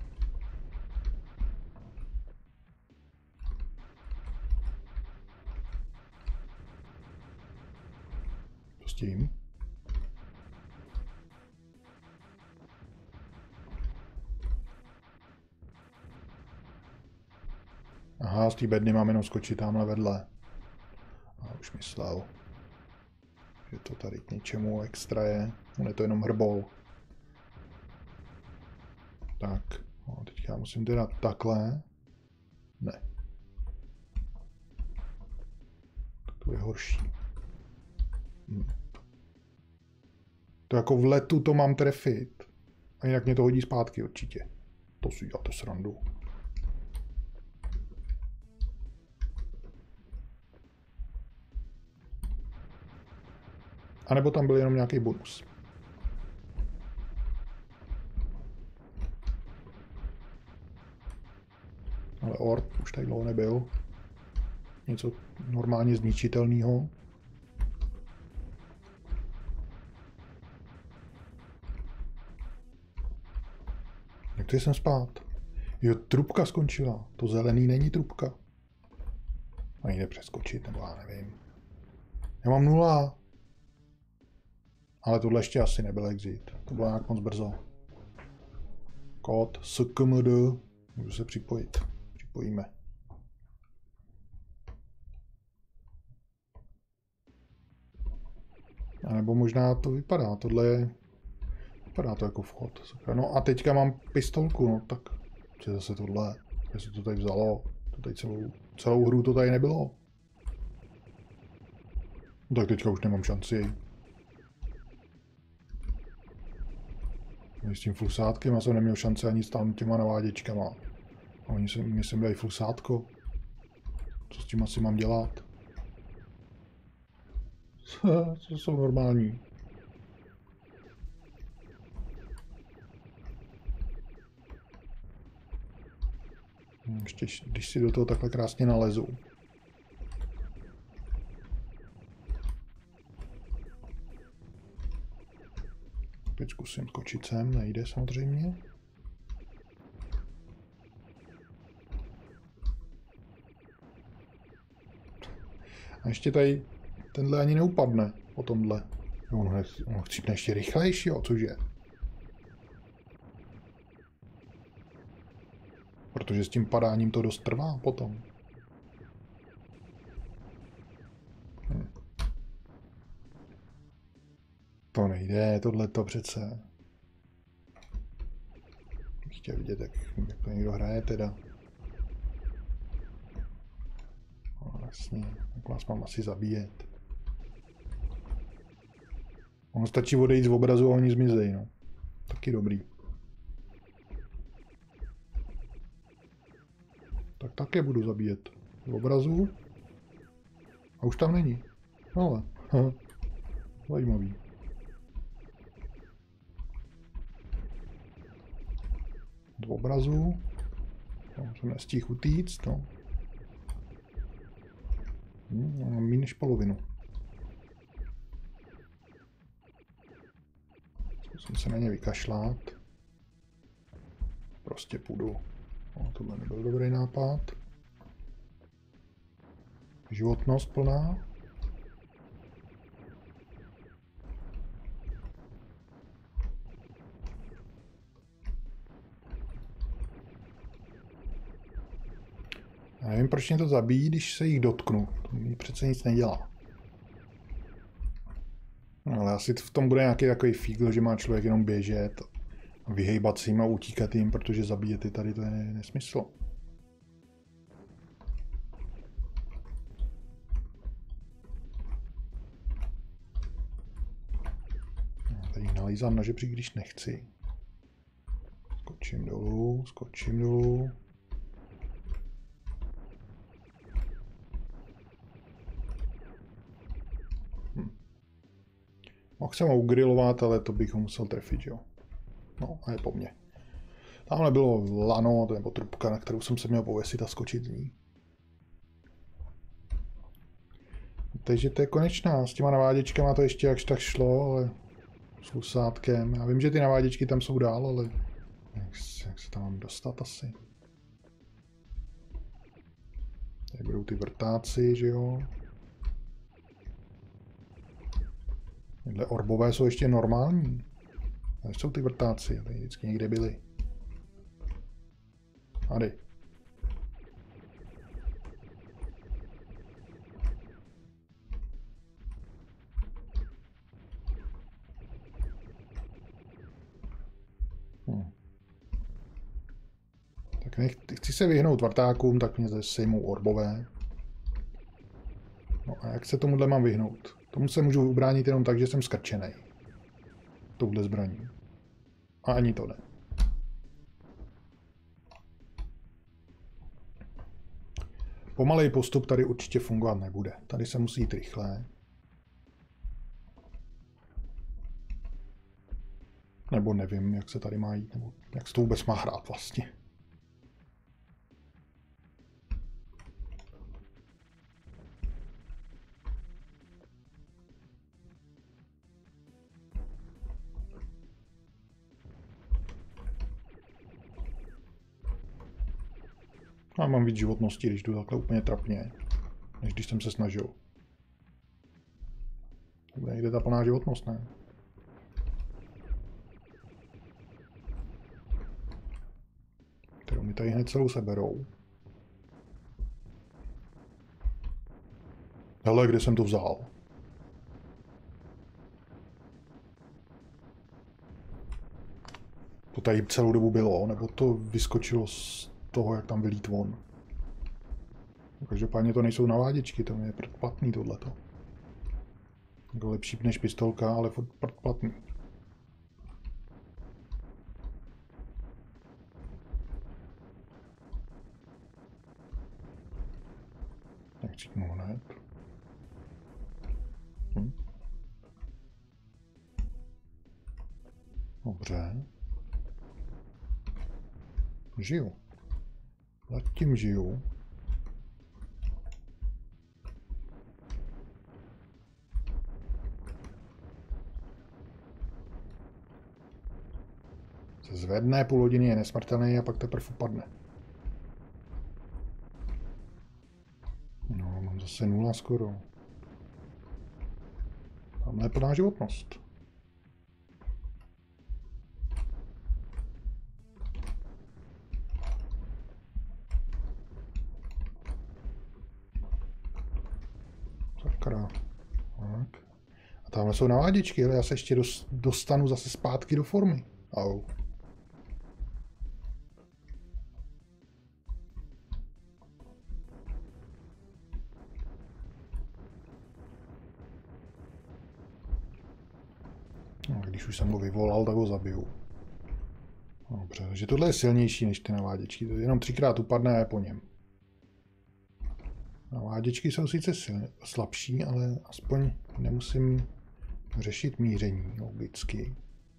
Co s tím? Aha, z té bedny mám jenom skočit tamhle vedle. A už myslel, že to tady k něčemu extra je. On je to jenom hrbol. Tak, no, teď já musím teda takhle. Ne. To je horší. Hm. To jako v letu to mám trefit. A jinak mě to hodí zpátky určitě. To si děláte srandu. A nebo tam byl jenom nějaký bonus. Ale orb už tady dlouho nebyl. Něco normálně zničitelného. Jak to jsem spát? Jo, trubka skončila. To zelený není trubka. A jde přeskočit, nebo já nevím. Já mám nula. Ale tohle ještě asi nebyl exit. To bylo nějak moc brzo. Kód S K M D. Můžu se připojit. Připojíme. A nebo možná to vypadá. Tohle je... Vypadá to jako vchod. No a teďka mám pistolku. No tak... Je zase tohle. Jestli to tady vzalo. To tady celou, celou hru to tady nebylo. No, tak teďka už nemám šanci. S tím flusátkem já jsem neměl šance ani s tam těma naváděčkama. A oni se mi sem dají flusátko. Co s tím asi mám dělat? Co jsou normální. Ještě, když si do toho takhle krásně nalezu. Teď zkusím skočit sem, nejde samozřejmě. A ještě tady tenhle ani neupadne po tomhle. On, on chcípne ještě rychlejší, jo, cože? Protože s tím padáním to dost trvá potom. Hm. To nejde, tohle to přece. Bych chtěl vidět, jak, jak to někdo hraje teda. No, jasně, tak vás mám asi zabíjet. Ono stačí odejít z obrazu a oni zmizejí, no. Taky dobrý. Tak také budu zabíjet. Z obrazu. A už tam není. Ale, aha. Zajímavý. Z obrazu. No, jsem nestihl utíct, no. Hm, mám méně než polovinu. Zkusím se na ně vykašlát. Prostě půjdu. No, tohle nebyl dobrý nápad. Životnost plná. Já nevím, proč mě to zabíjí, když se jich dotknu. To mi přece nic nedělá. No, ale asi v tom bude nějaký takový fígl, že má člověk jenom běžet a vyhejbat se jim a utíkat jim, protože zabíjet je tady, to je nesmysl. Tady nalízám na žebřík, když nechci. Skočím dolů, skočím dolů. Hm. Mohl jsem ho ugrilovat, ale to bych ho musel trefit, jo. No, a je po mně. Tamhle bylo lano, nebo trubka, na kterou jsem se měl pověsit a skočit z ní. Takže to je konečná. S těma naváděčkama to ještě jakž tak šlo, ale s lusátkem. Já vím, že ty naváděčky tam jsou dál, ale jak se, jak se tam mám dostat asi? Tady budou ty vrtáci, že jo? Tyhle orbové jsou ještě normální. Tady jsou ty vrtáci, tady vždycky někde byli. Tady. Hm. Tak nech, chci se vyhnout vrtákům, tak mě zase sejmou orbové. No a jak se tomuhle mám vyhnout? Tomu se můžu ubránit jenom tak, že jsem skrčenej. Touhle zbraní. A ani to ne. Pomalej postup tady určitě fungovat nebude. Tady se musí jít rychle. Nebo nevím, jak se tady má jít, nebo jak se to vůbec má hrát vlastně. Já mám víc životnosti, když jdu takhle úplně trapně, než když jsem se snažil. Bude někde ta plná životnost, ne? Kterou mi tady hned celou seberou. Hele, kde jsem to vzal? To tady celou dobu bylo, nebo to vyskočilo z toho, jak tam vylít von. Každopádně to nejsou naváděčky, to je předplatný tohleto. Jako lepší než pistolka, ale furt předplatný. Tak cítnu hned. Hm. Dobře. Žiju. Zatím žiju. Se zvedne, půl hodiny je nesmrtelný a pak teprve upadne. No, mám zase nula skoro. Tamhle je plná životnost. Sakra. Tak. A tamhle jsou naváděčky, ale já se ještě dostanu zase zpátky do formy. Au. No, když už jsem ho vyvolal, tak ho zabiju. Dobře, takže tohle je silnější než ty naváděčky. To jenom třikrát upadne a je po něm. Naváděčky jsou sice silně, slabší, ale aspoň nemusím řešit míření logicky.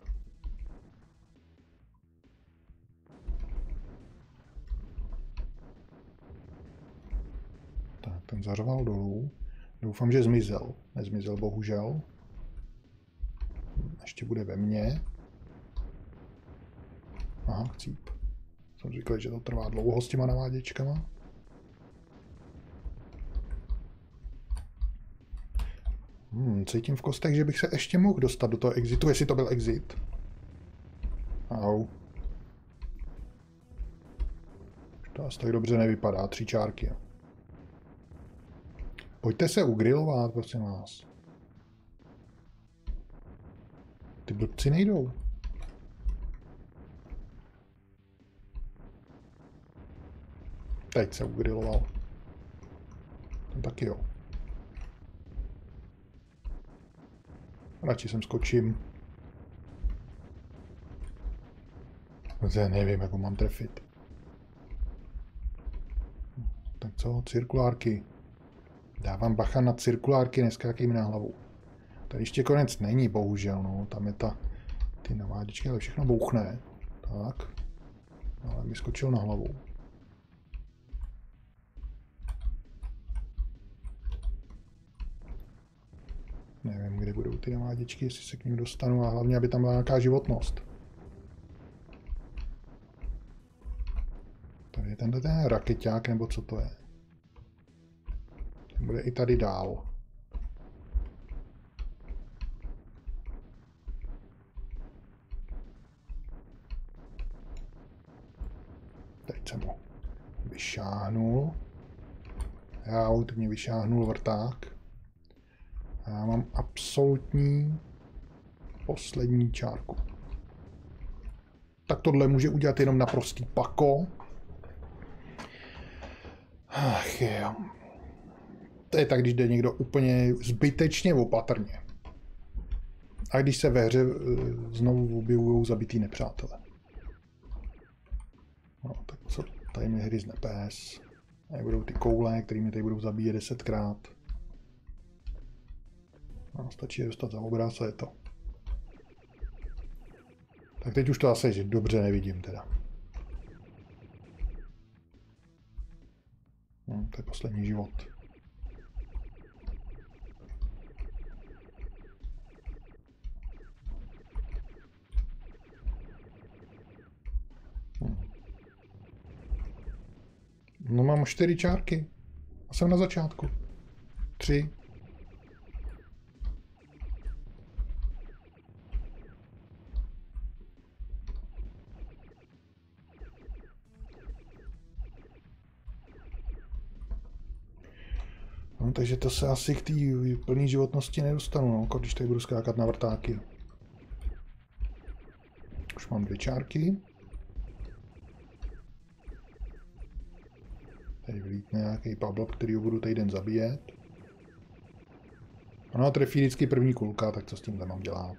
Tak, ten zařval dolů. Doufám, že zmizel. Nezmizel, bohužel. Ještě bude ve mně. Aha, chcíp. Jsem říkal, že to trvá dlouho s těma naváděčkama. Hmm, cítím v kostech, že bych se ještě mohl dostat do toho exitu, jestli to byl exit. Au. To asi tak dobře nevypadá, tři čárky. Pojďte se ugrilovat, prosím vás. Ty blbci nejdou. Teď se ugriloval. Ten taky jo. Radši sem skočím. Já nevím, jak ho mám trefit. Tak co? Cirkulárky. Dávám bacha na cirkulárky, neskákej mi na hlavu. Tady ještě konec není, bohužel, no. Tam je ta, ty naváděčky, ale všechno bouchne. Tak. Ale mi skočil na hlavu. Nevím, kde budou ty naváděčky, jestli se k ním dostanu a hlavně, aby tam byla nějaká životnost. Tady je tenhle ten rakeťák, nebo co to je? Ten bude i tady dál. Teď jsem ho vyšáhnul. Já, teď mě vyšáhnul vrták. A já mám absolutní poslední čárku. Tak tohle může udělat jenom naprostý pako. Ach jo. To je tak, když jde někdo úplně zbytečně opatrně. A když se ve hře znovu objevují zabitý nepřátelé. No, tak co? Tady mi hryzne pes. Tady budou ty koule, kterými tady budou zabíjet desetkrát. No, stačí je dostat za obraz a je to. Tak teď už to asi že dobře nevidím teda. No, to je poslední život. Hm. No mám čtyři čárky. A jsem na začátku. Tři. No, takže to se asi k té plné životnosti nedostanu, no, když tady budu skákat na vrtáky. Už mám dvě čárky. Tady vlítne nějaký pavlok, který ho budu týden zabíjet. Ono trefí vždycky první kulka, tak co s tím mám dělat?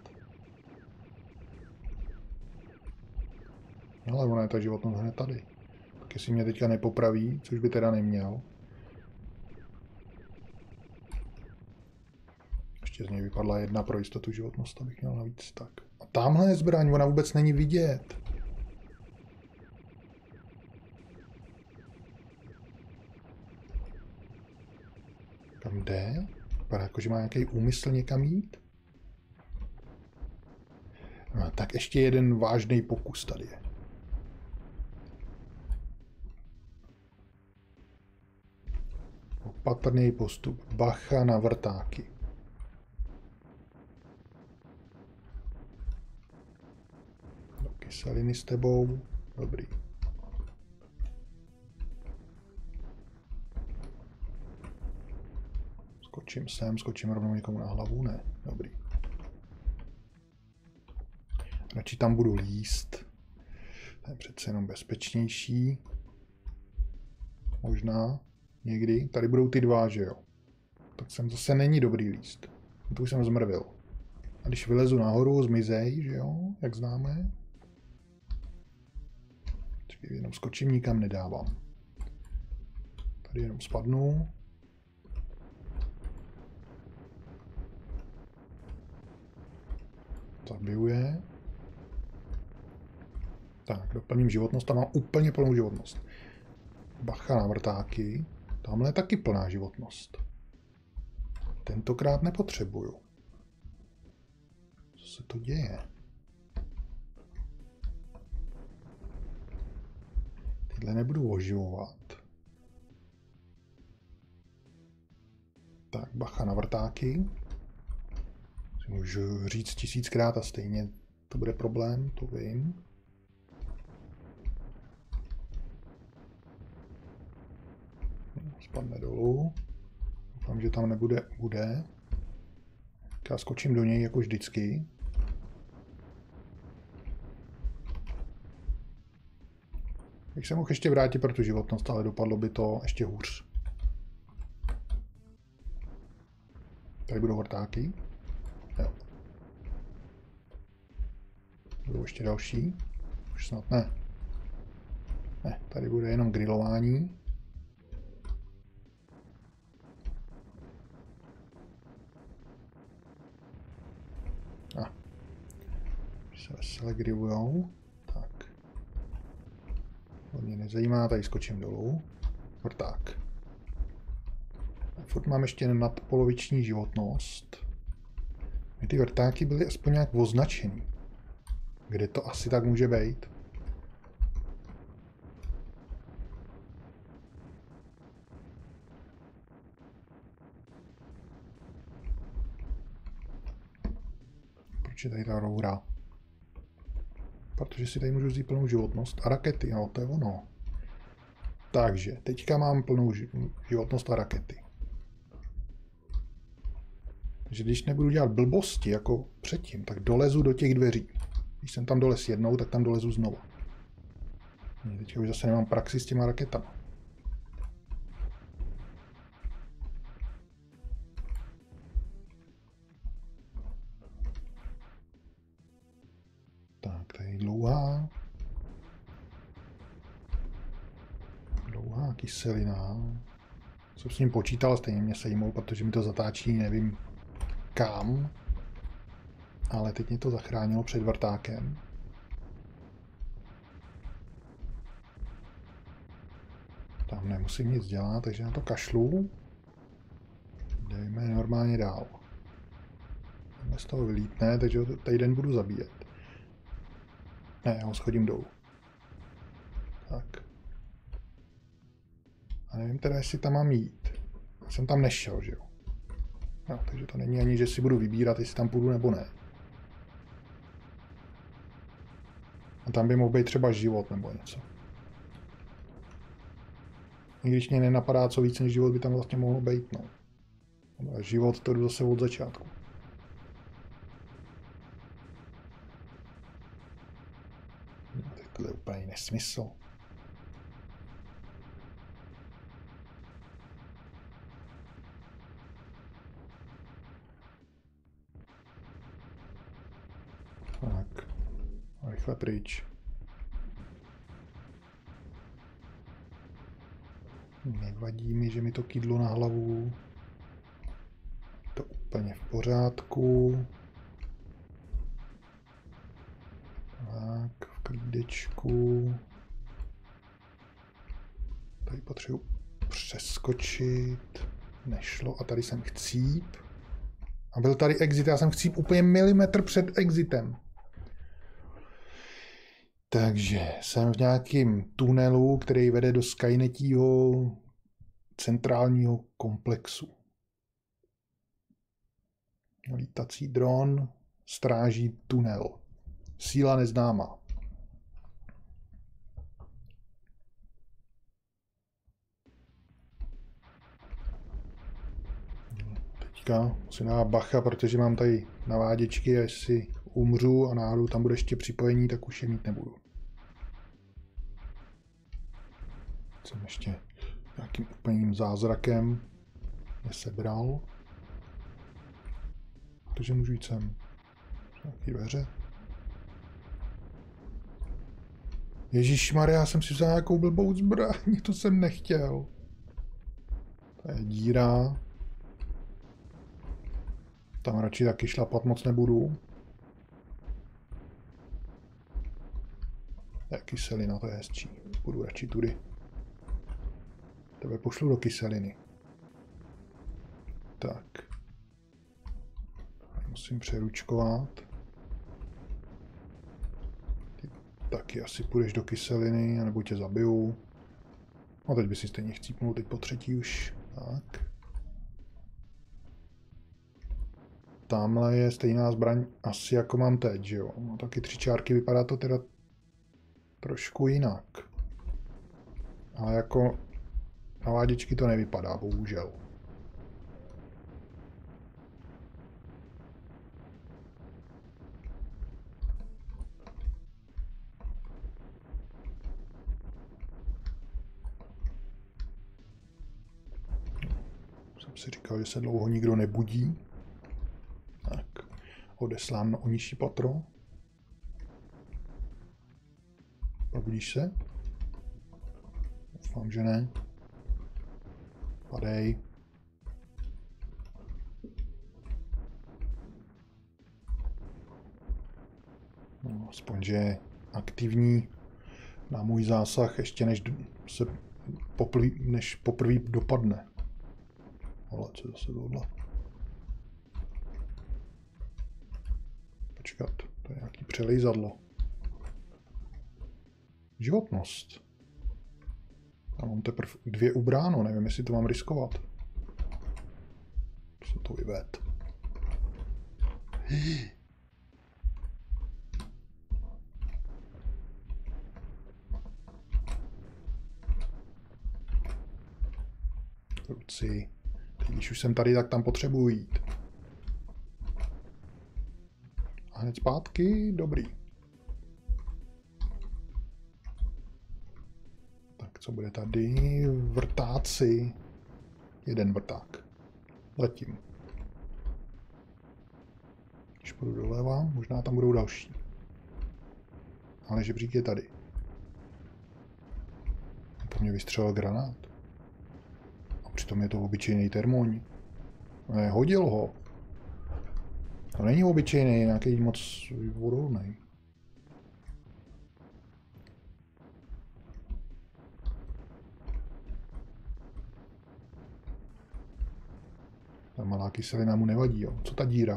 No, ale ona je ta životnost hned tady. Tak jestli mě teďka nepopraví, což by teda neměl. Ještě z něj vypadla jedna pro jistotu životnost, abych měl navíc tak. A tamhle je zbraň, ona vůbec není vidět. Kam jde? Vypadá jako, že má nějaký úmysl někam jít. No, tak ještě jeden vážný pokus tady je. Opatrný postup. Bacha na vrtáky. Do kyseliny s tebou. Dobrý. Skočím sem, skočím rovnou někomu na hlavu, ne, dobrý. Radši tam budu líst. To je přece jenom bezpečnější. Možná, někdy. Tady budou ty dva, že jo. Tak sem zase není dobrý líst. To už jsem zmrvil. A když vylezu nahoru, zmizej, že jo, jak známe. Čekaj, jenom skočím, nikam nedávám. Tady jenom spadnu. Zabiju je. Tak, doplním životnost, tam mám úplně plnou životnost. Bacha na vrtáky. Tamhle je taky plná životnost. Tentokrát nepotřebuju. Co se to děje? Tyhle nebudu oživovat. Tak, bacha na vrtáky. Můžu říct tisíckrát a stejně to bude problém, to vím. Spadne dolů. Doufám, že tam nebude, bude. Já skočím do něj jako vždycky. Bych se mohl ještě vrátit pro tu životnost, ale dopadlo by to ještě hůř. Tady budou vrtáky. Jo. Budou ještě další. Už snad ne. Ne, tady bude jenom grilování. A. Se veselé grillujou. Tak. To mě nezajímá, tady skočím dolů. Vrták. Furt mám ještě nadpoloviční životnost. Ty vrtáky byly aspoň nějak označený. Kde to asi tak může být? Proč je tady ta roura? Protože si tady můžu vzít plnou životnost a rakety, no to je ono. Takže, teďka mám plnou životnost a rakety. Takže když nebudu dělat blbosti jako předtím, tak dolezu do těch dveří. Když jsem tam dolez jednou, tak tam dolezu znova. Teďka už zase nemám praxi s těma raketama. Tak, tady je dlouhá. Dlouhá kyselina. Jsem s ním počítal, stejně mě sejmou, protože mi to zatáčí, nevím kam. Ale teď mě to zachránilo před vrtákem. Tam nemusím nic dělat, takže na to kašlu. Jdeme normálně dál. Tam z toho vylítne, takže ho tady den budu zabíjet. Ne, já ho schodím dolů. Tak. A nevím teda, jestli tam mám jít. Jsem tam nešel, že jo? No, takže to není ani, že si budu vybírat, jestli tam půjdu nebo ne. A tam by mohl být třeba život nebo něco. I když mě nenapadá, co víc než život by tam vlastně mohlo být, no. A život to jdu zase od začátku. No, to je úplně nesmysl. Tak. Rychle pryč. Nevadí mi, že mi to kýdlo na hlavu. To úplně v pořádku. Tak, v klídečku. Tady potřebuji přeskočit. Nešlo. A tady jsem chcíp. A byl tady exit. Já jsem chcíp úplně milimetr před exitem. Takže jsem v nějakém tunelu, který vede do Skynetího centrálního komplexu. Lítací dron stráží tunel. Síla neznámá. Teďka musím dát bacha, protože mám tady naváděčky a jestli umřu a náhodou tam bude ještě připojení, tak už je mít nebudu. Jsem ještě nějakým úplným zázrakem nesebral. Takže můžu jít sem. Nějaký dveře. Ježišmarja, já jsem si vzal nějakou blbou zbraň, to jsem nechtěl. To je díra. Tam radši taky šlapat moc nebudu. To je kyselina, to je hezčí. Budu radši tudy. Tebe pošlu do kyseliny. Tak. Musím přeručkovat. Ty taky asi půjdeš do kyseliny, anebo tě zabiju. A teď by si stejně chcípnul, teď po třetí už. Tak. Tamhle je stejná zbraň asi jako mám teď, že jo. Má taky tři čárky, vypadá to teda trošku jinak. Ale jako naváděčky to nevypadá, bohužel. Jsem si říkal, že se dlouho nikdo nebudí. Tak, odeslám na nižší patro. Probudíš se? Doufám, že ne. Padej. No, aspoň, že je aktivní na můj zásah, ještě než se poprví, než poprvé dopadne. Ale co zase tohle? Počkat, to je nějaký přelejzadlo. Životnost. Já mám teprve dvě ubráno, nevím, jestli to mám riskovat. Co to vyved? Ruci. Když už jsem tady, tak tam potřebuji jít. A hned zpátky, dobrý. Tak co bude tady? Vrtáci. Jeden vrták. Letím. Když půjdu doleva, možná tam budou další. Ale žebřík je tady. Po mně vystřelil granát. A přitom je to obyčejný termóň. Ne, hodil ho. To není obyčejný, je nějaký moc odolný. Ta malá kyselina mu nevadí, jo. Co ta díra?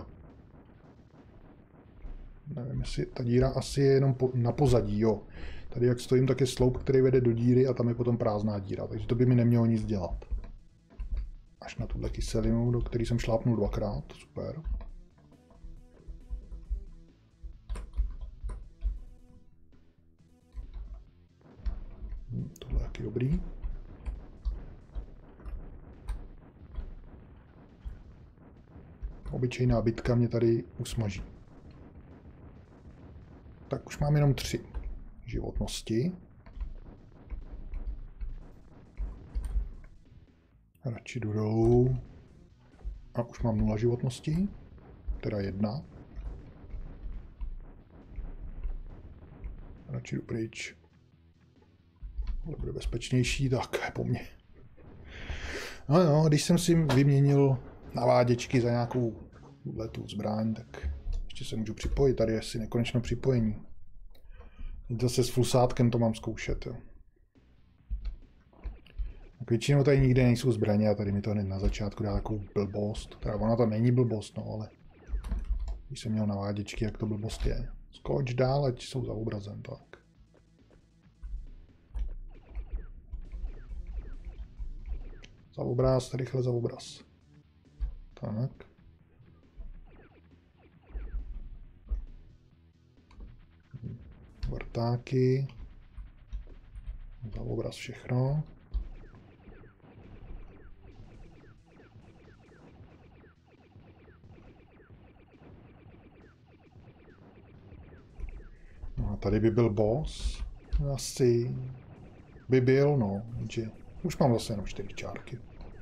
Nevím, jestli ta díra asi je jenom po, na pozadí, jo. Tady jak stojím, tak je sloup, který vede do díry a tam je potom prázdná díra, takže to by mi nemělo nic dělat. Až na tuhle kyselinu, do který jsem šlápnul dvakrát, super. Hm, tohle je taky dobrý. Obyčejná bitka mě tady usmaží. Tak už mám jenom tři životnosti. Radši jdu dolů. A už mám nula životností. Teda jedna. Radši jdu pryč. Ale bude bezpečnější, tak po mně. No jo, když jsem si vyměnil naváděčky za nějakou tu zbraň, tak ještě se můžu připojit. Tady je asi nekonečno připojení. Teď zase s flusátkem to mám zkoušet. Jo. Tak většinou tady nikde nejsou zbraně a tady mi to hned na začátku dá takovou blbost. Teda ona to není blbost, no ale když jsem měl naváděčky, jak to blbost je. Skoč dál, ať jsou za obrazem, tak. Za obraz, rychle za obraz. Tak. Vrtáky. Za obraz všechno. No a tady by byl boss. Asi by byl, no. Že už mám zase jenom čtyři čárky.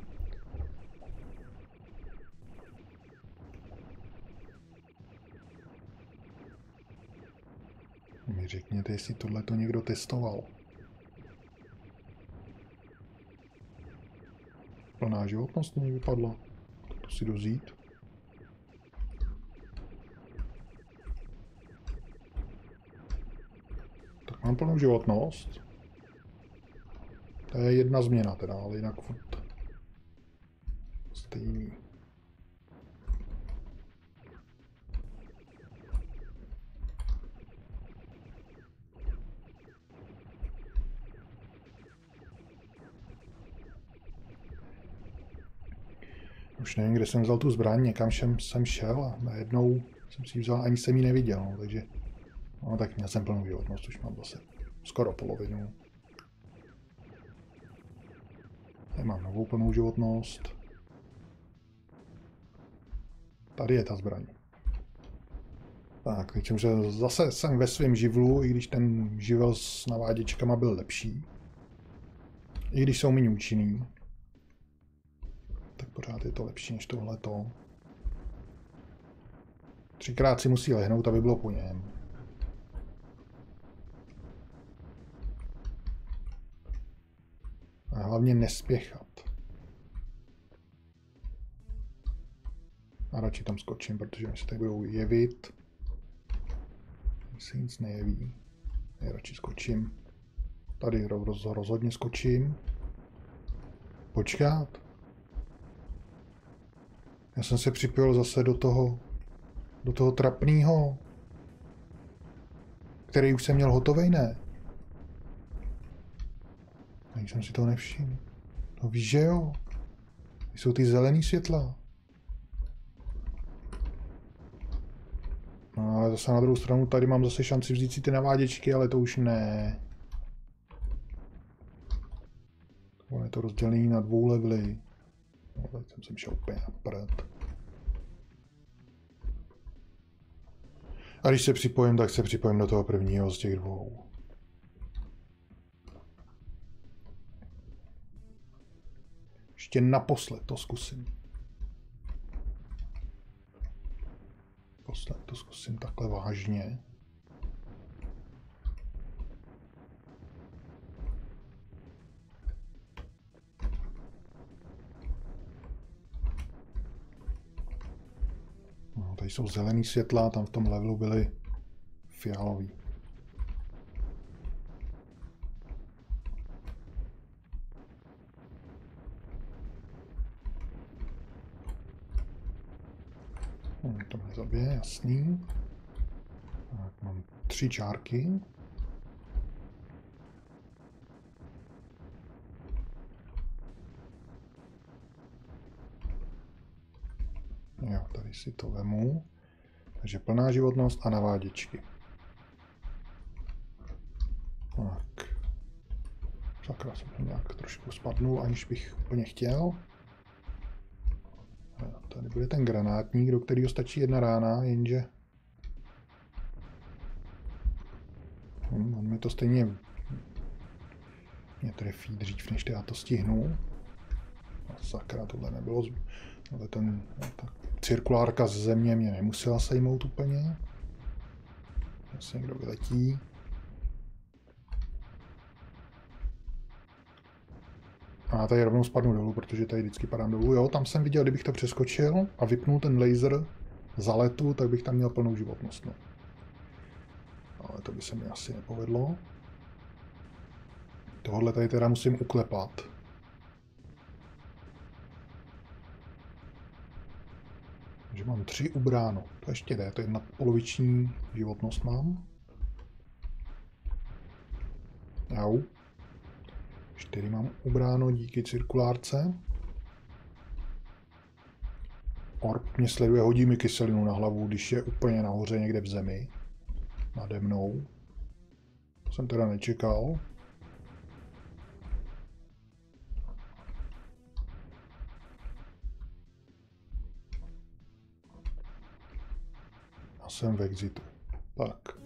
Mi řekněte, jestli tohle to někdo testoval. Plná životnost mi vypadla. To si dozít. Tak mám plnou životnost. To je jedna změna teda, ale jinak furt stejný. Už nevím, kde jsem vzal tu zbraň, někam jsem šel a najednou jsem si ji vzal, ani jsem ji neviděl, no, takže no tak měl jsem plnou životnost, už mám zase skoro polovinu. Tady mám novou plnou životnost. Tady je ta zbraň. Tak, teď jsem zase jsem ve svém živlu, i když ten živel s naváděčkama byl lepší. I když jsou méně účinný. Tak pořád je to lepší než tohleto. Třikrát si musí lehnout, aby bylo po něm. A hlavně nespěchat. A radši tam skočím, protože mi se tady budou jevit. Tady se nic nejeví. Já radši skočím. Tady roz, rozhodně skočím. Počkat. Já jsem se připojil zase do toho, do toho trapného, který už jsem měl hotovej, ne? Ani jsem si toho nevšiml. No víš, že jo? Tady jsou ty zelený světla. No ale zase na druhou stranu tady mám zase šanci vzít si ty naváděčky, ale to už ne. Ono je to rozdělený na dvou levely. No, teď jsem se šel úplně na prd. A když se připojím, tak se připojím do toho prvního z těch dvou. Ještě naposled to zkusím. Posled to zkusím takhle vážně. No, tady jsou zelený světla, tam v tom levelu byly fialový. Hmm, to mě zabije, jasný. Tak, mám tři čárky. Jo, tady si to vemu. Takže plná životnost a naváděčky. Tak. Sakra, jsem nějak trošku spadnul, aniž bych úplně chtěl. Tady bude ten granátník, do kterého stačí jedna rána, jenže... Hm, on mi to stejně... mě trefí dřív, než já to stihnu. A sakra, tohle nebylo... Ale ten... ta cirkulárka z země mě nemusela sejmout úplně. Asi někdo vyletí. A tady rovnou spadnu dolů, protože tady vždycky padám dolů. Jo, tam jsem viděl, kdybych to přeskočil a vypnul ten laser za letu, tak bych tam měl plnou životnost. No. Ale to by se mi asi nepovedlo. Tohle tady teda musím uklepat. Takže mám tři ubráno. To ještě jde, to je nadpoloviční životnost mám. Jau. čtyři mám ubráno díky cirkulárce. Orb mě sleduje, hodí mi kyselinu na hlavu, když je úplně nahoře někde v zemi. Nade mnou. To jsem teda nečekal. A jsem v exitu. Tak.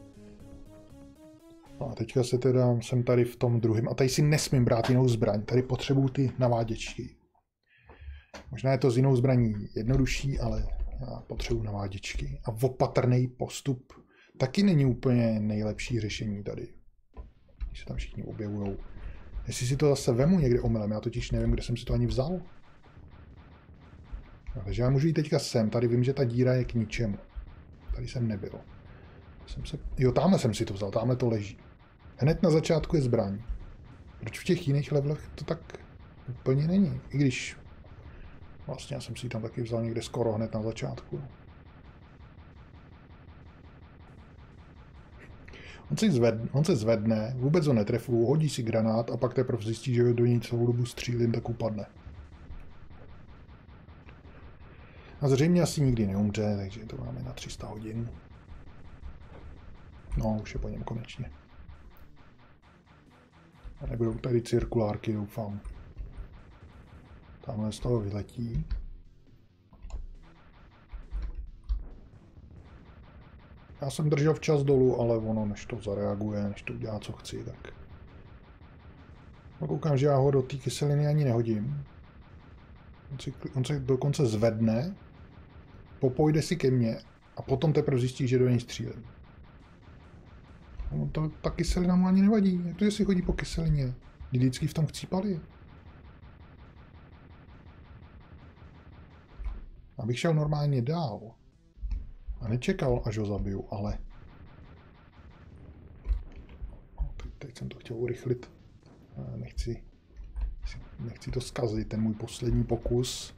A teďka se teda, jsem tady v tom druhém, a tady si nesmím brát jinou zbraň, tady potřebuju ty naváděčky. Možná je to s jinou zbraní jednodušší, ale já potřebuju naváděčky. A opatrný postup taky není úplně nejlepší řešení tady. Když se tam všichni objevujou. Jestli si to zase vemu někde omylem, já totiž nevím, kde jsem si to ani vzal. No, takže já můžu jít teďka sem, tady vím, že ta díra je k ničemu. Tady jsem nebyl. Jsem se... Jo, tamhle jsem si to vzal, tamhle to leží. Hned na začátku je zbraň. Proč v těch jiných levelech to tak úplně není? I když vlastně já jsem si ji tam taky vzal někde skoro hned na začátku. On, si zvedne, on se zvedne, vůbec ho netrefuju, hodí si granát a pak teprve zjistí, že do něj celou dobu střílím, tak upadne. A zřejmě asi nikdy neumře, takže to máme na tři sta hodin. No, už je po něm konečně. A nebudou tady cirkulárky, doufám. Tamhle z toho vyletí. Já jsem držel včas dolů, ale ono, než to zareaguje, než to udělá, co chci, tak... No, koukám, že já ho do té kyseliny ani nehodím. On, si, on se dokonce zvedne, popojde si ke mně a potom teprve zjistí, že do něj střílím. No, to, ta kyselina mu ani nevadí. Jak to, že si chodí po kyselině? Vždycky v tom chcípali. Abych šel normálně dál. A nečekal, až ho zabiju, ale... Teď, teď jsem to chtěl urychlit. Nechci, nechci to zkazit, ten můj poslední pokus.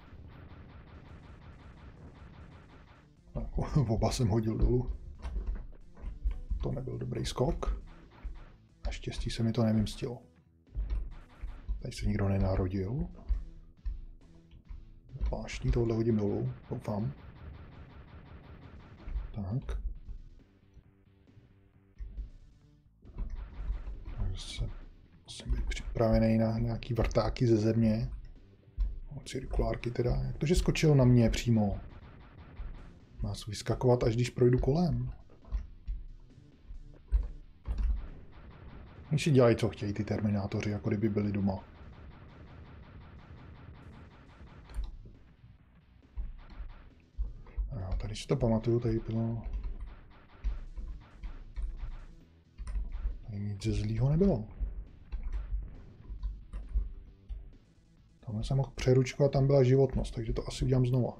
Oba jsem hodil dolů. To nebyl dobrý skok. Naštěstí se mi to nevymstilo. Tady se nikdo nenarodil. Zvláštní, tohle hodím dolů, doufám. Tak. Takže musím být připravený na nějaký vrtáky ze země. Cirkulárky teda. Jak to, že skočil na mě přímo? Má se vyskakovat, až když projdu kolem. Oni si dělají, co chtějí ty terminátoři, jako kdyby byli doma. A já tady si to pamatuju, tady bylo... Tady nic ze zlýho nebylo. Tam jsem mohl přeručkovat, tam byla životnost, takže to asi udělám znova.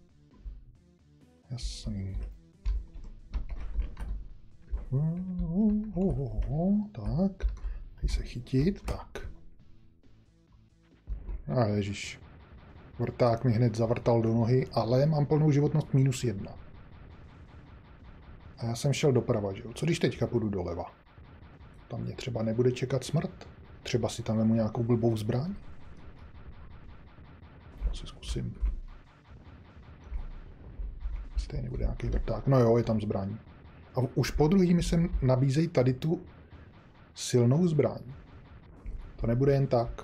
Jasný. Tak. Tady se chytit, tak. A ježiš. Vrták mi hned zavrtal do nohy, ale mám plnou životnost minus jedna. A já jsem šel doprava, že jo? Co když teďka půjdu doleva? Tam mě třeba nebude čekat smrt? Třeba si tam vemu nějakou blbou zbraň? To si zkusím. Stejně nebude nějaký vrták. No jo, je tam zbraň. A už po druhý mi sem nabízejí tady tu silnou zbraň. To nebude jen tak.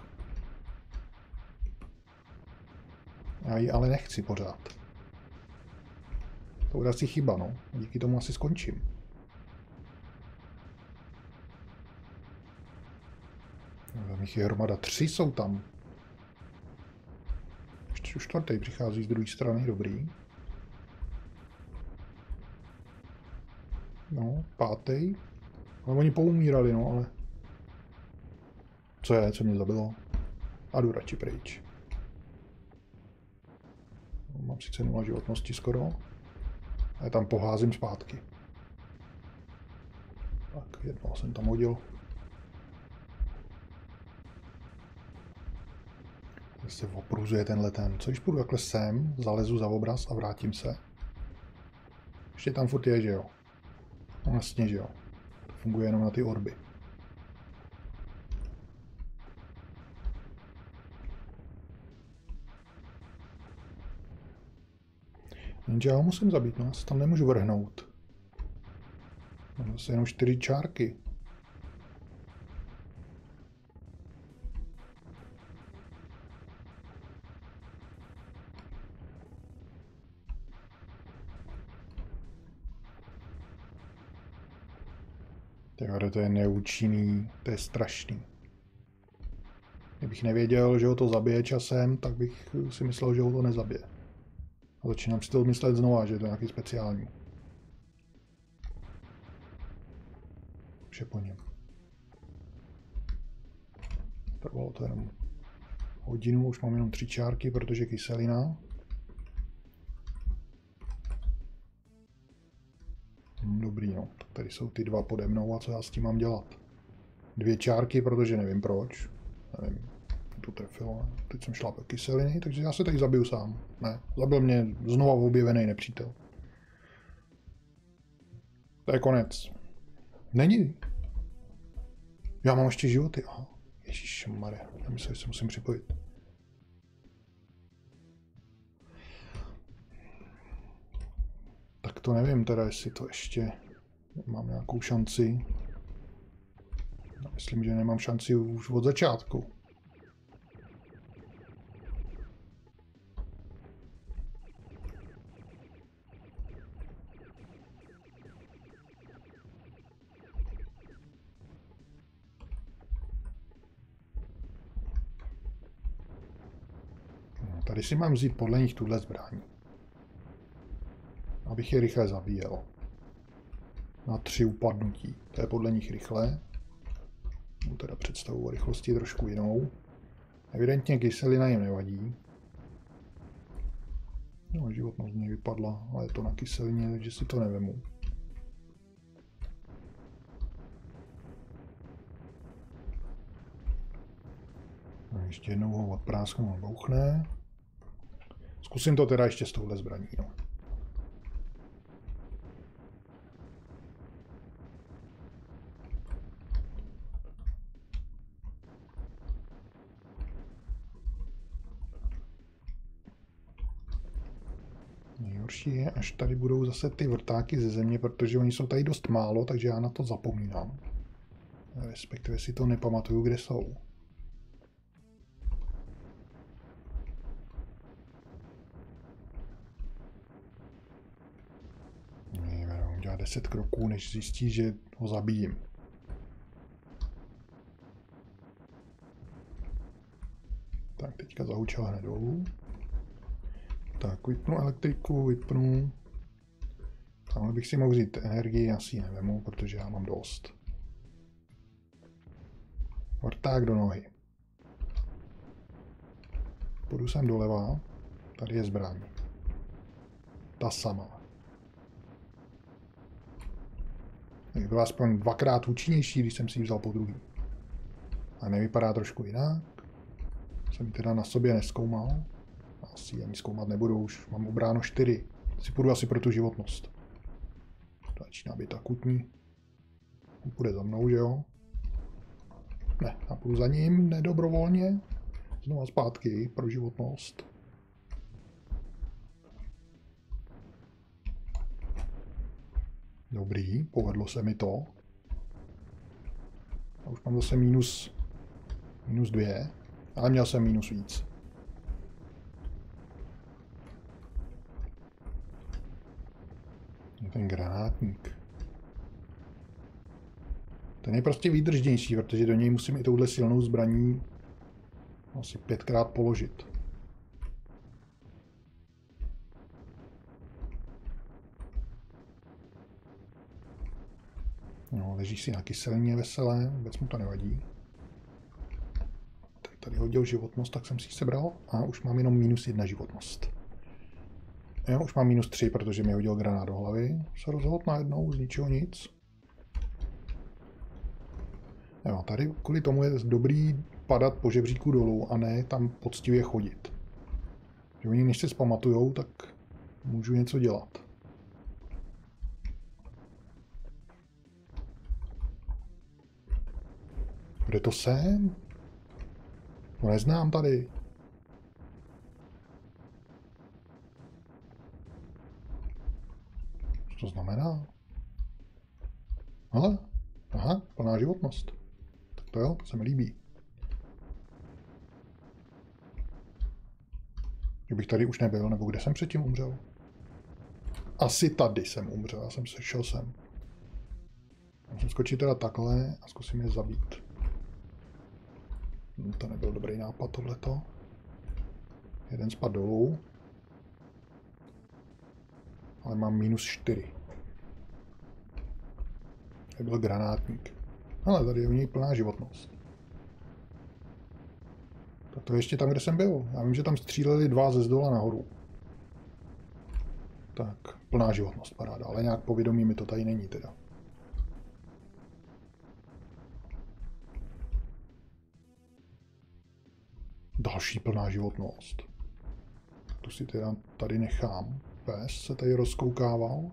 Já ji ale nechci pořád. To bude asi chyba, no. Díky tomu asi skončím. Tam jich je hromada. Tři jsou tam. Ještě čtvrtý přichází z druhé strany, dobrý. No, pátý. Ale oni poumírali, no, ale... Co je, co mě zabilo? A jdu radši pryč. Mám sice nula životnosti skoro. Ale tam poházím zpátky. Tak, jednoho jsem tam hodil. Tady se opruzuje tenhle ten. Co když půjdu takhle sem, zalezu za obraz a vrátím se? Ještě tam furt je, že jo? No vlastně, že jo. To funguje jenom na ty orby. Jenže já ho musím zabít, no, já se tam nemůžu vrhnout. Mám zase jenom čtyři čárky. Tyhle, to je neúčinný, to je strašný. Kdybych nevěděl, že ho to zabije časem, tak bych si myslel, že ho to nezabije. A začínám si to myslet znova, že je to nějaký speciální. Už je po něm. Trvalo to jenom hodinu, už mám jenom tři čárky, protože kyselina. Dobrý, no. Tak tady jsou ty dva pode mnou a co já s tím mám dělat? Dvě čárky, protože nevím proč. Nevím, to trefilo. Teď jsem šlápl kyseliny, takže já se tady zabiju sám. Ne, zabil mě znova objevený nepřítel. To je konec. Není. Já mám ještě životy. Aha. Ježišmarja, já myslím, že se musím připojit. Tak to nevím teda, jestli to ještě mám nějakou šanci. Já myslím, že nemám šanci už od začátku. No, tady si mám vzít podle nich tuhle zbraň. Abych je rychle zabíjel. Na tři upadnutí. To je podle nich rychle. Mám teda představu o rychlosti trošku jinou. Evidentně kyselina jim nevadí. No, životnost z něj vypadla, ale je to na kyselině, takže si to nevemu. No, ještě jednou ho odprásknu a bouchne. Zkusím to teda ještě s touhle zbraní. No. Nejhorší je, až tady budou zase ty vrtáky ze země, protože oni jsou tady dost málo, takže já na to zapomínám. Respektive si to nepamatuju, kde jsou. On dělá deset kroků, než zjistí, že ho zabijím. Tak, teďka zahučel hned dolů. Tak, vypnu elektriku, vypnu. Tamhle bych si mohl vzít energii, já si ji nevemu, protože já mám dost. Vrták do nohy. Půjdu sem doleva. Tady je zbraň. Ta sama. Tak byla aspoň dvakrát účinnější, když jsem si ji vzal po druhý. A nevypadá trošku jinak. Jsem teda na sobě nezkoumal. Asi ani zkoumat nebudu, už mám obráno čtyři. Si půjdu asi pro tu životnost. To začíná být akutní. On půjde za mnou, že jo? Ne, já půjdu za ním, nedobrovolně. Znova zpátky pro životnost. Dobrý, povedlo se mi to. A už mám zase minus, minus dvě, ale měl jsem minus víc. Je ten granátník. Ten je prostě výdržnější, protože do něj musím i touhle silnou zbraní asi pětkrát položit. No, leží si na kyselině veselé, vůbec mu to nevadí. Tak tady hodil životnost, tak jsem si ji sebral a už mám jenom minus jedna životnost. Jo, už mám minus tři, protože mi hodil granát do hlavy. Se rozhodl najednou, z ničeho nic. Jo, tady kvůli tomu je dobrý padat po žebříku dolů a ne tam poctivě chodit. Že oni než se zpamatujou, tak můžu něco dělat. Kde to jsem? To neznám tady. Co to znamená? Hele, aha, plná životnost. Tak to jo, to se mi líbí. Že bych tady už nebyl, nebo kde jsem předtím umřel? Asi tady jsem umřel, já jsem sešel sem. Musím skočit teda takhle a zkusím je zabít. To nebyl dobrý nápad tohleto. Jeden spad dolů. Ale mám minus čtyři. Tady byl granátník. Ale tady je u něj plná životnost. Tak to je ještě tam, kde jsem byl. Já vím, že tam stříleli dva ze zdola nahoru. Tak, plná životnost, paráda. Ale nějak povědomí mi to tady není teda. Další plná životnost. Tu si teda tady nechám. Pes se tady rozkoukával.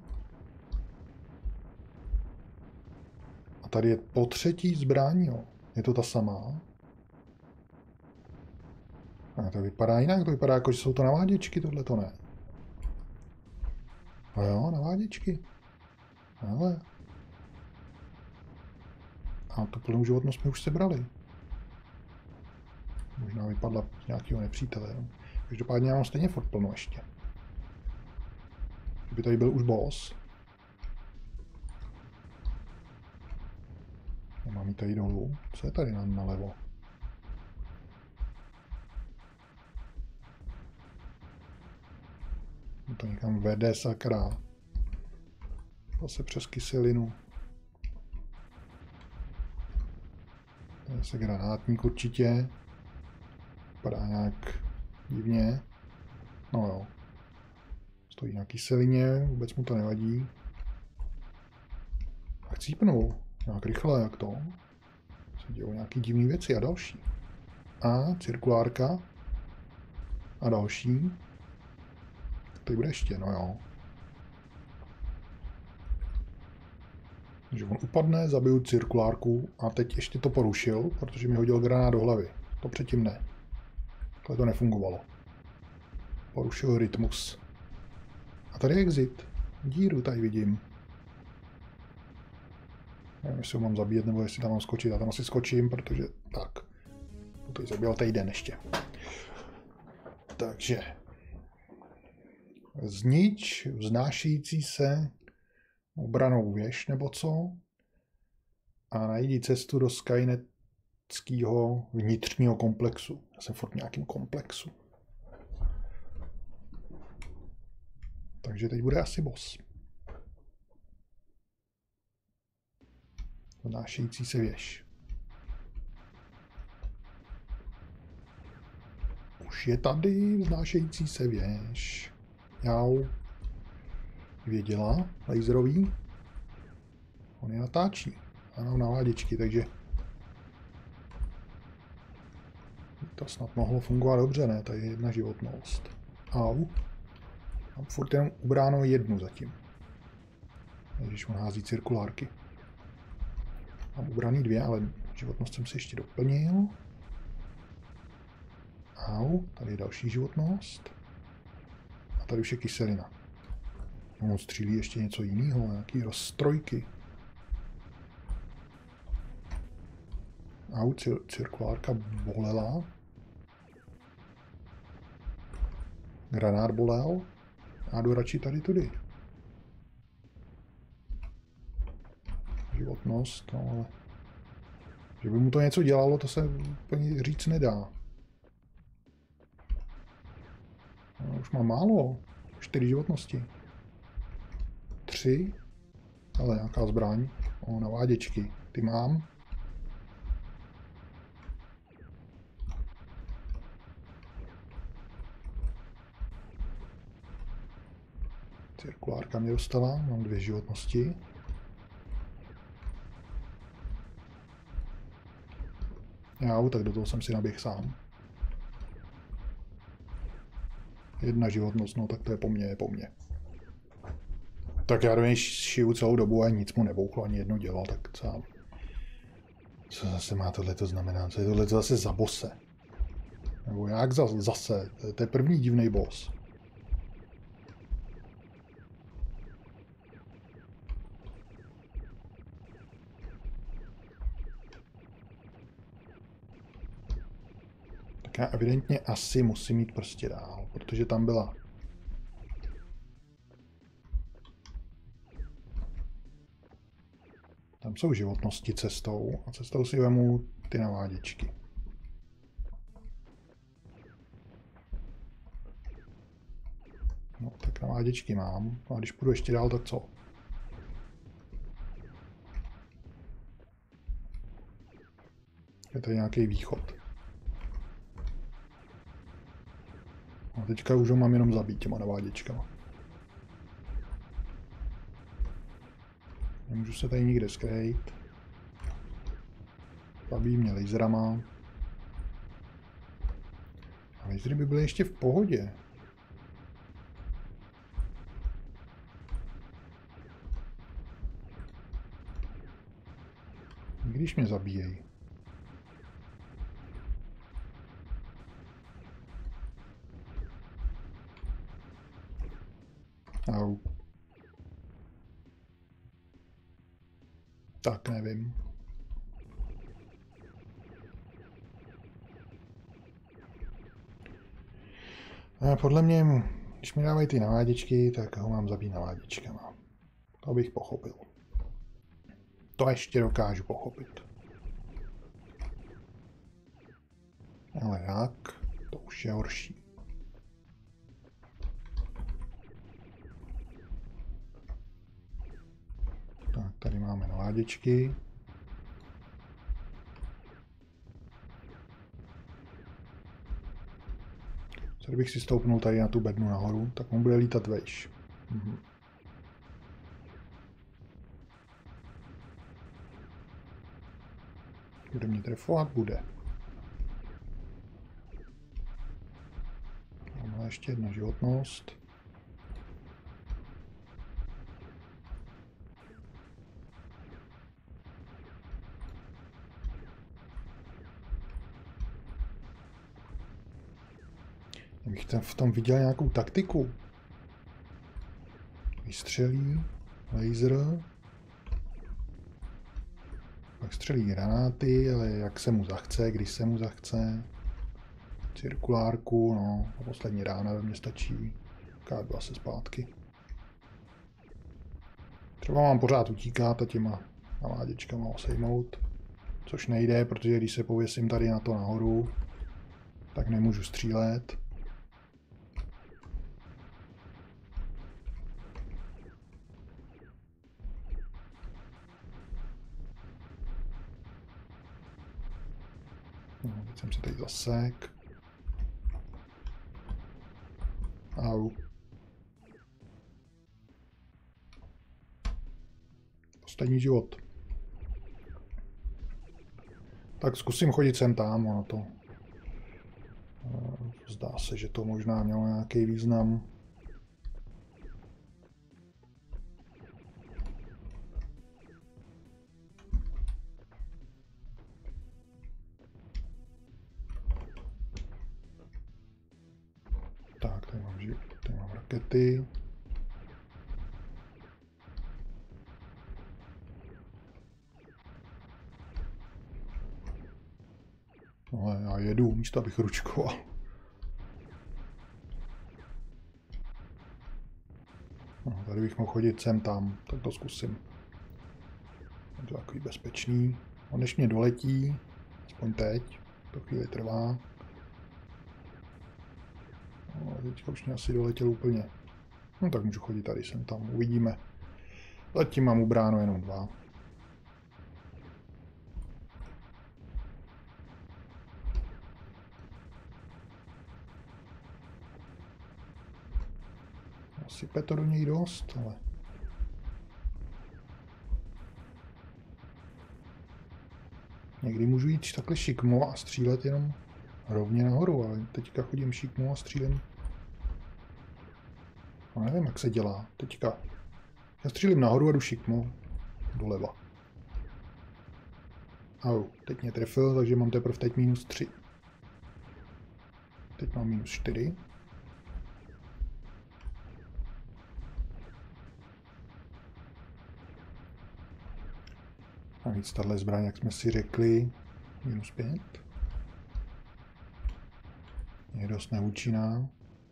A tady je po třetí zbraň, jo. Je to ta samá. A to vypadá jinak, to vypadá jako, že jsou to naváděčky, tohle to ne. A jo, naváděčky. Ale. A tu plnou životnost jsme už sebrali. Možná vypadla z nějakého nepřítele. No. Každopádně já mám stejně furt plno ještě. Kdyby tady byl už boss. Nemám jí tady dolů. Co je tady nalevo? To někam vede, sakra. Zase přes kyselinu. Tady se granátník určitě. Vypadá nějak divně. No jo. stojí na kyselině, vůbec mu to nevadí. A chcípnul. Nějak rychle, jak to. Se dějou nějaký divný věci a další. A cirkulárka. A další. Tady bude ještě, no jo. Takže on upadne, zabiju cirkulárku a teď ještě to porušil, protože mi hodil granát do hlavy. To předtím ne. Takhle to nefungovalo. Porušil rytmus. A tady je exit. Díru tady vidím. Nevím, jestli ho mám zabíjet, nebo jestli tam mám skočit. Já tam asi skočím, protože tak. To zabíjel týden ještě. Takže. Znič vznášející se obranou věž, nebo co? A najdi cestu do skynetského vnitřního komplexu. Já jsem furt v nějakém komplexu. Takže teď bude asi boss. Vznášející se věž. Už je tady vznášející se věž. Jau. Věděla, laserový. On je natáčí. Ano, naváděčky, takže to snad mohlo fungovat dobře, ne? Tady je jedna životnost. Au. Mám furt jenom ubráno jednu zatím. Když on hází cirkulárky. Mám ubraný dvě, ale životnost jsem si ještě doplnil. Au, tady je další životnost. A tady už je kyselina. On střílí ještě něco jiného, nějaký rozstrojky. Au, cir cirkulárka bolela. Granát bolel. A jdu radši tady tudy. Životnost, no ale... Že by mu to něco dělalo, to se úplně říct nedá. No, už mám málo. Čtyři životnosti. Tři. Ale nějaká zbraň. O, naváděčky. Ty mám. Cirkulárka mě dostala. Mám dvě životnosti. Já, tak do toho jsem si naběhl sám. Jedna životnost, no tak to je po mně, je po mně. Tak já do něj šiju celou dobu a nic mu nebouchlo, ani jedno dělo, tak co, co zase má tohleto znamená? Co je tohleto zase za bose? Nebo jak za, zase? To, to je první divný boss. Tak já evidentně asi musím jít prostě dál, protože tam byla. Tam jsou životnosti cestou a cestou si vemu ty naváděčky. No tak naváděčky mám, no a když půjdu ještě dál, tak co? Je tady nějaký východ. A teďka už ho mám jenom zabít těma naváděčkama. Nemůžu se tady nikde skrýt. Zabíjí mě laserama. A lasery by byly ještě v pohodě. Když mě zabíjejí. Au. Tak nevím. A podle mě, když mi dávají ty naváděčky, tak ho mám zabít naváděčkama. To bych pochopil. To ještě dokážu pochopit. Ale jak? To už je horší. Tak, tady máme naváděčky. Kdybych si stoupnul tady na tu bednu nahoru, tak on bude lítat vejš. Mhm. Bude mě trefovat? Bude. Máme ještě jedna životnost. Bych tam v tom viděl nějakou taktiku. Vystřelí, laser, pak střelí granáty, ale jak se mu zachce, když se mu zachce. Cirkulárku, no, a poslední rána ve mně stačí. Ká dva se zpátky. Třeba mám pořád utíkat a těma naváděčkama osejmout. Což nejde, protože když se pověsím tady na to nahoru, tak nemůžu střílet. No, teď jsem si tady zasek. Au. Poslední život. Tak zkusím chodit sem tam, ono to... Zdá se, že to možná mělo nějaký význam. Tak, tady mám, tady mám rakety. No, já jedu, místo abych ručkoval. No, tady bych mohl chodit sem tam, tak to zkusím. Je to takový bezpečný. On než mě doletí, aspoň teď, to chvíli trvá. No, teďka už mě asi doletěl úplně. No tak můžu chodit tady sem tam, uvidíme. Zatím mám ubráno jenom dva. Sype to do něj dost, ale... Někdy můžu jít takhle šikmo a střílet jenom rovně nahoru, ale teďka chodím šikmo a střílím. No nevím, jak se dělá. Teďka. Já střílím nahoru a jdu šikmo doleva. Au, teď mě trefil, takže mám teprve teď minus tři. Teď mám minus čtyři. A víc tahle zbraň, jak jsme si řekli, minus pět. Je dost neúčinná.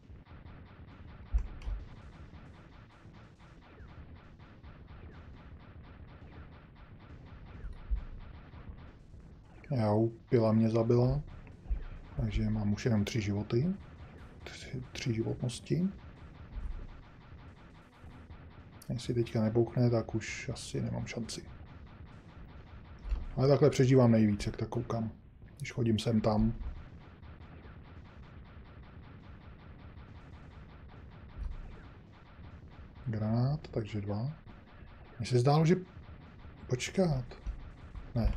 Jau, pila mě zabila, takže mám už jenom tři životy, tři, tři životnosti. Jestli teďka nebouchne, tak už asi nemám šanci. Ale takhle přežívám nejvíc, jak tak koukám, když chodím sem tam. Granát, takže dva. Mně se zdálo, že... Počkat. Ne.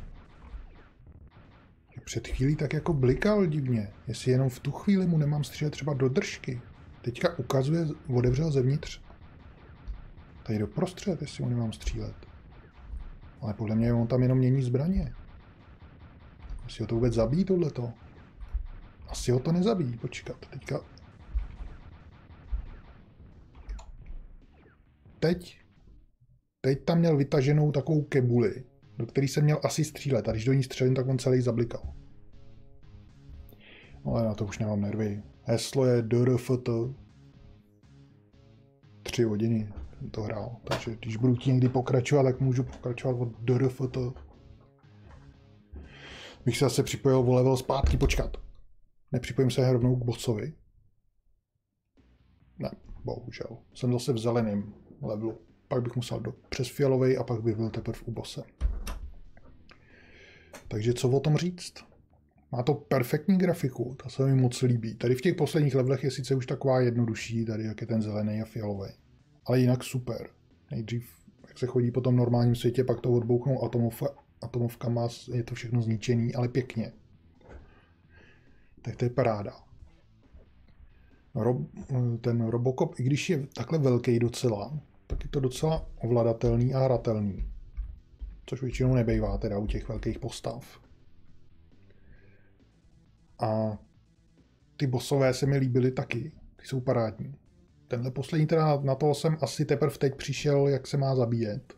Před chvílí tak jako blikal divně. Jestli jenom v tu chvíli mu nemám střílet třeba do držky. Teďka ukazuje, otevřel zevnitř. Tady doprostřed, jestli mu nemám střílet. Ale podle mě on tam jenom mění zbraně. Jestli ho to vůbec zabíjí tohleto. Asi ho to nezabíjí, počkat. Teďka... Teď. Teď tam měl vytaženou takovou kebuli, do který jsem měl asi střílet. A když do ní střelím, tak on celý zablikal. Ale na to už nemám nervy. Heslo je D R F T. Tři hodiny jsem to hrál. Takže když budu ti někdy pokračovat, tak můžu pokračovat od D R F T. Bych se zase připojil o level zpátky, počkat. Nepřipojím se rovnou k bossovi. Ne, bohužel. Jsem zase v zeleném levelu. Pak bych musel do přes fialovej a pak bych byl teprve u bosse. Takže co o tom říct? Má to perfektní grafiku, ta se mi moc líbí. Tady v těch posledních levelech je sice už taková jednodušší, tady jak je ten zelený a fialový. Ale jinak super. Nejdřív, jak se chodí po tom normálním světě, pak to odbouknou atomov, atomovkama, je to všechno zničený, ale pěkně. Tak to je paráda. Rob, ten Robocop, i když je takhle velký docela, tak je to docela ovladatelný a hratelný. Což většinou nebejvá teda u těch velkých postav. A ty bossové se mi líbily taky. Ty jsou parádní. Tenhle poslední teda na toho jsem asi teprve teď přišel, jak se má zabíjet.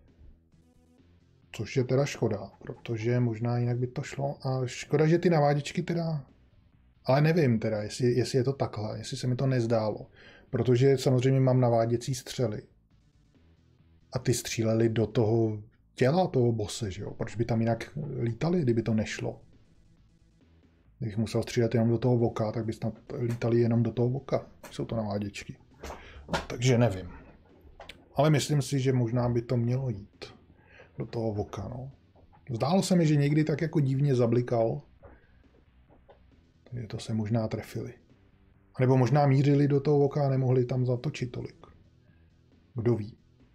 Což je teda škoda, protože možná jinak by to šlo. A škoda, že ty naváděčky teda... Ale nevím teda, jestli, jestli je to takhle, jestli se mi to nezdálo. Protože samozřejmě mám naváděcí střely. A ty střílely do toho těla toho bose, že jo? Proč by tam jinak lítali, kdyby to nešlo? Kdybych musel střílet jenom do toho voka, tak by snad lítali jenom do toho voka. Jsou to naváděčky. Takže nevím. Ale myslím si, že možná by to mělo jít do toho voka, no. Zdálo se mi, že někdy tak jako divně zablikal. Takže to se možná trefili. A nebo možná mířili do toho voka a nemohli tam zatočit tolik. Kdo ví.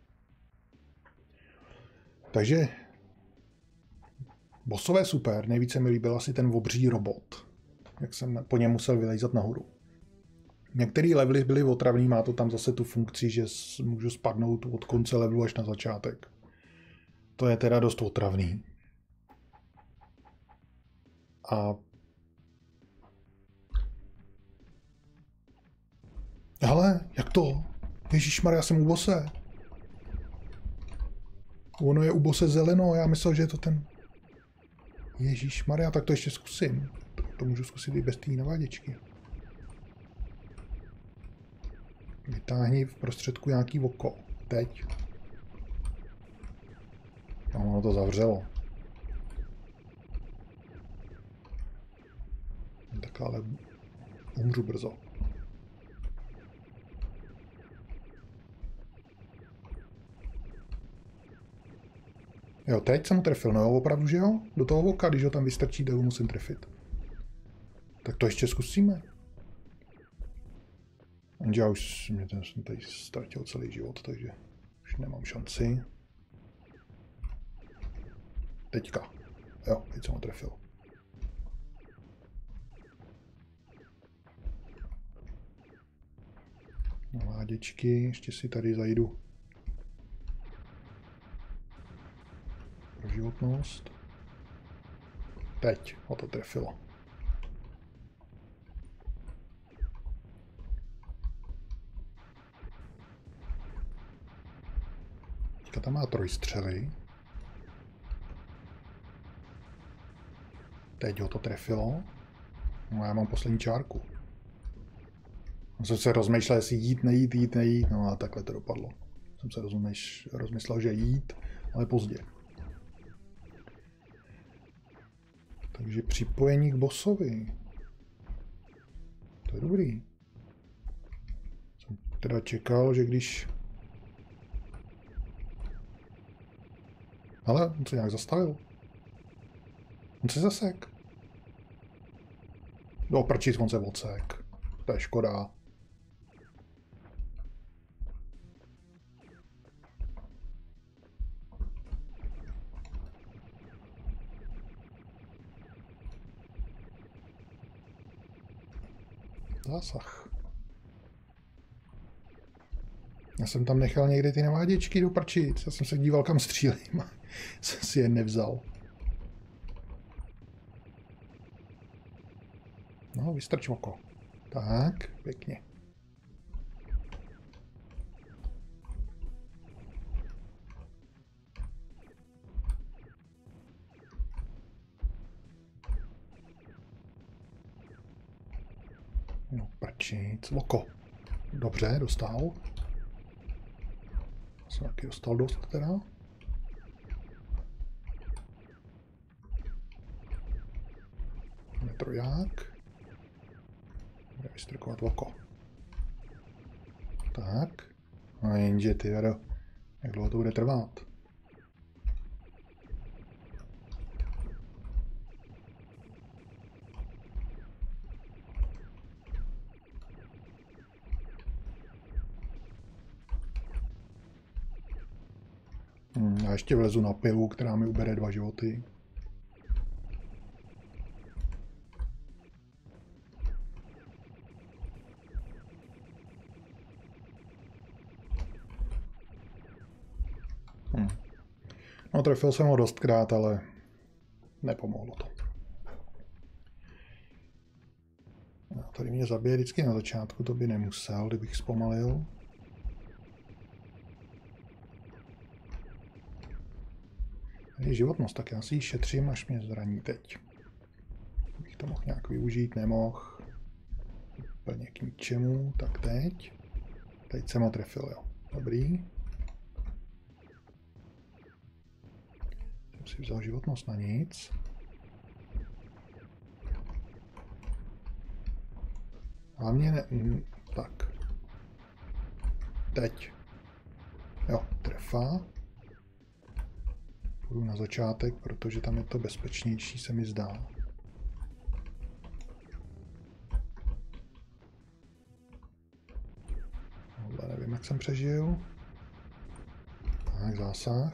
Takže bossové super, nejvíce mi líbil asi ten obří robot. Jak jsem po něm musel vylejzat nahoru. Některé levely byly otravný, má to tam zase tu funkci, že můžu spadnout od konce levelu až na začátek. To je teda dost otravný. A hele, jak to? Ježišmarja, já jsem u bose. Ono je u bose zeleno, já myslel, že je to ten... Ježišmarja, tak to ještě zkusím. To, to můžu zkusit i bez té naváděčky. Vytáhni v prostředku nějaký oko. Teď. No, ono to zavřelo. Tak ale umřu brzo. Jo, teď jsem ho trefil, no jo, opravdu, že jo? Do toho oka, když ho tam vystrčí, tak ho musím trefit. Tak to ještě zkusíme. Jenže já už mě ten, jsem tady ztratil celý život, takže už nemám šanci. Teďka. Jo, teď jsem ho trefil. Naváděčky, ještě si tady zajdu. Pro životnost. Teď ho to trefilo. Teďka tam má trojstřely. Teď ho to trefilo. No já mám poslední čárku. Jsem se rozmýšlel, jestli jít, nejít, jít, nejít. No a takhle to dopadlo. Jsem se rozmýšlel, rozmyslel, že jít, ale pozdě. Takže připojení k bossovi. To je dobrý. Jsem teda čekal, že když... Ale on se nějak zastavil. On se zasek. No prčit, on se odsek. To je škoda. Zásah. Já jsem tam nechal někde ty naváděčky doprčit. Já jsem se díval, kam střílím. Jsem si je nevzal. No, vystrč oko. Tak, pěkně. No, prčit, oko. Dobře, dostal. Jsem taky dostal dost teda. Metroják. Bude vystrkovat oko. Tak. No jenže ty vado, jak dlouho to bude trvat? Hmm, já ještě vlezu na pilu, která mi ubere dva životy. Hmm. No, trefil jsem ho dostkrát, ale nepomohlo to. No, tady mě zabije vždycky na začátku, to by nemusel, kdybych zpomalil. Tady je životnost, tak já si ji šetřím, až mě zraní teď. Bych to mohl nějak využít, nemohl. Úplně k ničemu, tak teď. Teď jsem ho trefil, jo. Dobrý. Jsem si vzal životnost na nic. Hlavně ne... Tak. Teď. Jo, trefa. Půjdu na začátek, protože tam je to bezpečnější, se mi zdá. Tohle nevím, jak jsem přežil. Tak, zásah.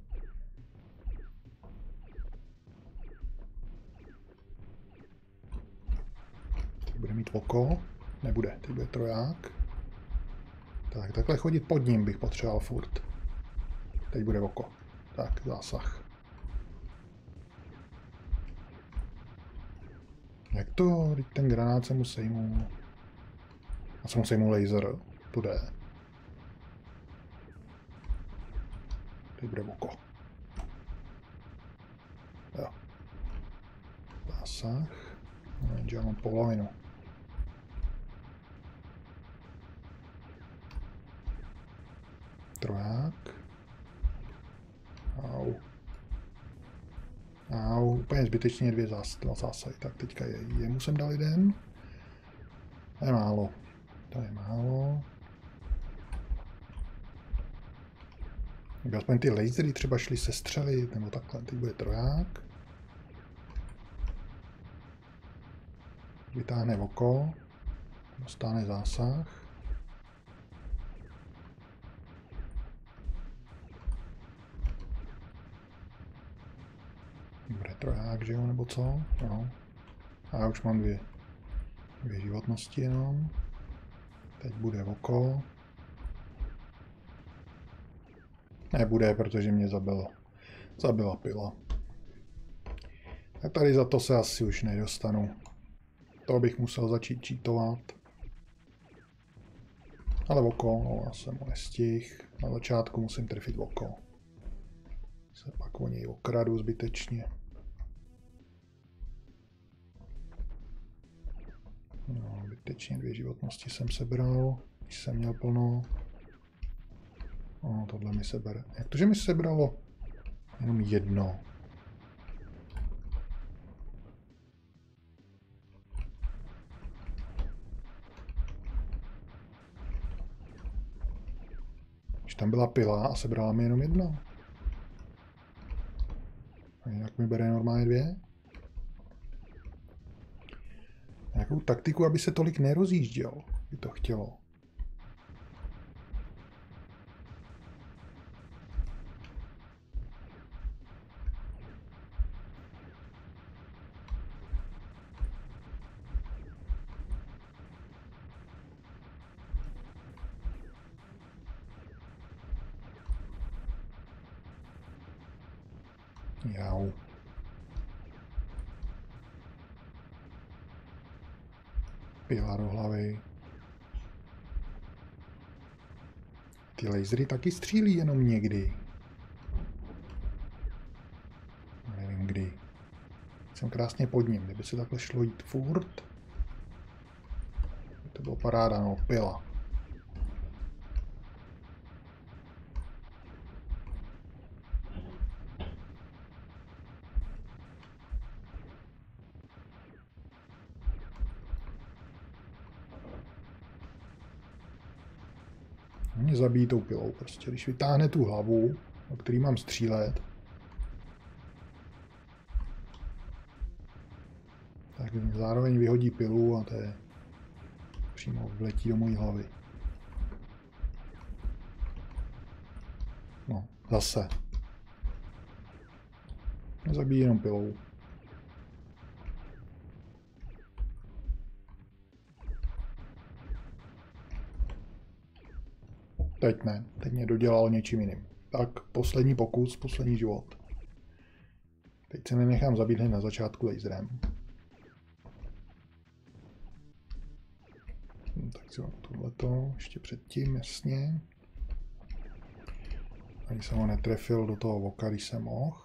Teď bude mít oko. Nebude, teď bude troják. Tak, takhle chodit pod ním bych potřeboval furt. Teď bude oko. Tak, zásah. Jak to? Teď ten granát se mu sejmul. A se mu sejmul laser. To jde. Teď bude oko. Jo. Zásah. No, jenže já mám polovinu. Troják. Au. Au, úplně zbytečně dvě zás, dva zásahy. Tak teďka je, jemu jsem dal jeden. To je málo. To je málo. Kdyby aspoň ty lasery třeba šly se střely, nebo takhle. Teď bude troják. Vytáhne oko. Dostane zásah. Bude troják, že jo, nebo co? No. A já už mám dvě, dvě životnosti jenom. Teď bude oko. Nebude, protože mě zabil, zabila pila. A tady za to se asi už nedostanu. To bych musel začít čítovat. Ale oko, no, já jsem ho nestihl. Na začátku musím trefit oko. Se pak o něj okradu zbytečně. No, zbytečně dvě životnosti jsem sebral, když jsem měl plno. No, tohle mi sebere. Jak to, že mi sebralo jenom jedno? Když tam byla pila a sebrala mi jenom jedno. A jinak mi bere normálně dvě. Nějakou taktiku, aby se tolik nerozjížděl, by to chtělo. Jau. Pila do hlavy. Ty lasery taky střílí jenom někdy. Nevím kdy. Jsem krásně pod ním. Kdyby se takhle šlo jít furt. To bylo paráda, no. Pila. Mě zabíjí tou pilou prostě. Když vytáhne tu hlavu, o který mám střílet, tak zároveň vyhodí pilu a to je přímo vletí do mojí hlavy. No, zase. Zabíjí jenom pilou. Teď ne, teď mě dodělal něčím jiným. Tak, poslední pokus, poslední život. Teď se nenechám zabít hned na začátku laserem. Hm, tak si mám tohleto, ještě předtím, jasně. Ani jsem ho netrefil do toho voka, když jsem mohl.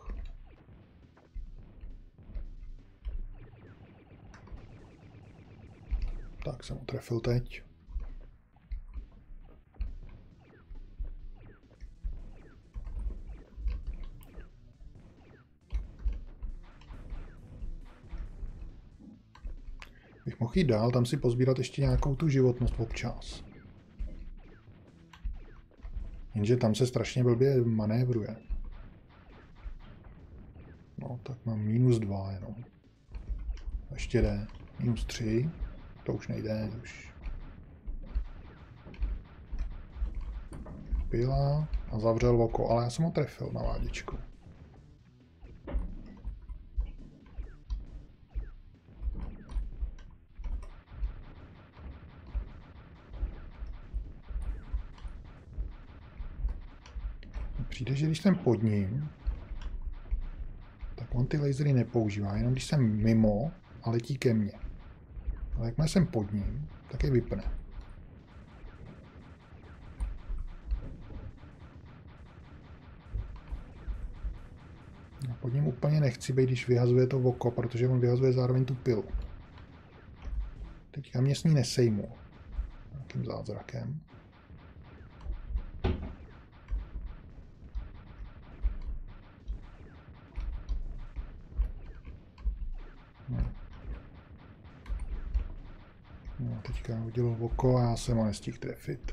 Tak jsem ho trefil teď. Bych mohl jít dál, tam si pozbírat ještě nějakou tu životnost občas. Jenže tam se strašně blbě manévruje. No, tak mám minus dva jenom. Ještě jde. Minus tři. To už nejde, to už... Pila a zavřel oko, ale já jsem ho trefil na vádičku. Přijde, že když jsem pod ním, tak on ty lasery nepoužívá, jenom když jsem mimo a letí ke mně. Ale jakmile jsem pod ním, tak je vypne. A pod ním úplně nechci být, když vyhazuje to oko, protože on vyhazuje zároveň tu pilu. Teďka mě s ní nesejmu. Nějakým zázrakem. No. No, teďka udělal oko a já jsem ho nestihl trefit.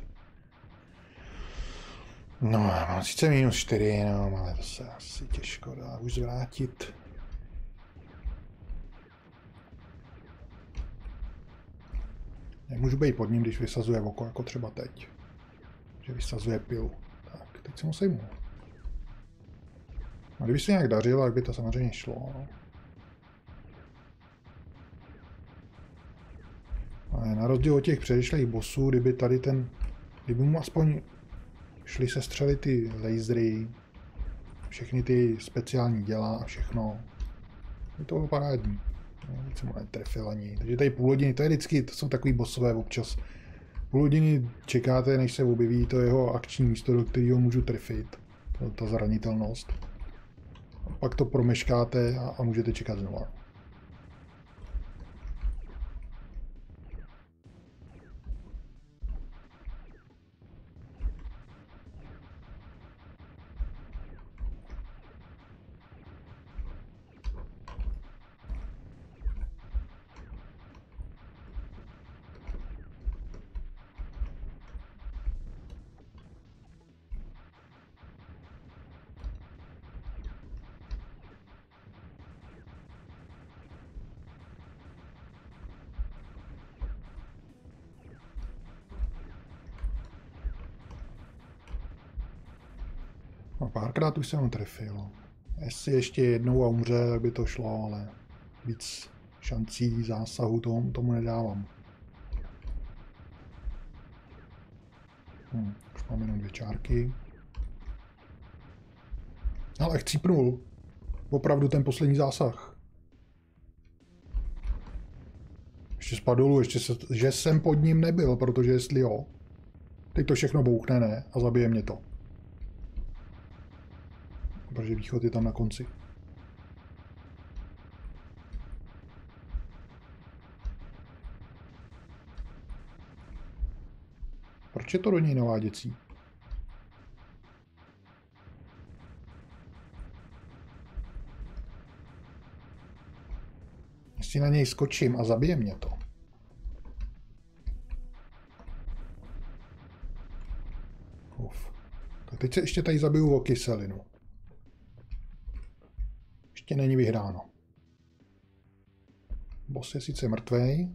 No, mám sice minus čtyři, no, ale to se asi těžko dá už zvrátit. Nemůžu být pod ním, když vysazuje oko, jako třeba teď. Že vysazuje pilu. Tak, teď jsem ho sejmul. A kdyby se nějak dařilo, tak by to samozřejmě šlo. No. Ale na rozdíl od těch předešlých bossů, kdyby tady ten, kdyby mu aspoň šli sestřelit ty lasery, všechny ty speciální děla a všechno, je to parádní. No, nic jsem ho netrefil ani. Takže tady půl hodiny, to je vždycky, to jsou takový bossové občas. Půl hodiny čekáte, než se objeví to jeho akční místo, do kterého můžu trefit. To, ta zranitelnost. A pak to promeškáte a, a můžete čekat znova. A párkrát už jsem ho trefil. Jestli ještě jednou a umře, tak by to šlo, ale víc šancí zásahu tomu, tomu nedávám. Hm, už mám jenom dvě čárky. Ale chcípnul. Opravdu ten poslední zásah. Ještě spadl dolů, ještě se, že jsem pod ním nebyl, protože jestli jo, teď to všechno bouchne, ne, a zabije mě to. Protože východ je tam na konci. Proč je to do něj naváděcí? Jestli na něj skočím a zabije mě to. Uf. Tak teď se ještě tady zabiju o kyselinu. Ještě není vyhráno. Boss je sice mrtvej.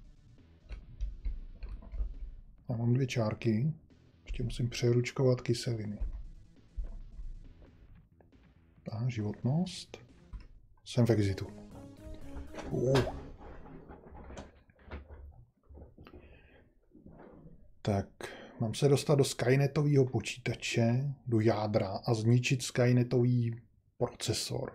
Já mám dvě čárky. Ještě musím přeručkovat kyseliny. A životnost. Jsem v exitu. Uh. Tak, mám se dostat do Skynetového počítače, do jádra a zničit Skynetový procesor.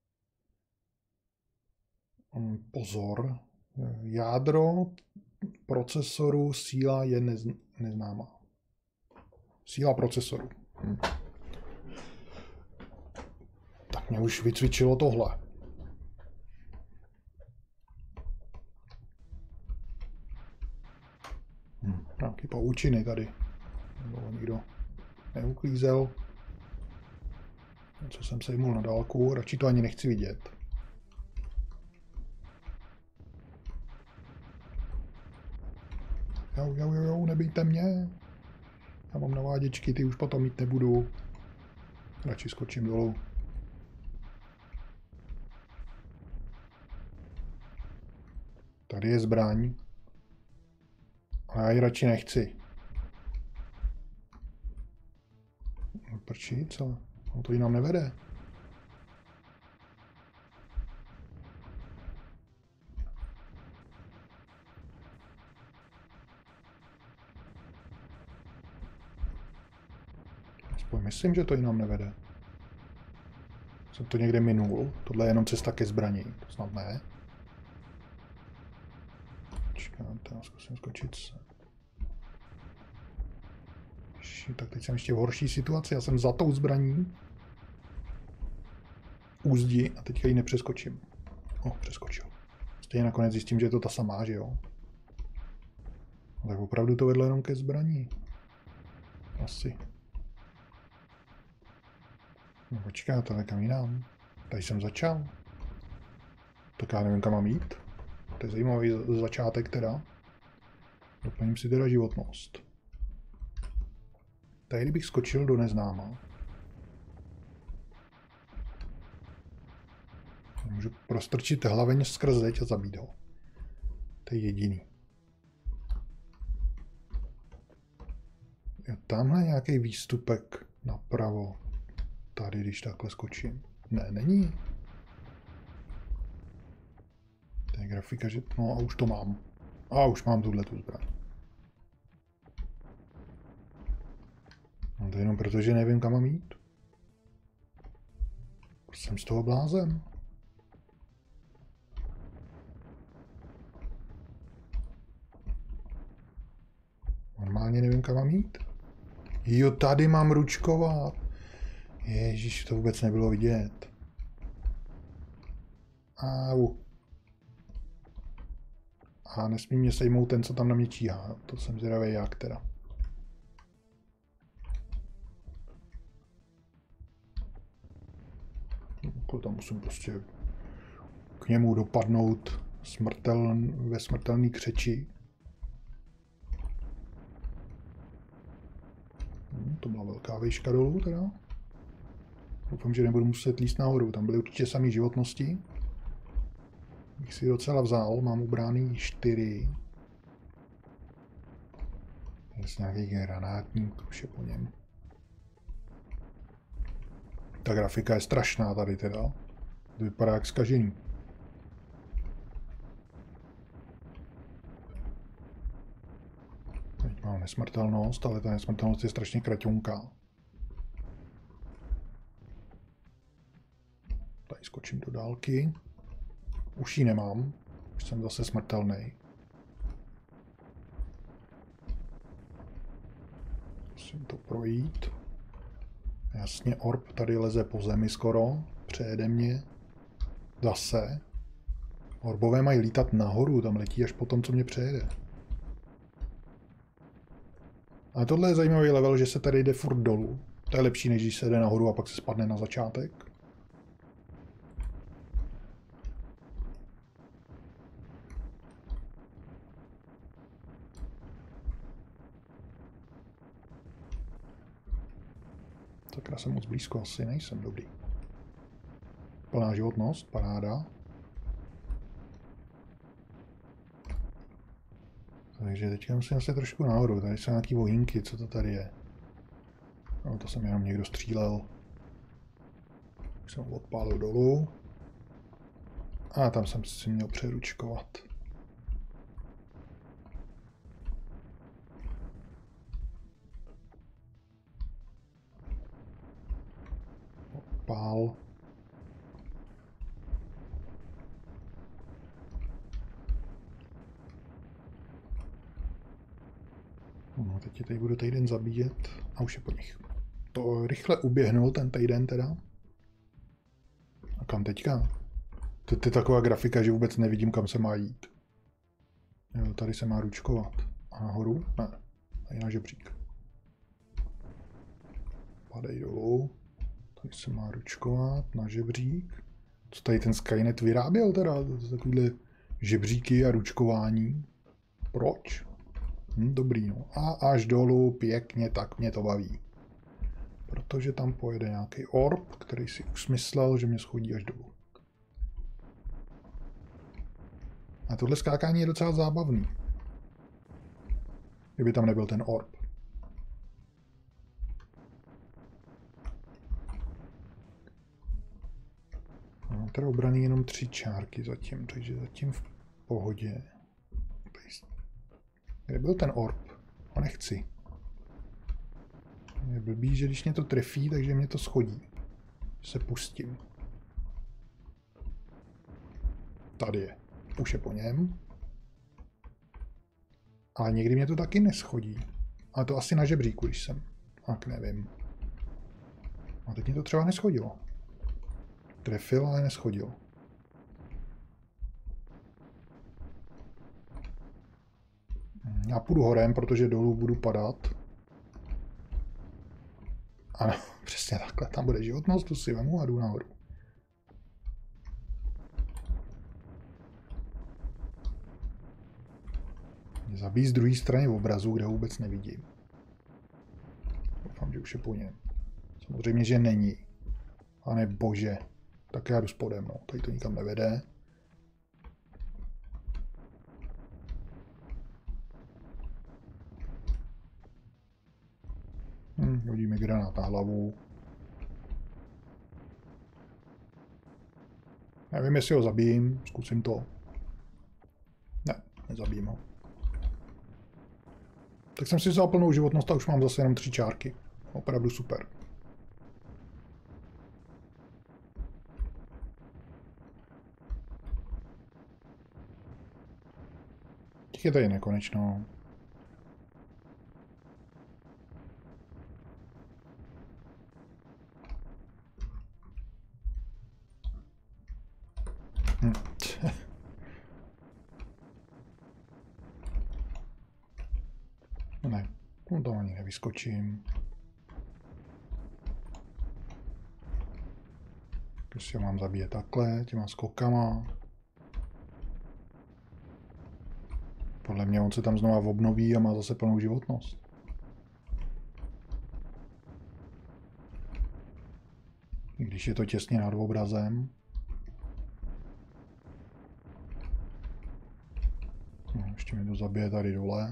Pozor, jádro procesoru, síla je nez, neznámá. Síla procesoru. Hm. Tak mě už vycvičilo tohle. Hm. Nějaký poučiny tady. Nebo někdo neuklízel. Co jsem sejmul na dálku, radši to ani nechci vidět. Jo, jo, jo, jo, nebijte mě. Já mám naváděčky, ty už potom mít nebudu. Radši skočím dolů. Tady je zbraň. Ale já ji radši nechci. Prčí, co? No to jinam nevede. Aspoň myslím, že to jinam nevede. Jsem to někde minul. Tohle je jenom cesta ke zbraní. To snad ne. Počkám, já zkusím skočit se. Tak teď jsem ještě v horší situaci. Já jsem za tou zbraní. Úzdi a teďka ji nepřeskočím. O, přeskočil. Stejně nakonec zjistím, že je to ta samá, že jo? No, tak opravdu to vedlo jenom ke zbraní. Asi. No počká, to kam jinam. Tady jsem začal. Tak já nevím, kam mám jít. To je zajímavý začátek teda. Doplním si teda životnost. Tady kdybych skočil do neznáma. Můžu prostrčit hlaveň skrz zeď a zabít ho. To je jediný. Jo, tamhle nějaký výstupek napravo. Tady, když takhle skočím. Ne, není. To je grafika, že... No a už to mám. A už mám tuhle tu zbraň. No to jenom proto, že nevím, kam mám jít. Jsem z toho blázen. Normálně nevím, kam mám jít. Jo, tady mám ručkovat. Ježíš, to vůbec nebylo vidět. Au. A nesmí mě sejmout ten, co tam na mě číhá. To jsem zvědavý jak teda. Tam musím prostě k němu dopadnout smrtel, ve smrtelný křeči. Hmm, to byla velká výška dolů teda. Doufám, že nebudu muset líst nahoru. Tam byly určitě samé životnosti. Bych si docela vzal. Mám ubrány čtyři. Je nějaký granátník, už je po něm. Ta grafika je strašná tady teda. To vypadá jak zkažený. Teď mám nesmrtelnost, ale ta nesmrtelnost je strašně kraťonká. Tady skočím do dálky. Už ji nemám. Už jsem zase smrtelný. Musím to projít. Jasně, orb tady leze po zemi skoro. Přejede mě. Zase. Orbové mají lítat nahoru, tam letí až po tom, co mě přejede. Ale tohle je zajímavý level, že se tady jde furt dolů. To je lepší, než když se jde nahoru a pak se spadne na začátek. Tak já jsem moc blízko, asi nejsem dobrý. Plná životnost, paráda. Takže teďka musím asi trošku nahoru. Tady jsou nějaký ohýnky, co to tady je. No, to jsem jenom někdo střílel. Už jsem odpálil dolů. A tam jsem si měl přeručkovat. Pál. No, teď je tady budu týden zabíjet a už je po nich. To rychle uběhnul ten týden teda. A kam teďka? To je taková grafika, že vůbec nevidím, kam se má jít. Jo, tady se má ručkovat. A nahoru? Ne. Tady na žebřík. Padej dolů. Tady se má ručkovat na žebřík. Co tady ten Skynet vyráběl teda? Takovýhle žebříky a ručkování. Proč? Hm, dobrý, no. A až dolů pěkně, tak mě to baví. Protože tam pojede nějaký orb, který si usmyslel, že mě schodí až dolů. A tohle skákání je docela zábavný. Kdyby tam nebyl ten orb. Mám teda obraný jenom tři čárky zatím, takže zatím v pohodě. Kde byl ten orb? Ho nechci. Je blbý, že když mě to trefí, takže mě to schodí. Se pustím. Tady je. Už je po něm. Ale někdy mě to taky neschodí. Ale to asi na žebříku, když jsem. Tak nevím. A teď mě to třeba neschodilo. Trefil, ale neschodil. Já půjdu horem, protože dolů budu padat. Ano, přesně takhle. Tam bude životnost, tu si vemu a jdu nahoru. Mě zabíjí z druhé strany obrazu, kde ho vůbec nevidím. Doufám, že už je po něm. Samozřejmě, že není. Pane bože. Tak já jdu spodem, no. Tady to nikam nevede. Hm, hodí mi granát na hlavu. Nevím, jestli ho zabijím. Zkusím to. Ne, nezabijím ho. Tak jsem si vzal plnou životnost a už mám zase jenom tři čárky. Opravdu super. Těch je tady nekonečno. Hm. Ne, no tam ani nevyskočím. Když ho mám zabíjet takhle, těma skokama. Podle mě on se tam znova obnoví a má zase plnou životnost. I když je to těsně nad obrazem. No, ještě mi to zabije tady dole.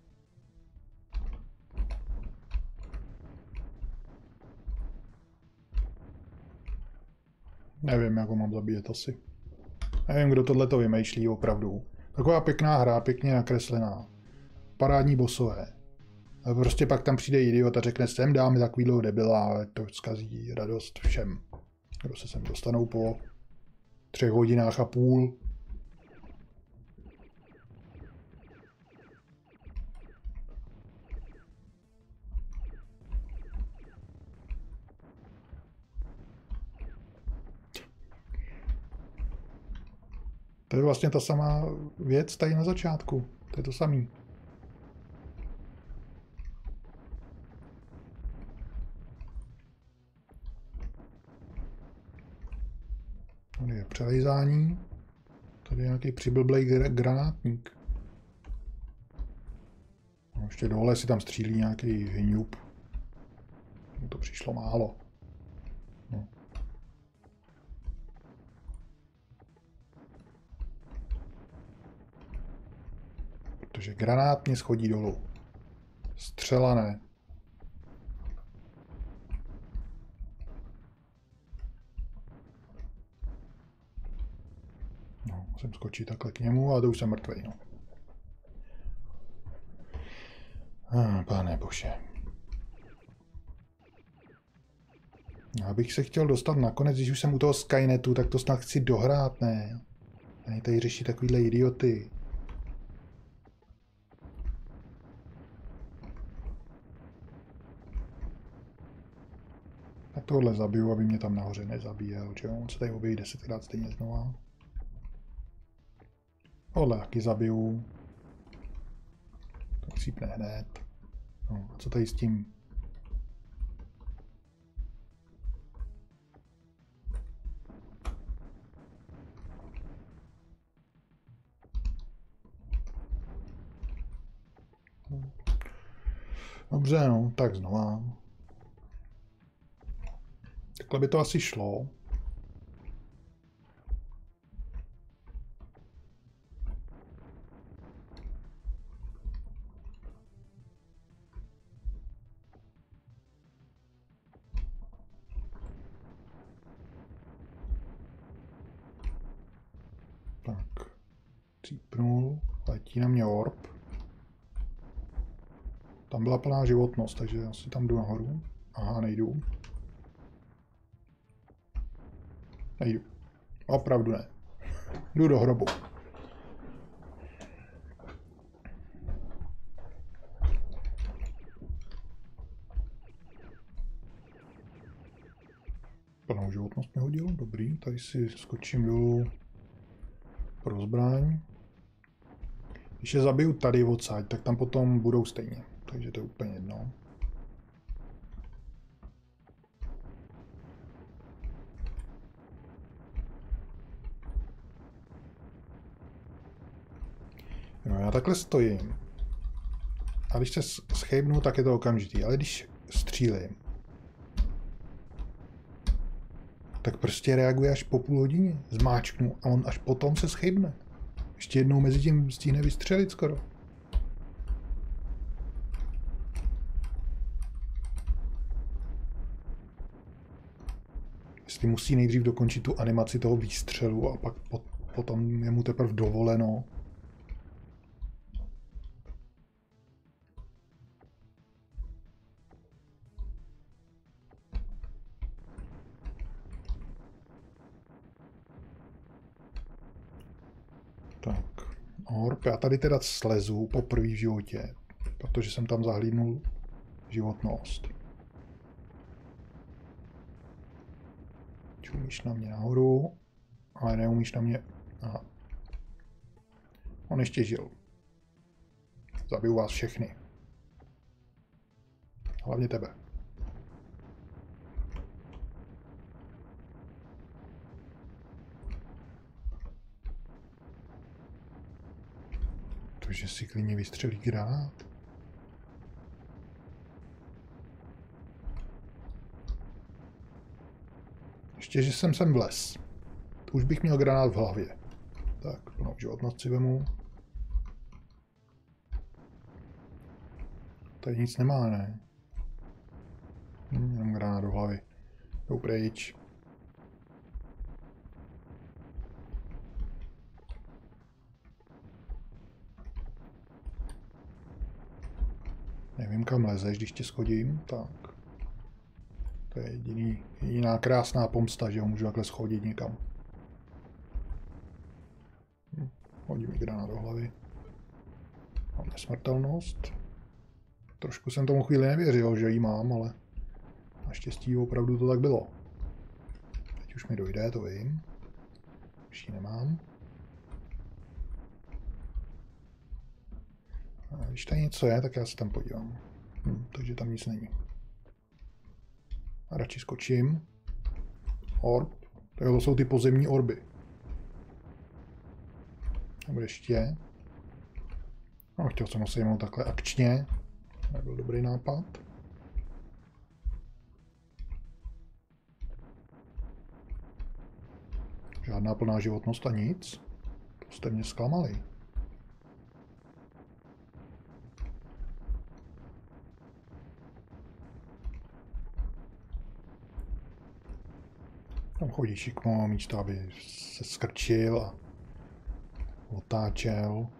Nevím, jak ho mám zabíjet asi. Nevím, kdo tohle to vymýšlí opravdu. Taková pěkná hra, pěkně nakreslená. Parádní bossové. A prostě pak tam přijde idiot a řekne, sem dáme takovýhle debila, ale to zkazí radost všem. Kdo se sem dostanou po třech hodinách a půl. To je vlastně ta samá věc tady na začátku. To je to samý. Tady je přelejzání. Tady je nějaký přiblblej granátník. No, ještě dole si tam střílí nějaký hňup. To přišlo málo. No. Protože granát mě schodí dolů. Střela ne. Musím skočit takhle k němu, ale to už jsem mrtvej, no. Ah, pane bože. Já bych se chtěl dostat nakonec, když už jsem u toho Skynetu, tak to snad chci dohrát, ne? Ani tady řeší takovýhle idioty. Tak tohle zabiju, aby mě tam nahoře nezabíjel, že jo? On se tady objeví desetkrát stejně znova. Tohle taky zabiju. To chcípne hned. No, a co tady s tím? Dobře, no, tak znova. Takhle by to asi šlo. Tak, cípnul, letí na mě orb. Tam byla plná životnost, takže asi tam jdu nahoru. Aha, nejdu. Nejdu. Opravdu ne. Jdu do hrobu. Plnou životnost mi hodil, dobrý. Tady si skočím dolů pro zbraň. Když je zabiju tady odsaď, tak tam potom budou stejně. Takže to je úplně jedno. Jo, já takhle stojím. A když se schejbnu, tak je to okamžitý. Ale když střílím, tak prostě reaguje až po půl hodině. Zmáčknu a on až potom se schejbne. Ještě jednou mezi tím stihne vystřelit skoro. Jestli musí nejdřív dokončit tu animaci toho výstřelu a pak pot, potom je mu teprve dovoleno. Tak, orb. Já tady teda slezu poprvé v životě, protože jsem tam zahlídnul životnost. Umíš na mě nahoru, ale neumíš na mě... Aha. On ještě žil. Zabiju vás všechny. Hlavně tebe. To, že si klidně vystřelí granát. Ještě, že jsem sem vles. To už bych měl granát v hlavě. Tak, plnou životnost si vemu. Tady nic nemá, ne? Hm, jenom granát do hlavy. Jdou pryč. Nevím, kam lezeš, když tě schodím. Tak. To je jediný, jediná krásná pomsta, že ho můžu takhle schodit někam. Hm, hodí mi granát do hlavy. Mám nesmrtelnost. Trošku jsem tomu chvíli nevěřil, že ji mám, ale naštěstí opravdu to tak bylo. Teď už mi dojde, to vím. Už ji nemám. A když tady něco je, tak já se tam podívám. Hm, takže tam nic není. A radši skočím. Orb. To jsou ty pozemní orby. Nebo ještě. No, chtěl jsem ho sejmout takhle akčně. Nebyl dobrý nápad. Žádná plná životnost a nic. To jste mě zklamali. Tam chodí šikmo místo, aby se skrčil a otáčel.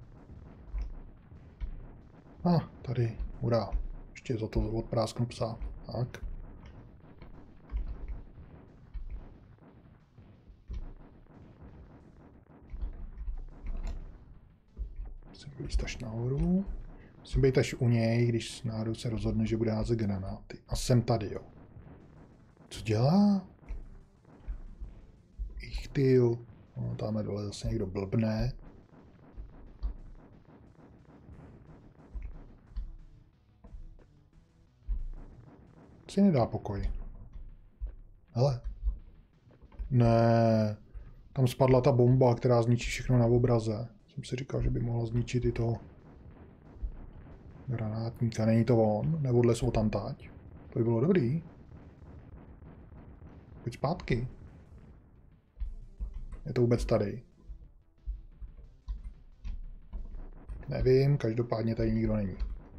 A ah, tady, hurá. Ještě za to odprásknu psa. Tak. Musím být až nahoru. Musím být až u něj, když náhodou se rozhodne, že bude házet granáty. A jsem tady, jo. Co dělá? Ich tyl. No, tamhle dole zase někdo blbne. Si nedá pokoj. Hele. Ne. Tam spadla ta bomba, která zničí všechno na obraze. Jsem si říkal, že by mohla zničit i toho granátníka. Není to on? Nebo jsou tam tať? To by bylo dobrý. Pojď zpátky. Je to vůbec tady? Nevím, každopádně tady nikdo není.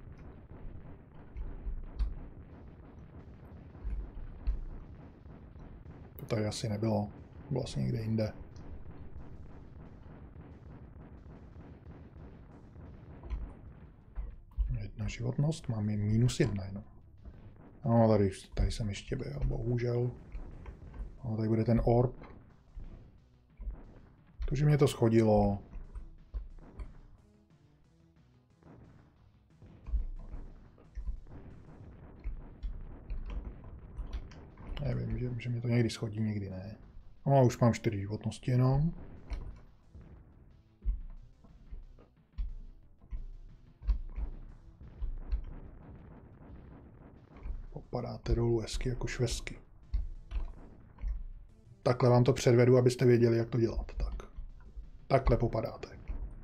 To tady asi nebylo. Bylo asi někde jinde. Jedna životnost, mám jen minus jedna jenom. No, tady, tady jsem ještě byl, bohužel. No, tady bude ten orb. Takže mě to schodilo. Nevím, že, že mě to někdy schodí, někdy ne. No a už mám čtyři životnosti jenom. Popadáte dolů hezky jako švestky. Takhle vám to předvedu, abyste věděli, jak to dělat. Tak. Takhle popadáte.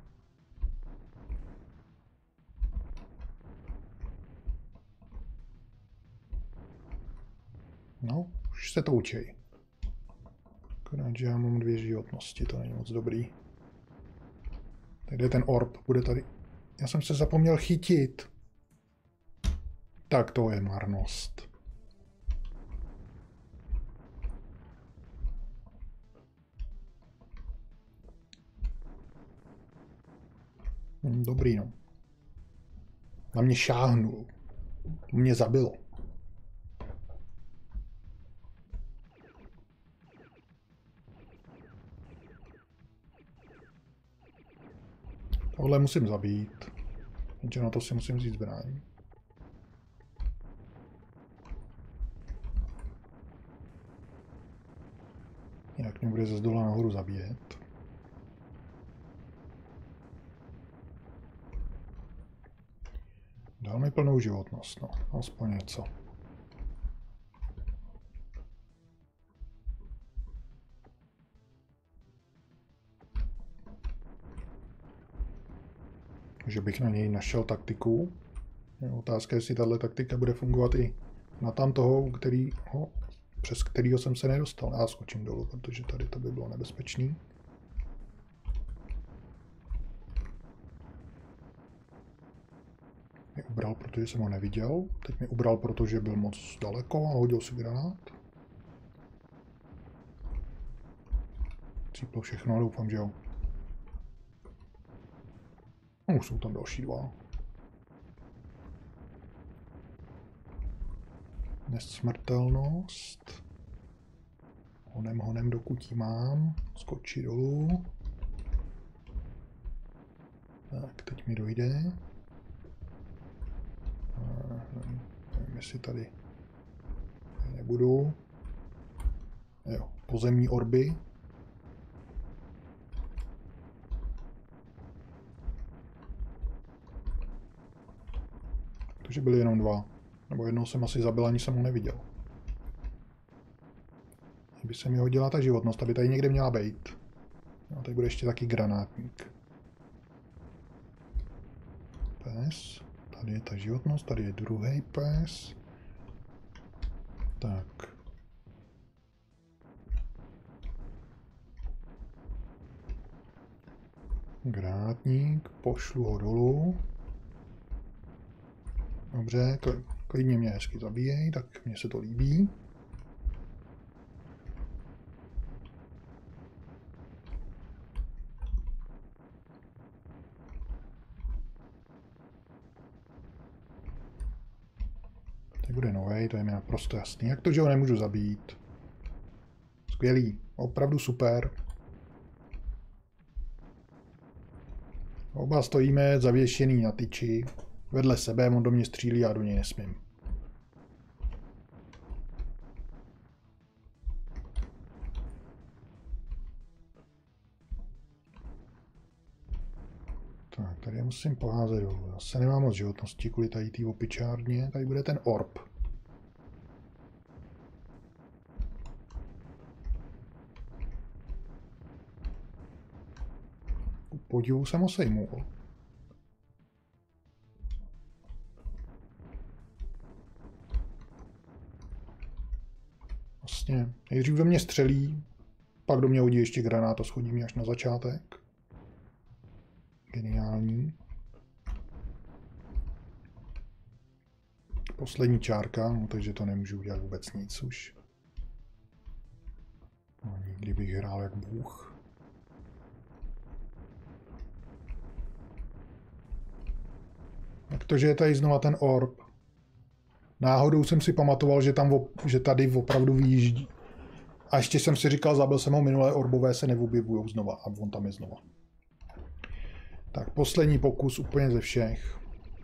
No, už se to učí. Akorát, že já mám dvě životnosti, to není moc dobrý. Tady je ten orb, bude tady. Já jsem se zapomněl chytit. Tak to je marnost. Dobrý, no. Na mě šáhnul. To mě zabilo. Tohle musím zabít. Jenže na to si musím vzít zbraň. Jinak mě bude ze zdola nahoru zabíjet. Dal mi plnou životnost, no. Aspoň něco. Že bych na něj našel taktiku. Je otázka, jestli tahle taktika bude fungovat i na tam toho, kterýho, přes kterého jsem se nedostal. Já skočím dolů, protože tady to by bylo nebezpečný. Mě ubral, protože jsem ho neviděl. Teď mě ubral, protože byl moc daleko a hodil si granát. Cíplo všechno a doufám, že jo. No, už jsou tam další dva. Nesmrtelnost. Honem, honem, dokud ji mám. Skočí dolů. Tak, teď mi dojde. Nevím, jestli tady nebudu. Jo, pozemní orby. Takže byly jenom dva. Nebo jednou jsem asi zabil, ani jsem ho neviděl. Kdyby se mi hodila ta životnost, aby tady někde měla být. No, tady bude ještě taky granátník. Pes. Tady je ta životnost, tady je druhý pes. Tak. Granátník, pošlu ho dolů. Dobře, klidně mě hezky zabíjej, tak mně se to líbí. Tady bude novej, to je mi naprosto jasný. Jak to, že ho nemůžu zabít? Skvělý, opravdu super. Oba stojíme zavěšený na tyči. Vedle sebe, on do mě střílí, já do něj nesmím. Tak, tady já musím poházet dolů. Zase nemám moc životnosti kvůli tady té opičárně. Tady bude ten orb. Ku podivu jsem ho sejmul. Vlastně nejdřív do mě střelí, pak do mě hodí ještě granát a schodí mě až na začátek. Geniální. Poslední čárka, no, takže to nemůžu udělat vůbec nic už. No, nikdy bych hrál jak bůh. Jak to, že je tady znova ten orb? Náhodou jsem si pamatoval, že, tam, že tady opravdu vyjíždí. A ještě jsem si říkal, zabil jsem ho, minulé orbové se neobjevují znova a on tam je znova. Tak poslední pokus úplně ze všech.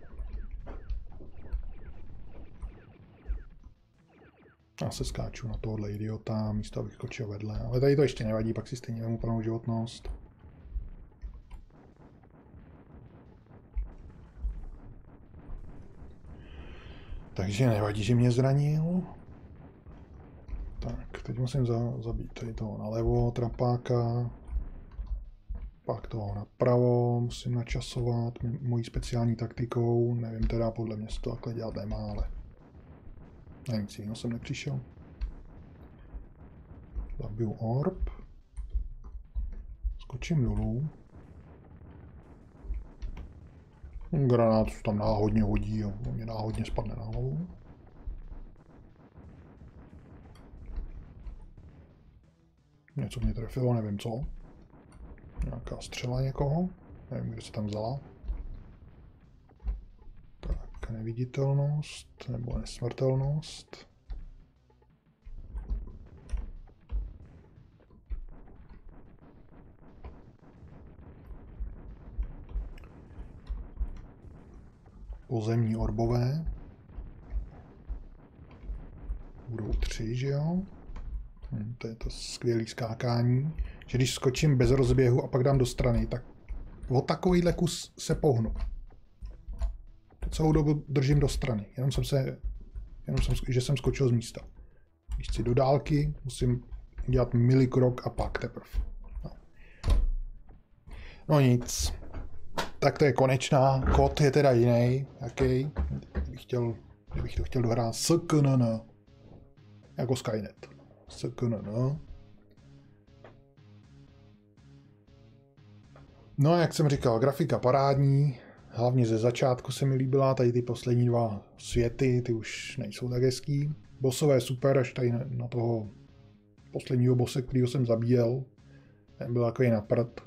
Já se skáču na tohle idiota, místo abych skočil vedle. Ale tady to ještě nevadí, pak si stejně vemu plnou životnost. Takže nevadí, že mě zranil. Tak, teď musím za, zabít tady toho nalevo, trapáka. Pak toho napravo musím načasovat mojí speciální taktikou. Nevím teda, podle mě se to takhle dělat nemá, ale na nic jiného jsem nepřišel. Zabiju orb. Skočím dolů. Granát se tam náhodně hodí a on mě náhodně spadne na hlavu. Něco mě trefilo, nevím co. Nějaká střela někoho. Nevím, kde se tam vzala. Tak, neviditelnost nebo nesmrtelnost. Pozemní orbové. Budou tři, že jo? Hm, to je to skvělé skákání. Že když skočím bez rozběhu a pak dám do strany, tak o takovýhle kus se pohnu. To celou dobu držím do strany. Jenom jsem se, jenom jsem, že jsem skočil z místa. Když chci do dálky, musím udělat milikrok a pak teprve. No. no nic. Tak to je konečná. Kód je teda jiný. Jaký? Kdybych, chtěl, kdybych to chtěl dohrát S K N N. Jako Skynet. S K N N. No jak jsem říkal, grafika parádní. Hlavně ze začátku se mi líbila. Tady ty poslední dva světy, ty už nejsou tak hezký. Bossové super, až tady na toho posledního bosse, kterýho jsem zabíjel. Ten byl takový na prd.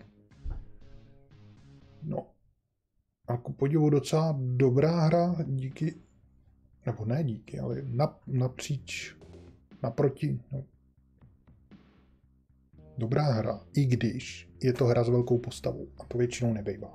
No. A ku podivu docela dobrá hra, díky, nebo ne díky, ale napříč, naproti, no. Dobrá hra, i když je to hra s velkou postavou, a to většinou nebejvá.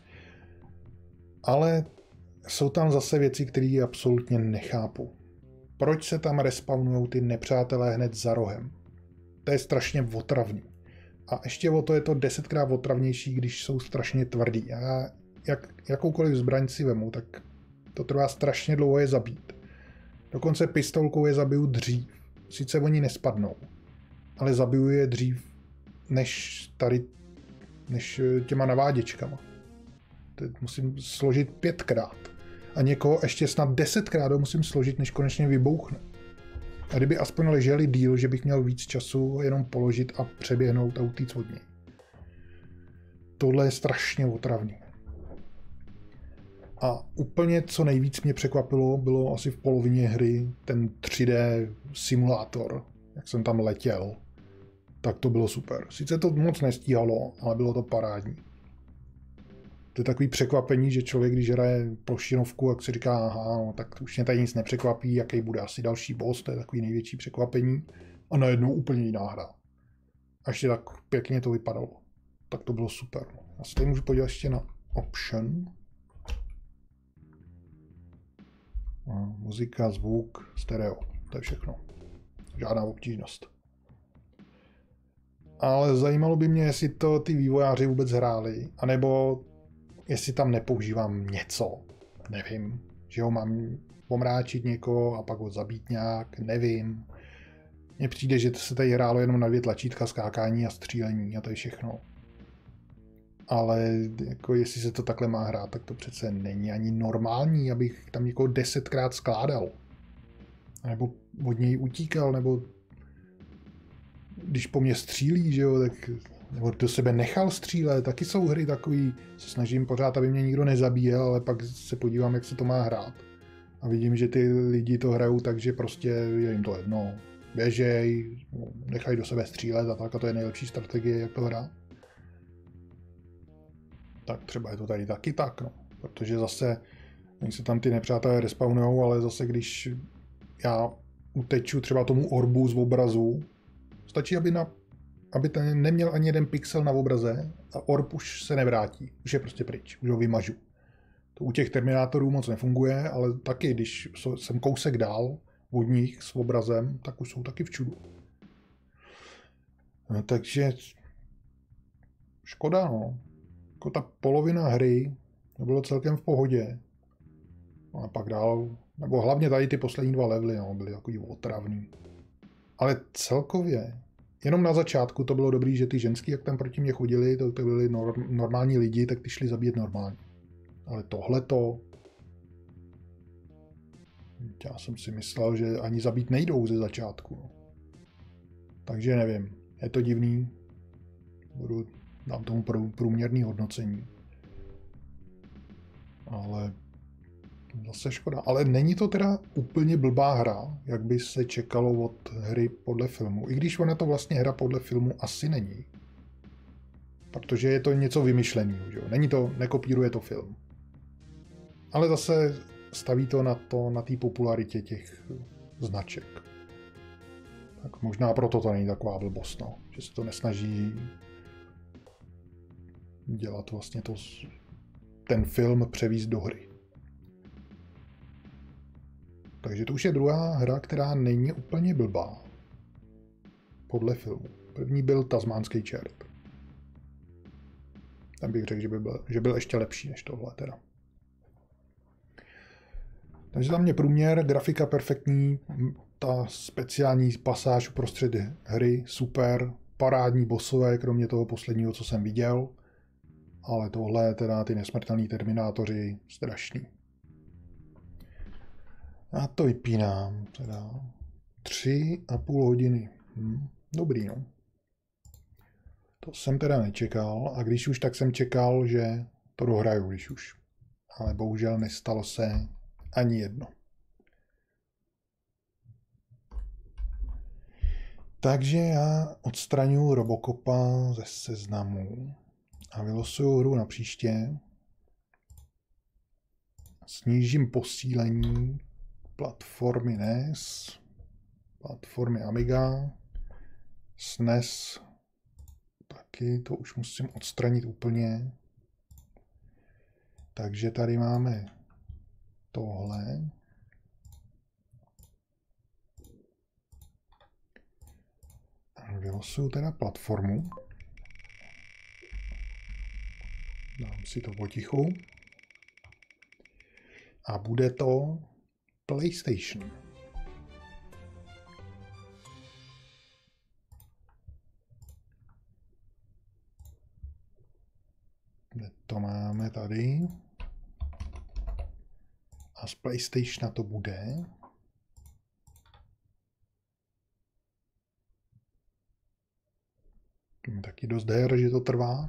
Ale jsou tam zase věci, které absolutně nechápu. Proč se tam respawnujou ty nepřátelé hned za rohem? To je strašně otravný. A ještě o to je to desetkrát otravnější, když jsou strašně tvrdý. Já jak, jakoukoliv zbraň si vemu, tak to trvá strašně dlouho je zabít. Dokonce pistolkou je zabiju dřív. Sice oni nespadnou, ale zabiju je dřív, než tady, než těma naváděčkama. Teď musím složit pětkrát. A někoho ještě snad desetkrát ho musím složit, než konečně vybouchne. A kdyby aspoň leželi díl, že bych měl víc času jenom položit a přeběhnout a utíct od něj. Tohle je strašně otravný. A úplně co nejvíc mě překvapilo, bylo asi v polovině hry ten tři dé simulátor, jak jsem tam letěl. Tak to bylo super. Sice to moc nestíhalo, ale bylo to parádní. To je takový překvapení, že člověk, když hraje plošinovku, jak si říká, aha, no, tak už mě tady nic nepřekvapí, jaký bude asi další boss, to je takový největší překvapení. A najednou úplně jiná hra. A ještě tak pěkně to vypadalo. Tak to bylo super. Já se tady můžu podívat ještě na option. A muzika, zvuk, stereo. To je všechno. Žádná obtížnost. Ale zajímalo by mě, jestli to ty vývojáři vůbec hráli, anebo jestli tam nepoužívám něco. Nevím. Že ho mám pomráčit někoho a pak ho zabít nějak. Nevím. Mně přijde, že to se tady hrálo jenom na dvě tlačítka, skákání a střílení a to je všechno. Ale jako jestli se to takhle má hrát, tak to přece není ani normální, abych tam někoho desetkrát skládal. Nebo od něj utíkal, nebo když po mně střílí, že jo, tak nebo do sebe nechal střílet. Taky jsou hry takový, se snažím pořád, aby mě nikdo nezabíjel, ale pak se podívám, jak se to má hrát. A vidím, že ty lidi to hrajou tak, že prostě je jim to jedno. Běžej, nechají do sebe střílet a tak, a to je nejlepší strategie, jak to hrát. Tak třeba je to tady taky tak, no. Protože zase, oni se tam ty nepřátelé respawnujou, ale zase když já uteču třeba tomu orbu z obrazu, stačí, aby, na, aby ten neměl ani jeden pixel na obraze a orb už se nevrátí. Už je prostě pryč, už ho vymažu. To u těch Terminátorů moc nefunguje, ale taky, když jsem kousek dál od nich s obrazem, tak už jsou taky v čudu. No, takže škoda, no. Jako ta polovina hry to bylo celkem v pohodě. No a pak dál, nebo hlavně tady ty poslední dva levely, no, byly takový otravný. Ale celkově, jenom na začátku to bylo dobrý, že ty ženský, jak tam proti mě chodili, to, to byli norm, normální lidi, tak ty šli zabíjet normálně. Ale tohleto, já jsem si myslel, že ani zabít nejdou ze začátku. No. Takže nevím, je to divný. Budu, dám tomu průměrný hodnocení. Ale zase škoda. Ale není to teda úplně blbá hra, jak by se čekalo od hry podle filmu. I když ona to vlastně hra podle filmu asi není. Protože je to něco vymyšleného, že jo? Není to, nekopíruje to film. Ale zase staví to na to, na té popularitě těch značek. Tak možná proto to není taková blbost, no. Že se to nesnaží dělat vlastně to, ten film převízt do hry. Takže to už je druhá hra, která není úplně blbá. Podle filmu. První byl Tasmánský čert. Tam bych řekl, že, by byl, že byl ještě lepší než tohle teda. Takže za mě průměr, grafika perfektní, ta speciální pasáž uprostřed hry super, parádní bossové, kromě toho posledního, co jsem viděl. Ale tohle teda ty nesmrtelní terminátoři strašný. Já to vypínám, teda tři a půl hodiny. Hm, dobrý, no. To jsem teda nečekal, a když už, tak jsem čekal, že to dohraju, když už. Ale bohužel nestalo se ani jedno. Takže já odstraňuji Robocopa ze seznamu a vylosuju hru na příště. Snížím posílení platformy N E S, platformy Amiga, S N E S taky, to už musím odstranit úplně. Takže tady máme tohle. Vylosuju teda platformu. Dám si to potichu. A bude to PlayStation. Kde to máme tady? A z PlayStationa to bude. Taky dost her, že to trvá.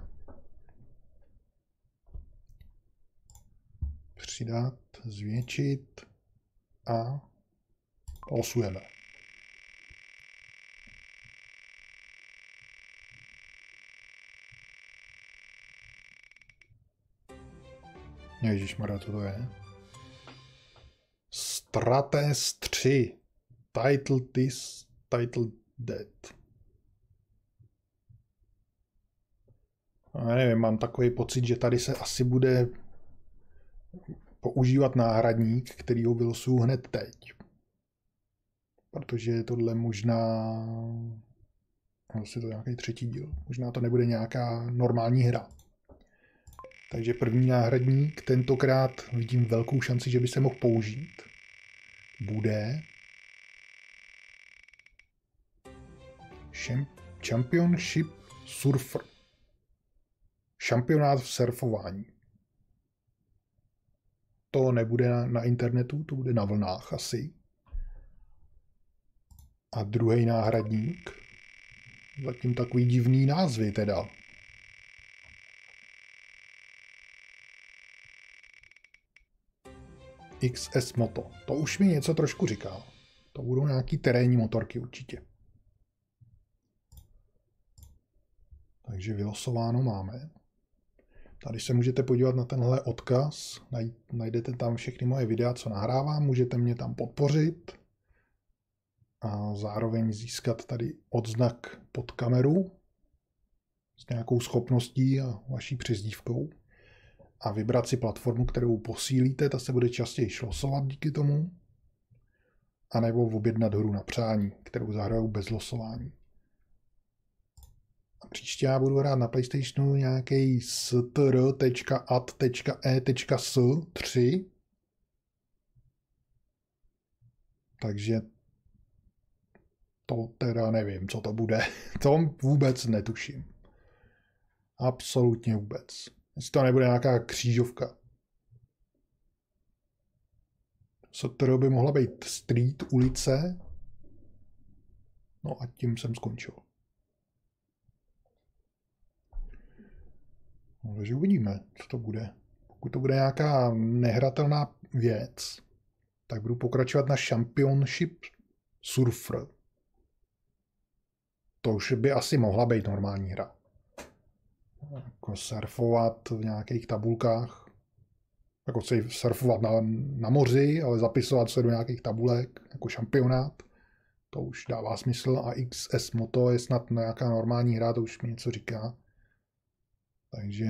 Přidat, zvětšit a losujeme. Ježišmarja, co to je? Strates tři. Title this, title that. Já nevím, mám takový pocit, že tady se asi bude používat náhradník, který ho vylosuju hned teď. Protože je tohle možná... Vlastně to je nějaký třetí díl. Možná to nebude nějaká normální hra. Takže první náhradník, tentokrát vidím velkou šanci, že by se mohl použít. Bude... Championship Surfer. Šampionát v surfování. To nebude na, na internetu, to bude na vlnách asi. A druhý náhradník. Zatím takový divný názvy teda. X S Moto. To už mi něco trošku říká. To budou nějaký terénní motorky určitě. Takže vylosováno máme. Tady se můžete podívat na tenhle odkaz. Najdete tam všechny moje videa, co nahrávám. Můžete mě tam podpořit. A zároveň získat tady odznak pod kameru s nějakou schopností a vaší přezdívkou. A vybrat si platformu, kterou posílíte, ta se bude častěji losovat díky tomu. A nebo objednat hru na přání, kterou zahraju bez losování. A příště já budu hrát na PlayStationu nějaký str tečka a t tečka e tečka s tři. Takže to teda nevím, co to bude. To vůbec netuším. Absolutně vůbec. Jestli to nebude nějaká křížovka. Str by mohla být street, ulice. No a tím jsem skončil. No, takže uvidíme, co to bude. Pokud to bude nějaká nehratelná věc, tak budu pokračovat na Championship Surfer. To už by asi mohla být normální hra. Jako surfovat v nějakých tabulkách. Jako surfovat na, na moři, ale zapisovat se do nějakých tabulek, jako šampionát. To už dává smysl. A X S Moto je snad nějaká normální hra, to už mi něco říká. Takže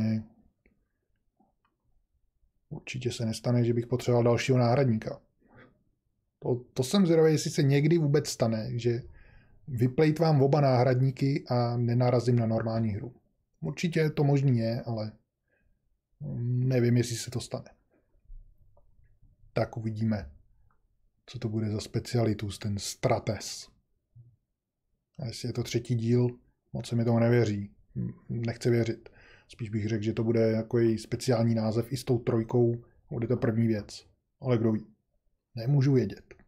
určitě se nestane, že bych potřeboval dalšího náhradníka. To, to jsem zvědavý, jestli se někdy vůbec stane, že vyplejtvám oba náhradníky a nenarazím na normální hru. Určitě to možný je, ale nevím, jestli se to stane. Tak uvidíme, co to bude za specialitus, ten Strates. A jestli je to třetí díl, moc se mi toho nevěří. Nechci věřit. Spíš bych řekl, že to bude jako její speciální název i s tou trojkou. Bude to první věc. Ale kdo ví? Nemůžu vědět.